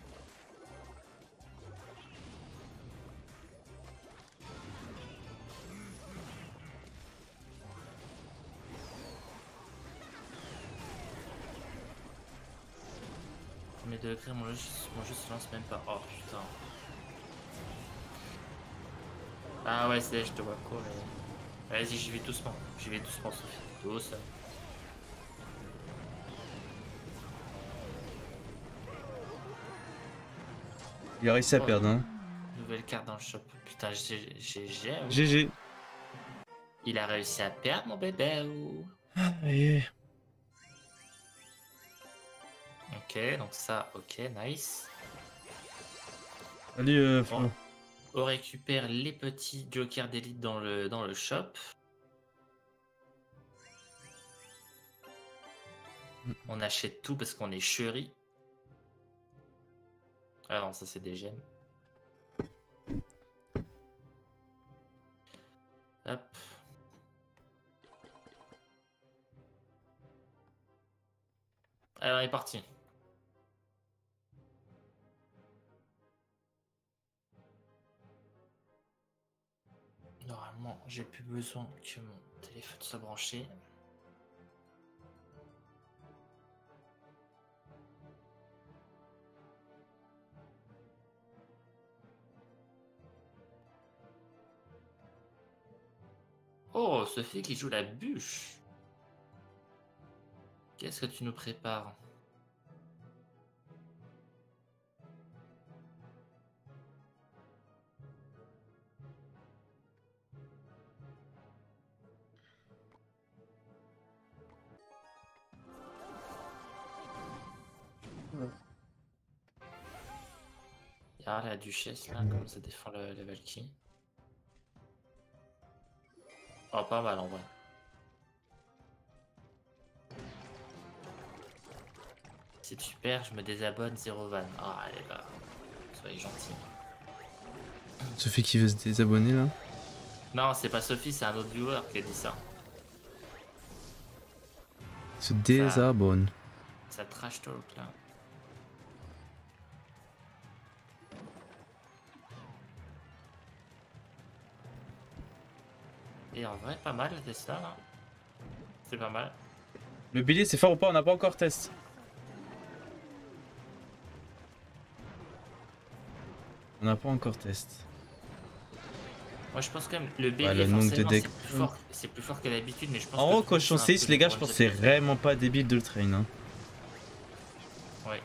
Mes degrés, mon jeu se lance même pas. Oh putain. Ah ouais, c'est je te vois quoi, mais... Vas-y, j'y vais doucement. J'y vais doucement, Sophie. Doucement. Il a réussi à perdre, hein. Nouvelle carte dans le shop. Putain, GG. GG. Il a réussi à perdre, mon bébé. Et... Ok, donc ça, ok, nice. Salut, Bon. Flo. On récupère les petits jokers d'élite dans le shop. On achète tout parce qu'on est chéri. Ah non, ça c'est des gemmes. Hop. Alors, on est parti. Normalement, j'ai plus besoin que mon téléphone soit branché. Oh, Sophie qui joue la bûche. Qu'est-ce que tu nous prépares? Ah, la duchesse là, comme ça défend le Valkyrie. Oh, pas mal en vrai. C'est super, je me désabonne, 0 van. Ah, les gars, soyez gentils. Sophie qui veut se désabonner là. Non, c'est pas Sophie, c'est un autre viewer qui a dit ça. Se désabonne. Ça trash talk là. Et en vrai, pas mal la Tesla là. C'est pas mal. Le bélier c'est fort ou pas? On n'a pas encore test. On n'a pas encore test. Moi je pense quand même le bélier Ouais, le nombre de forcément decks. c'est plus fort que d'habitude, mais je pense En que gros, tout cochon c'est un 6, peu les gars, du je pense que bronze c'est de Tesla. vraiment pas débile de le train. Hein. Ouais.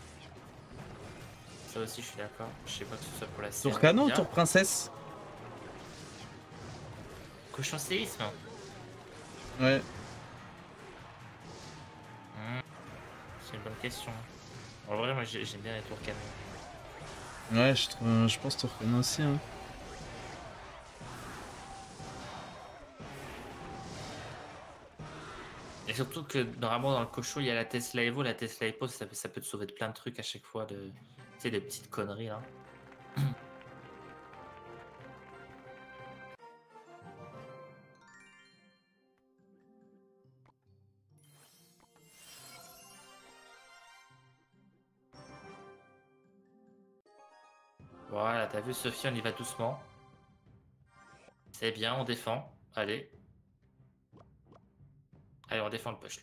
Ça aussi je suis d'accord. Je sais pas que ce soit pour la Tour série. canon ou Bien. tour princesse? Cochon séisme. Ouais. C'est une bonne question. En vrai, moi j'aime bien les tours canon. Ouais, je pense tour canon aussi. Hein. Et surtout que normalement dans le cochon il y a la Tesla Evo, la Tesla Evo ça peut te sauver de plein de trucs à chaque fois, tu sais, de petites conneries là. Voilà, t'as vu Sophie, on y va doucement. C'est bien, on défend. Allez. Allez, on défend le push.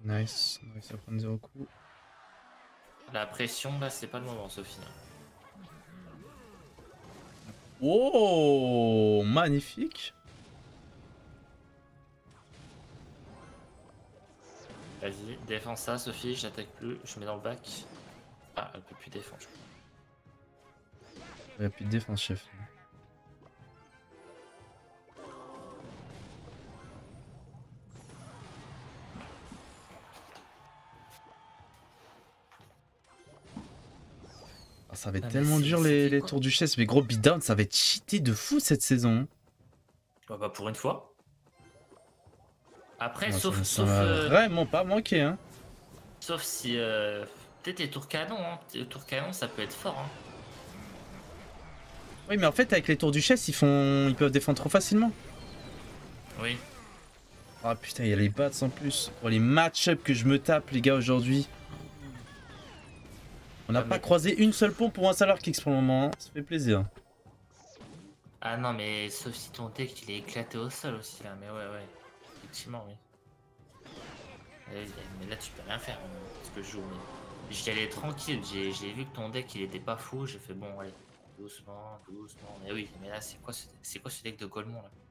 Nice. On a réussi à prendre 0 coup. La pression, là, c'est pas le moment, Sophie. Oh, magnifique. Vas-y, défends ça, Sophie, j'attaque plus, je mets dans le bac. Ah, elle peut plus défendre. Il n'y a plus de défense, chef. Ah, ça va être Ah, mais tellement c'est- dur c'était les quoi tours du chess, mais gros beatdown, ça va être cheaté de fou cette saison. Bah, pour une fois. Après, Moi, sauf, ça m'a vraiment pas manqué, hein. sauf si... peut-être les tours canons, hein. Les tours canons, ça peut être fort, hein. Oui, mais en fait, avec les tours du chess, ils peuvent défendre trop facilement. Oui. Ah putain, il y a les bats en plus. Pour les match-up que je me tape, les gars, aujourd'hui. On n'a Ah, pas mais- croisé une seule pompe pour un salaire kicks pour le moment, hein. Ça fait plaisir. Ah non, mais sauf si ton deck, il est éclaté au sol aussi, là. Mais ouais. Effectivement, oui. Mais là, tu peux rien faire, parce que je joue. Mais j'y allais tranquille. J'ai vu que ton deck, il était pas fou. J'ai fait, bon, allez, doucement. Mais oui, mais là, c'est quoi ce deck de Golemon, là?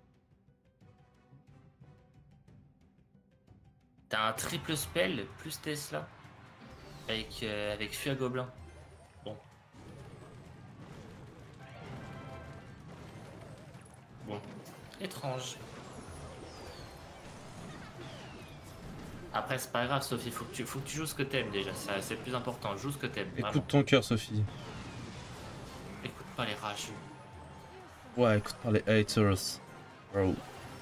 T'as un triple spell plus Tesla avec Fui à Gobelin. Bon. Étrange. Après, c'est pas grave, Sophie, faut que tu joues ce que t'aimes déjà. C'est le plus important. Joue ce que t'aimes. Écoute ton cœur, Sophie. Écoute pas les rageux. Ouais, écoute par les haters. Bro.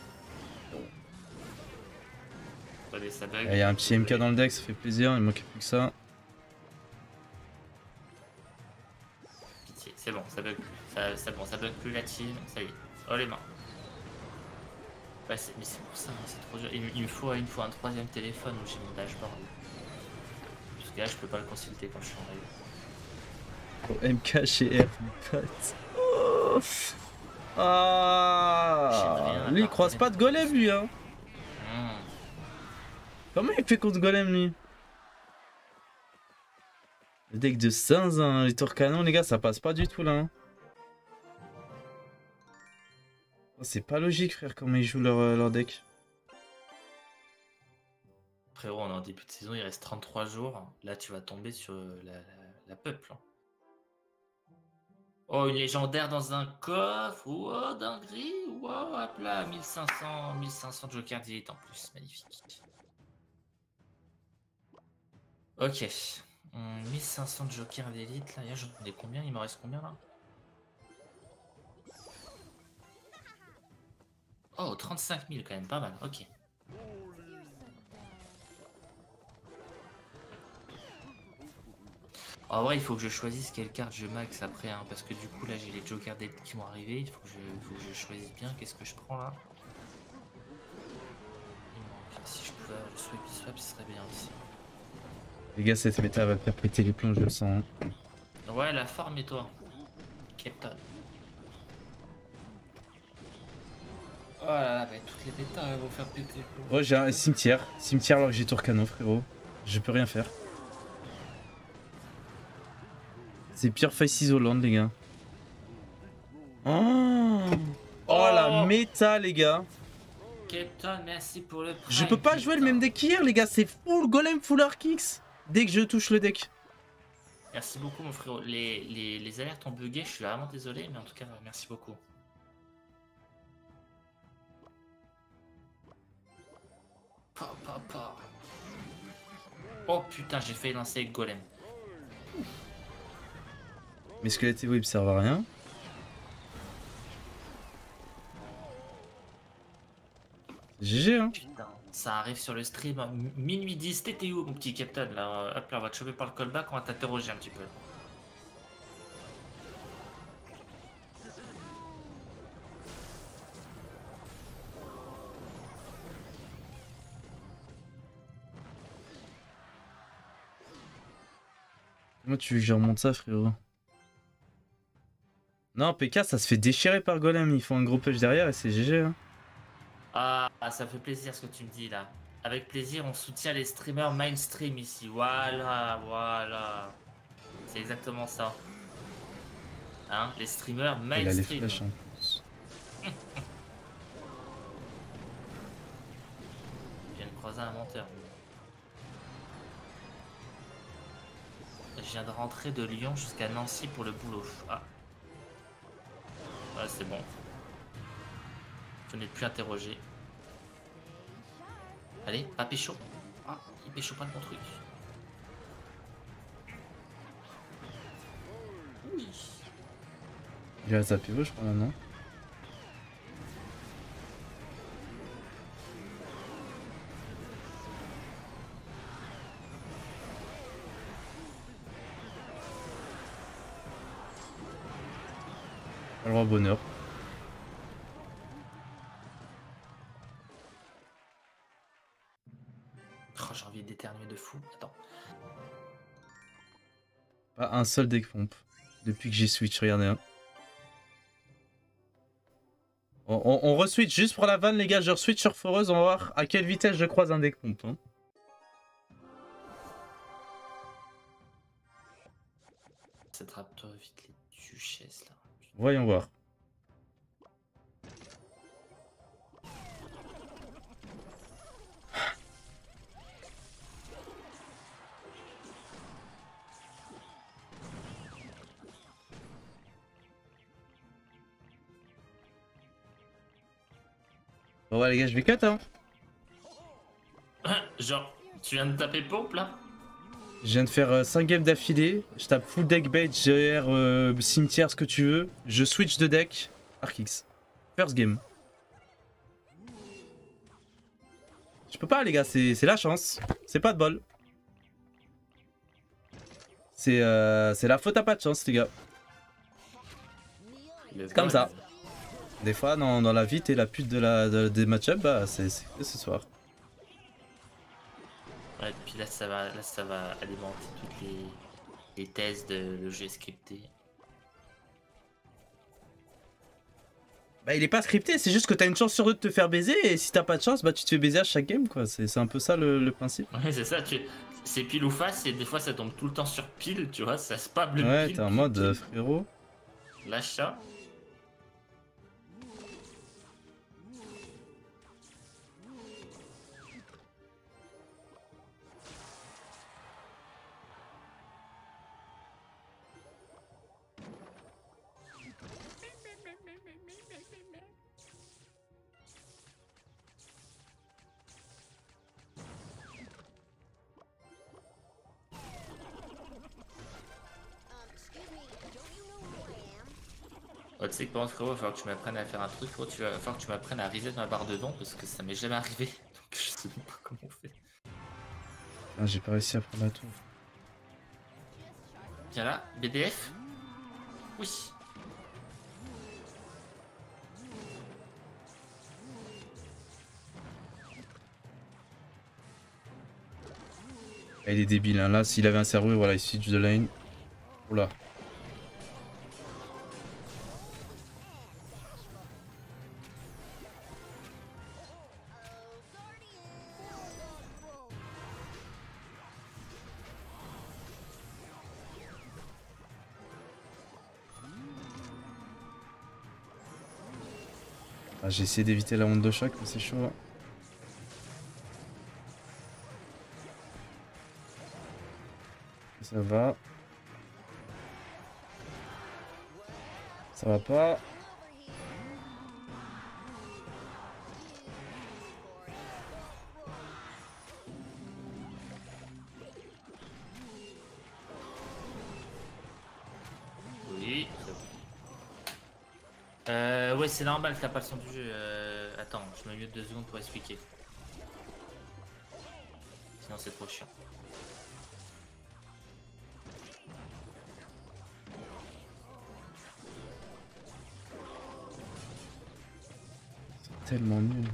Attendez, ça bug. Il y a un petit MK dans le deck, ça fait plaisir, il manquait plus que ça. Pitié, c'est bon, ça bug plus. Ça bug plus la team. Ça y est. Oh les mains. Ouais, mais c'est pour ça, hein, c'est trop dur. Il me faut un troisième téléphone où j'ai mon dashboard. Parce que là, je peux pas le consulter quand je suis en live. Oh, MK chez R, mon pote. Oh. Ah, J'aime lui, il rien croise pas de golem, lui, hein. Comment il fait contre golem, lui? Le deck de zinzin, les tours canon, les gars, ça passe pas du tout, là. Hein. Oh, c'est pas logique, frère, comment ils jouent leur deck. Frérot, on est en début de saison, il reste 33 jours. Là, tu vas tomber sur la peuple. Hein. Oh, une légendaire dans un coffre. Oh, dinguerie. Oh, hop là, 1500 Joker d'élite en plus. Magnifique. Ok. 1500 Joker d'élite. Là, j'en ai combien? Il me reste combien là? Oh, 35 000 quand même, pas mal. Ok. En vrai, il faut que je choisisse quelle carte je max après, hein, parce que du coup, là, j'ai les Jokers d'élite qui vont arriver. Il faut que je choisisse bien qu'est-ce que je prends là. Il manque. Si je pouvais avoir le swap, ce serait bien aussi. Les gars, cette méta va faire péter les plombs, je le sens. Hein. Ouais, la forme et toi. Captain. Oh là là, mais toutes les méta vont faire péter les plombs. Oh, j'ai un cimetière. Cimetière alors que j'ai tour canon, frérot. Je peux rien faire. C'est pire face isolante, les gars. Oh, la méta, les gars. Captain, merci pour le prime. Je peux pas jouer le même deck qu'hier, les gars. C'est full golem, full archix. Dès que je touche le deck. Merci beaucoup, mon frérot. Les alertes ont bugué, je suis vraiment désolé, mais en tout cas, merci beaucoup. Oh putain, j'ai failli lancer avec golem. Mes squelettes et web servent à rien. GG, hein. Putain, ça arrive sur le stream. Minuit 10, t'étais où, mon petit Captain là, hop là, on va te choper par le callback, on va t'interroger un petit peu. Comment tu veux que je remonte ça, frérot? Non, PK, ça se fait déchirer par golem. Ils font un gros push derrière et c'est GG, hein. Ah, ça fait plaisir ce que tu me dis là. Avec plaisir, on soutient les streamers mainstream ici. Voilà, voilà. C'est exactement ça. Hein, les streamers Il a les mainstream. flèches en plus. Je viens de croiser un menteur. Je viens de rentrer de Lyon jusqu'à Nancy pour le boulot. Ah. Ouais, c'est bon. Je n'ai plus interrogé. Allez, pas pécho. Ah, il pécho pas de mon truc. Oui. Il a zappé je crois maintenant. Pas le droit au bonheur. Oh, j'ai envie d'éternuer de fou. Attends. Pas un seul deck pompe. Depuis que j'ai switch, regardez. Hein. On re-switch juste pour la vanne, les gars. Je re-switch sur Foreuse. On va voir à quelle vitesse je croise un deck pompe. Hein. Attrape-toi vite les duchesses là. Voyons voir. Bon ouais les gars, je vais cut hein. Genre, tu viens de taper pompe là? Je viens de faire 5 games d'affilée. Je tape full deck bait, GR, cimetière, ce que tu veux. Je switch de deck. Arkix. First game. Je peux pas les gars, c'est la chance. C'est pas de bol. C'est la faute à pas de chance les gars. C'est comme ça. Des fois dans la vie t'es la pute des match-up, bah c'est ce soir. Ouais, puis là ça va alimenter toutes les thèses de le jeu scripté. Bah il est pas scripté, c'est juste que t'as une chance sur deux de te faire baiser et si t'as pas de chance, bah tu te fais baiser à chaque game quoi. C'est un peu ça le principe. Ouais, c'est ça, c'est pile ou face et des fois ça tombe tout le temps sur pile, tu vois, ça spam le Ouais, pile. t'es en mode frérot. Lâche ça. Excuse me, don't you know who I am? Oh, tu sais que par contre, frérot, il va falloir que tu m'apprennes à faire un truc, frérot, il va falloir que tu m'apprennes à reset ma barre de dons parce que ça m'est jamais arrivé. Donc je sais même pas comment on fait. Ah, j'ai pas réussi à prendre la tour. Viens là, BDF. Oui. Ah, il est débile hein. Là s'il avait un cerveau, voilà, il switch de lane. Oula. Ah, j'ai essayé d'éviter la onde de choc, mais c'est chaud. Hein. Ça va. Ça va pas. Oui. Ouais, c'est normal que t'as pas le son du jeu. Attends, je me mute 2 secondes pour expliquer. Sinon c'est trop chiant. C'est tellement nul.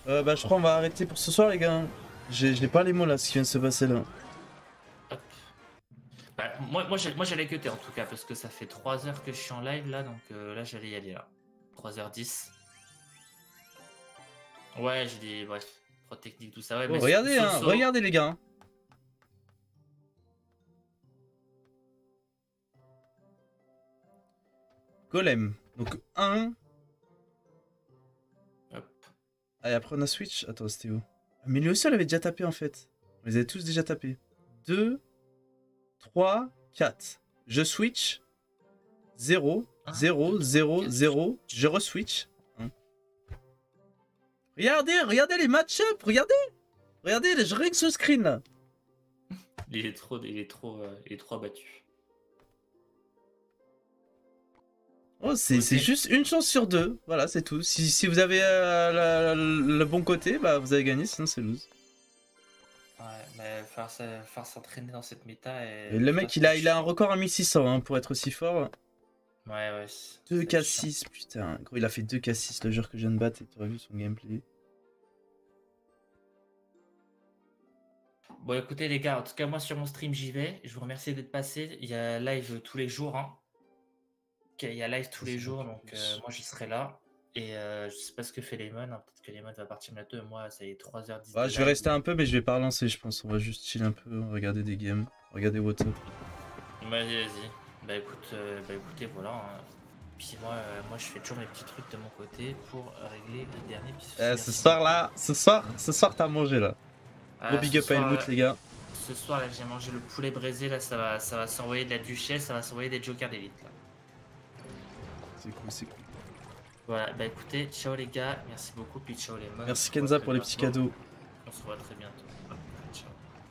Bah je crois on va arrêter pour ce soir les gars. J'ai pas les mots là, ce qui vient de se passer là. Hop. Bah, moi j'allais cutter en tout cas, parce que ça fait 3 heures que je suis en live là, donc là j'allais y aller là. 3h10. Ouais, j'ai des. Bref, pro technique, tout ça. Ouais, Oh, mais regardez, hein, Soso- regardez les gars. Hein. Golem. Donc 1. Hop. Ah, et après on a switch. Attends, c'était où? Mais lui aussi, elle avait déjà tapé en fait. On les avait tous déjà tapés. 2, 3, 4. Je switch. 0, 0, 0, 0. Je re-switch. Regardez les match-up. Regardez, je règle ce screen là. Il est trop abattu. Oh, c'est Ok. juste une chance sur 2. Voilà, c'est tout. Si vous avez le bon côté, bah vous avez gagné, sinon c'est lose. Ouais, mais faire s'entraîner dans cette méta. Et le mec, il a un record à 1600 hein, pour être aussi fort. Ouais. 2K6, putain. Gros, il a fait 2K6 le joueur que je viens de battre et tu aurais vu son gameplay. Bon, écoutez, les gars, en tout cas, moi sur mon stream, j'y vais. Je vous remercie d'être passé. Il y a live tous les jours. Hein. Il y a live tous les jours, donc moi j'y serai là. Et je sais pas ce que fait Lemon. Hein. Peut-être que Lemon va partir bientôt. Moi, ça y est 3h10. Ouais, je vais rester un peu, mais je vais pas relancer, je pense. On va juste chill un peu, regarder des games, regarder What Up. Vas-y. Bah écoutez, voilà. Hein. Puis moi, je fais toujours mes petits trucs de mon côté pour régler les derniers petits soucis. Ce soir là, ce soir t'as mangé là. Gros big up à Helmut les gars. Ce soir là, j'ai mangé le poulet braisé. Là, ça va s'envoyer de la duchesse, ça va s'envoyer des jokers d'élite là. C'est cool. Voilà, bah écoutez, ciao les gars, merci beaucoup, puis ciao les meufs. Merci Kenza pour les petits cadeaux. On se voit très bientôt. Ciao.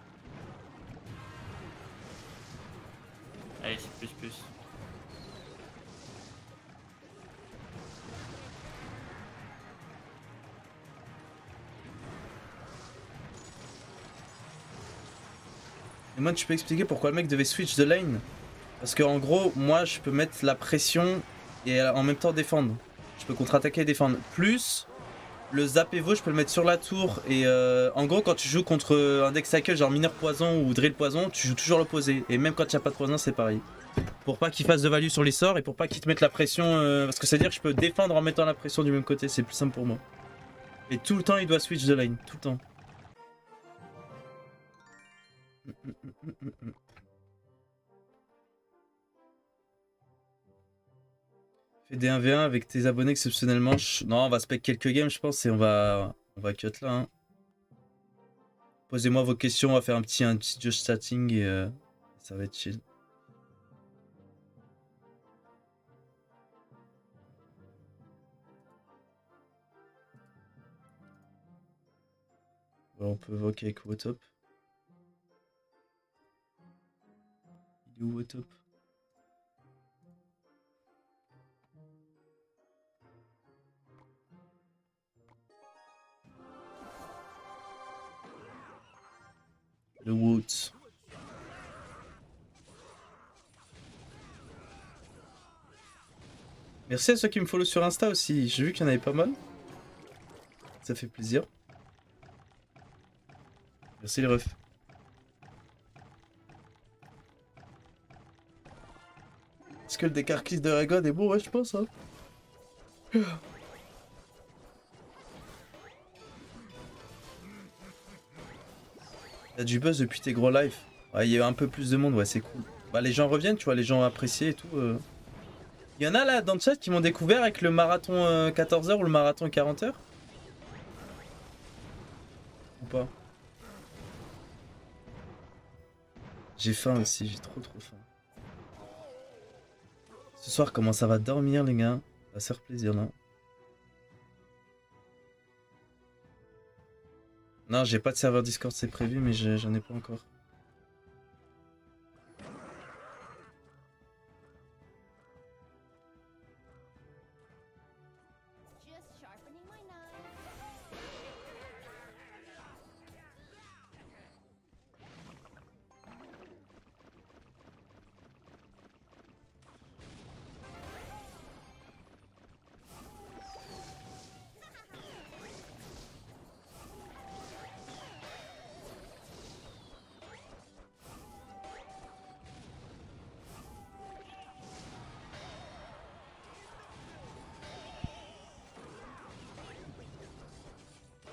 Allez, c'est plus. Et moi, tu peux expliquer pourquoi le mec devait switch de lane? Parce que en gros, moi, je peux mettre la pression et en même temps défendre. Je peux contre-attaquer et défendre. Plus, le zap Evo, je peux le mettre sur la tour. Et en gros, quand tu joues contre un deck cycle genre mineur poison ou drill poison, tu joues toujours l'opposé. Et même quand il n'y a pas de poison, c'est pareil. Pour pas qu'il fasse de value sur les sorts et pour pas qu'il te mette la pression. Parce que c'est-à-dire que je peux défendre en mettant la pression du même côté. C'est plus simple pour moi. Et tout le temps, il doit switch de lane. Tout le temps. Fais des 1v1 avec tes abonnés exceptionnellement. Non, on va spec quelques games, je pense, et on va cut là. Hein. Posez-moi vos questions, on va faire un petit Josh chatting et ça va être chill. Bon, on peut évoquer avec What Up. Il est où What Up? Le Woods. Merci à ceux qui me follow sur Insta aussi. J'ai vu qu'il y en avait pas mal. Ça fait plaisir. Merci les refs. Est-ce que le décarquis de Ragon est bon? Ouais, je pense. Hein. Il y a du buzz depuis tes gros lives. Ouais, il y a un peu plus de monde, ouais, c'est cool. Bah, les gens reviennent, tu vois, les gens apprécient et tout. Il y en a là dans le chat qui m'ont découvert avec le marathon 14h ou le marathon 40h? Ou pas? J'ai faim aussi, j'ai trop faim. Ce soir, comment ça va dormir les gars? Ça va se faire plaisir là. Non, j'ai pas de serveur Discord, c'est prévu, mais j'en ai pas encore. Just sharpening my knife.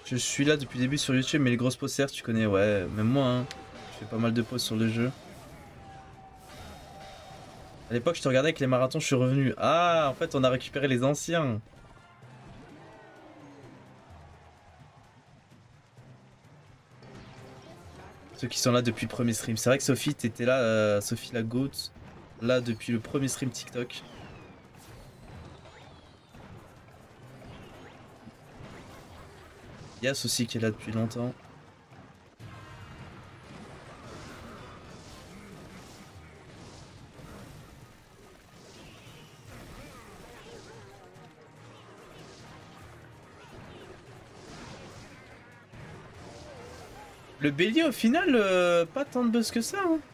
Je suis là depuis le début sur YouTube, mais les grosses posters, tu connais, ouais, même moi, hein. Je fais pas mal de posts sur le jeu. À l'époque, je te regardais avec les marathons, je suis revenu. Ah, en fait, on a récupéré les anciens. Ceux qui sont là depuis le premier stream. C'est vrai que Sophie, t'étais là, Sophie la GOAT, là depuis le premier stream TikTok. Yas aussi qui est là depuis longtemps. Le bélier au final, pas tant de buzz que ça. Hein.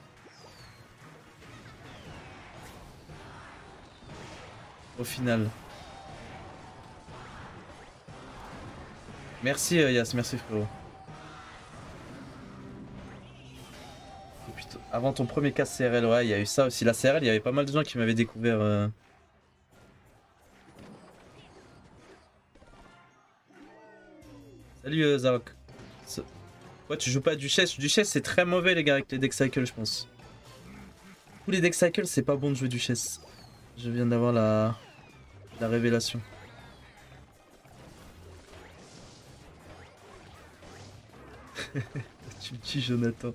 Au final. Merci Yas, merci frérot. Et puis, avant ton premier casse CRL, ouais, il y a eu ça aussi. La CRL, il y avait pas mal de gens qui m'avaient découvert. Salut Zarok. Ouais, tu joues pas à Duchesse. Duchesse, c'est très mauvais, les gars, avec les deck cycles, je pense. Tous les deck cycles, c'est pas bon de jouer Duchesse. Je viens d'avoir la révélation. Tu me tues, Jonathan.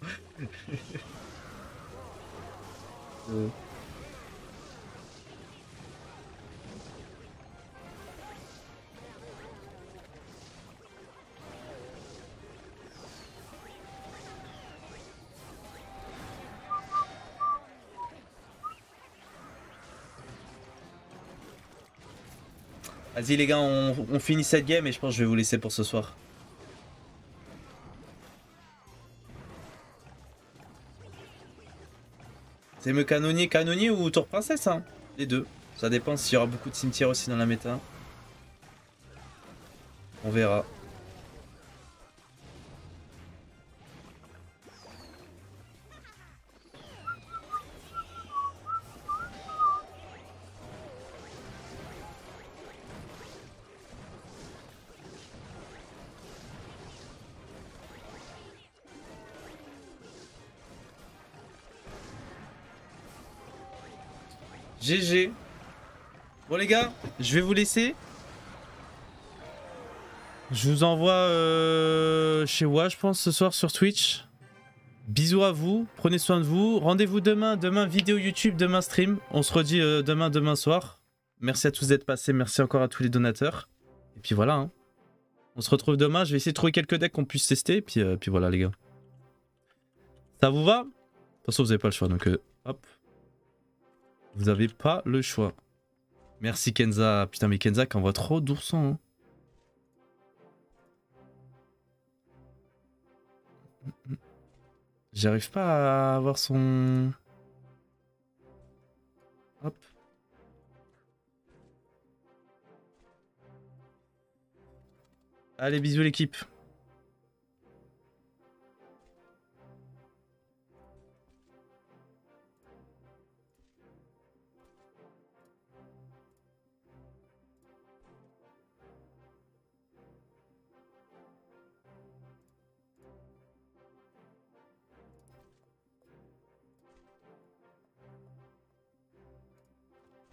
Vas-y les gars, on finit cette game et je pense que je vais vous laisser pour ce soir. C'est me canonnier ou tour princesse hein. Les deux. Ça dépend s'il y aura beaucoup de cimetières aussi dans la méta. On verra. GG. Bon les gars, je vais vous laisser. Je vous envoie chez moi, je pense, ce soir sur Twitch. Bisous à vous, prenez soin de vous. Rendez-vous demain, vidéo YouTube, demain stream. On se redit demain soir. Merci à tous d'être passés, merci encore à tous les donateurs. Et puis voilà, hein. On se retrouve demain, je vais essayer de trouver quelques decks qu'on puisse tester. Puis voilà les gars. Ça vous va? De toute façon, vous n'avez pas le choix, donc hop. Vous avez pas le choix. Merci Kenza. Putain, mais Kenza qui envoie trop d'oursons. Hein. J'arrive pas à avoir son... Hop. Allez, bisous l'équipe.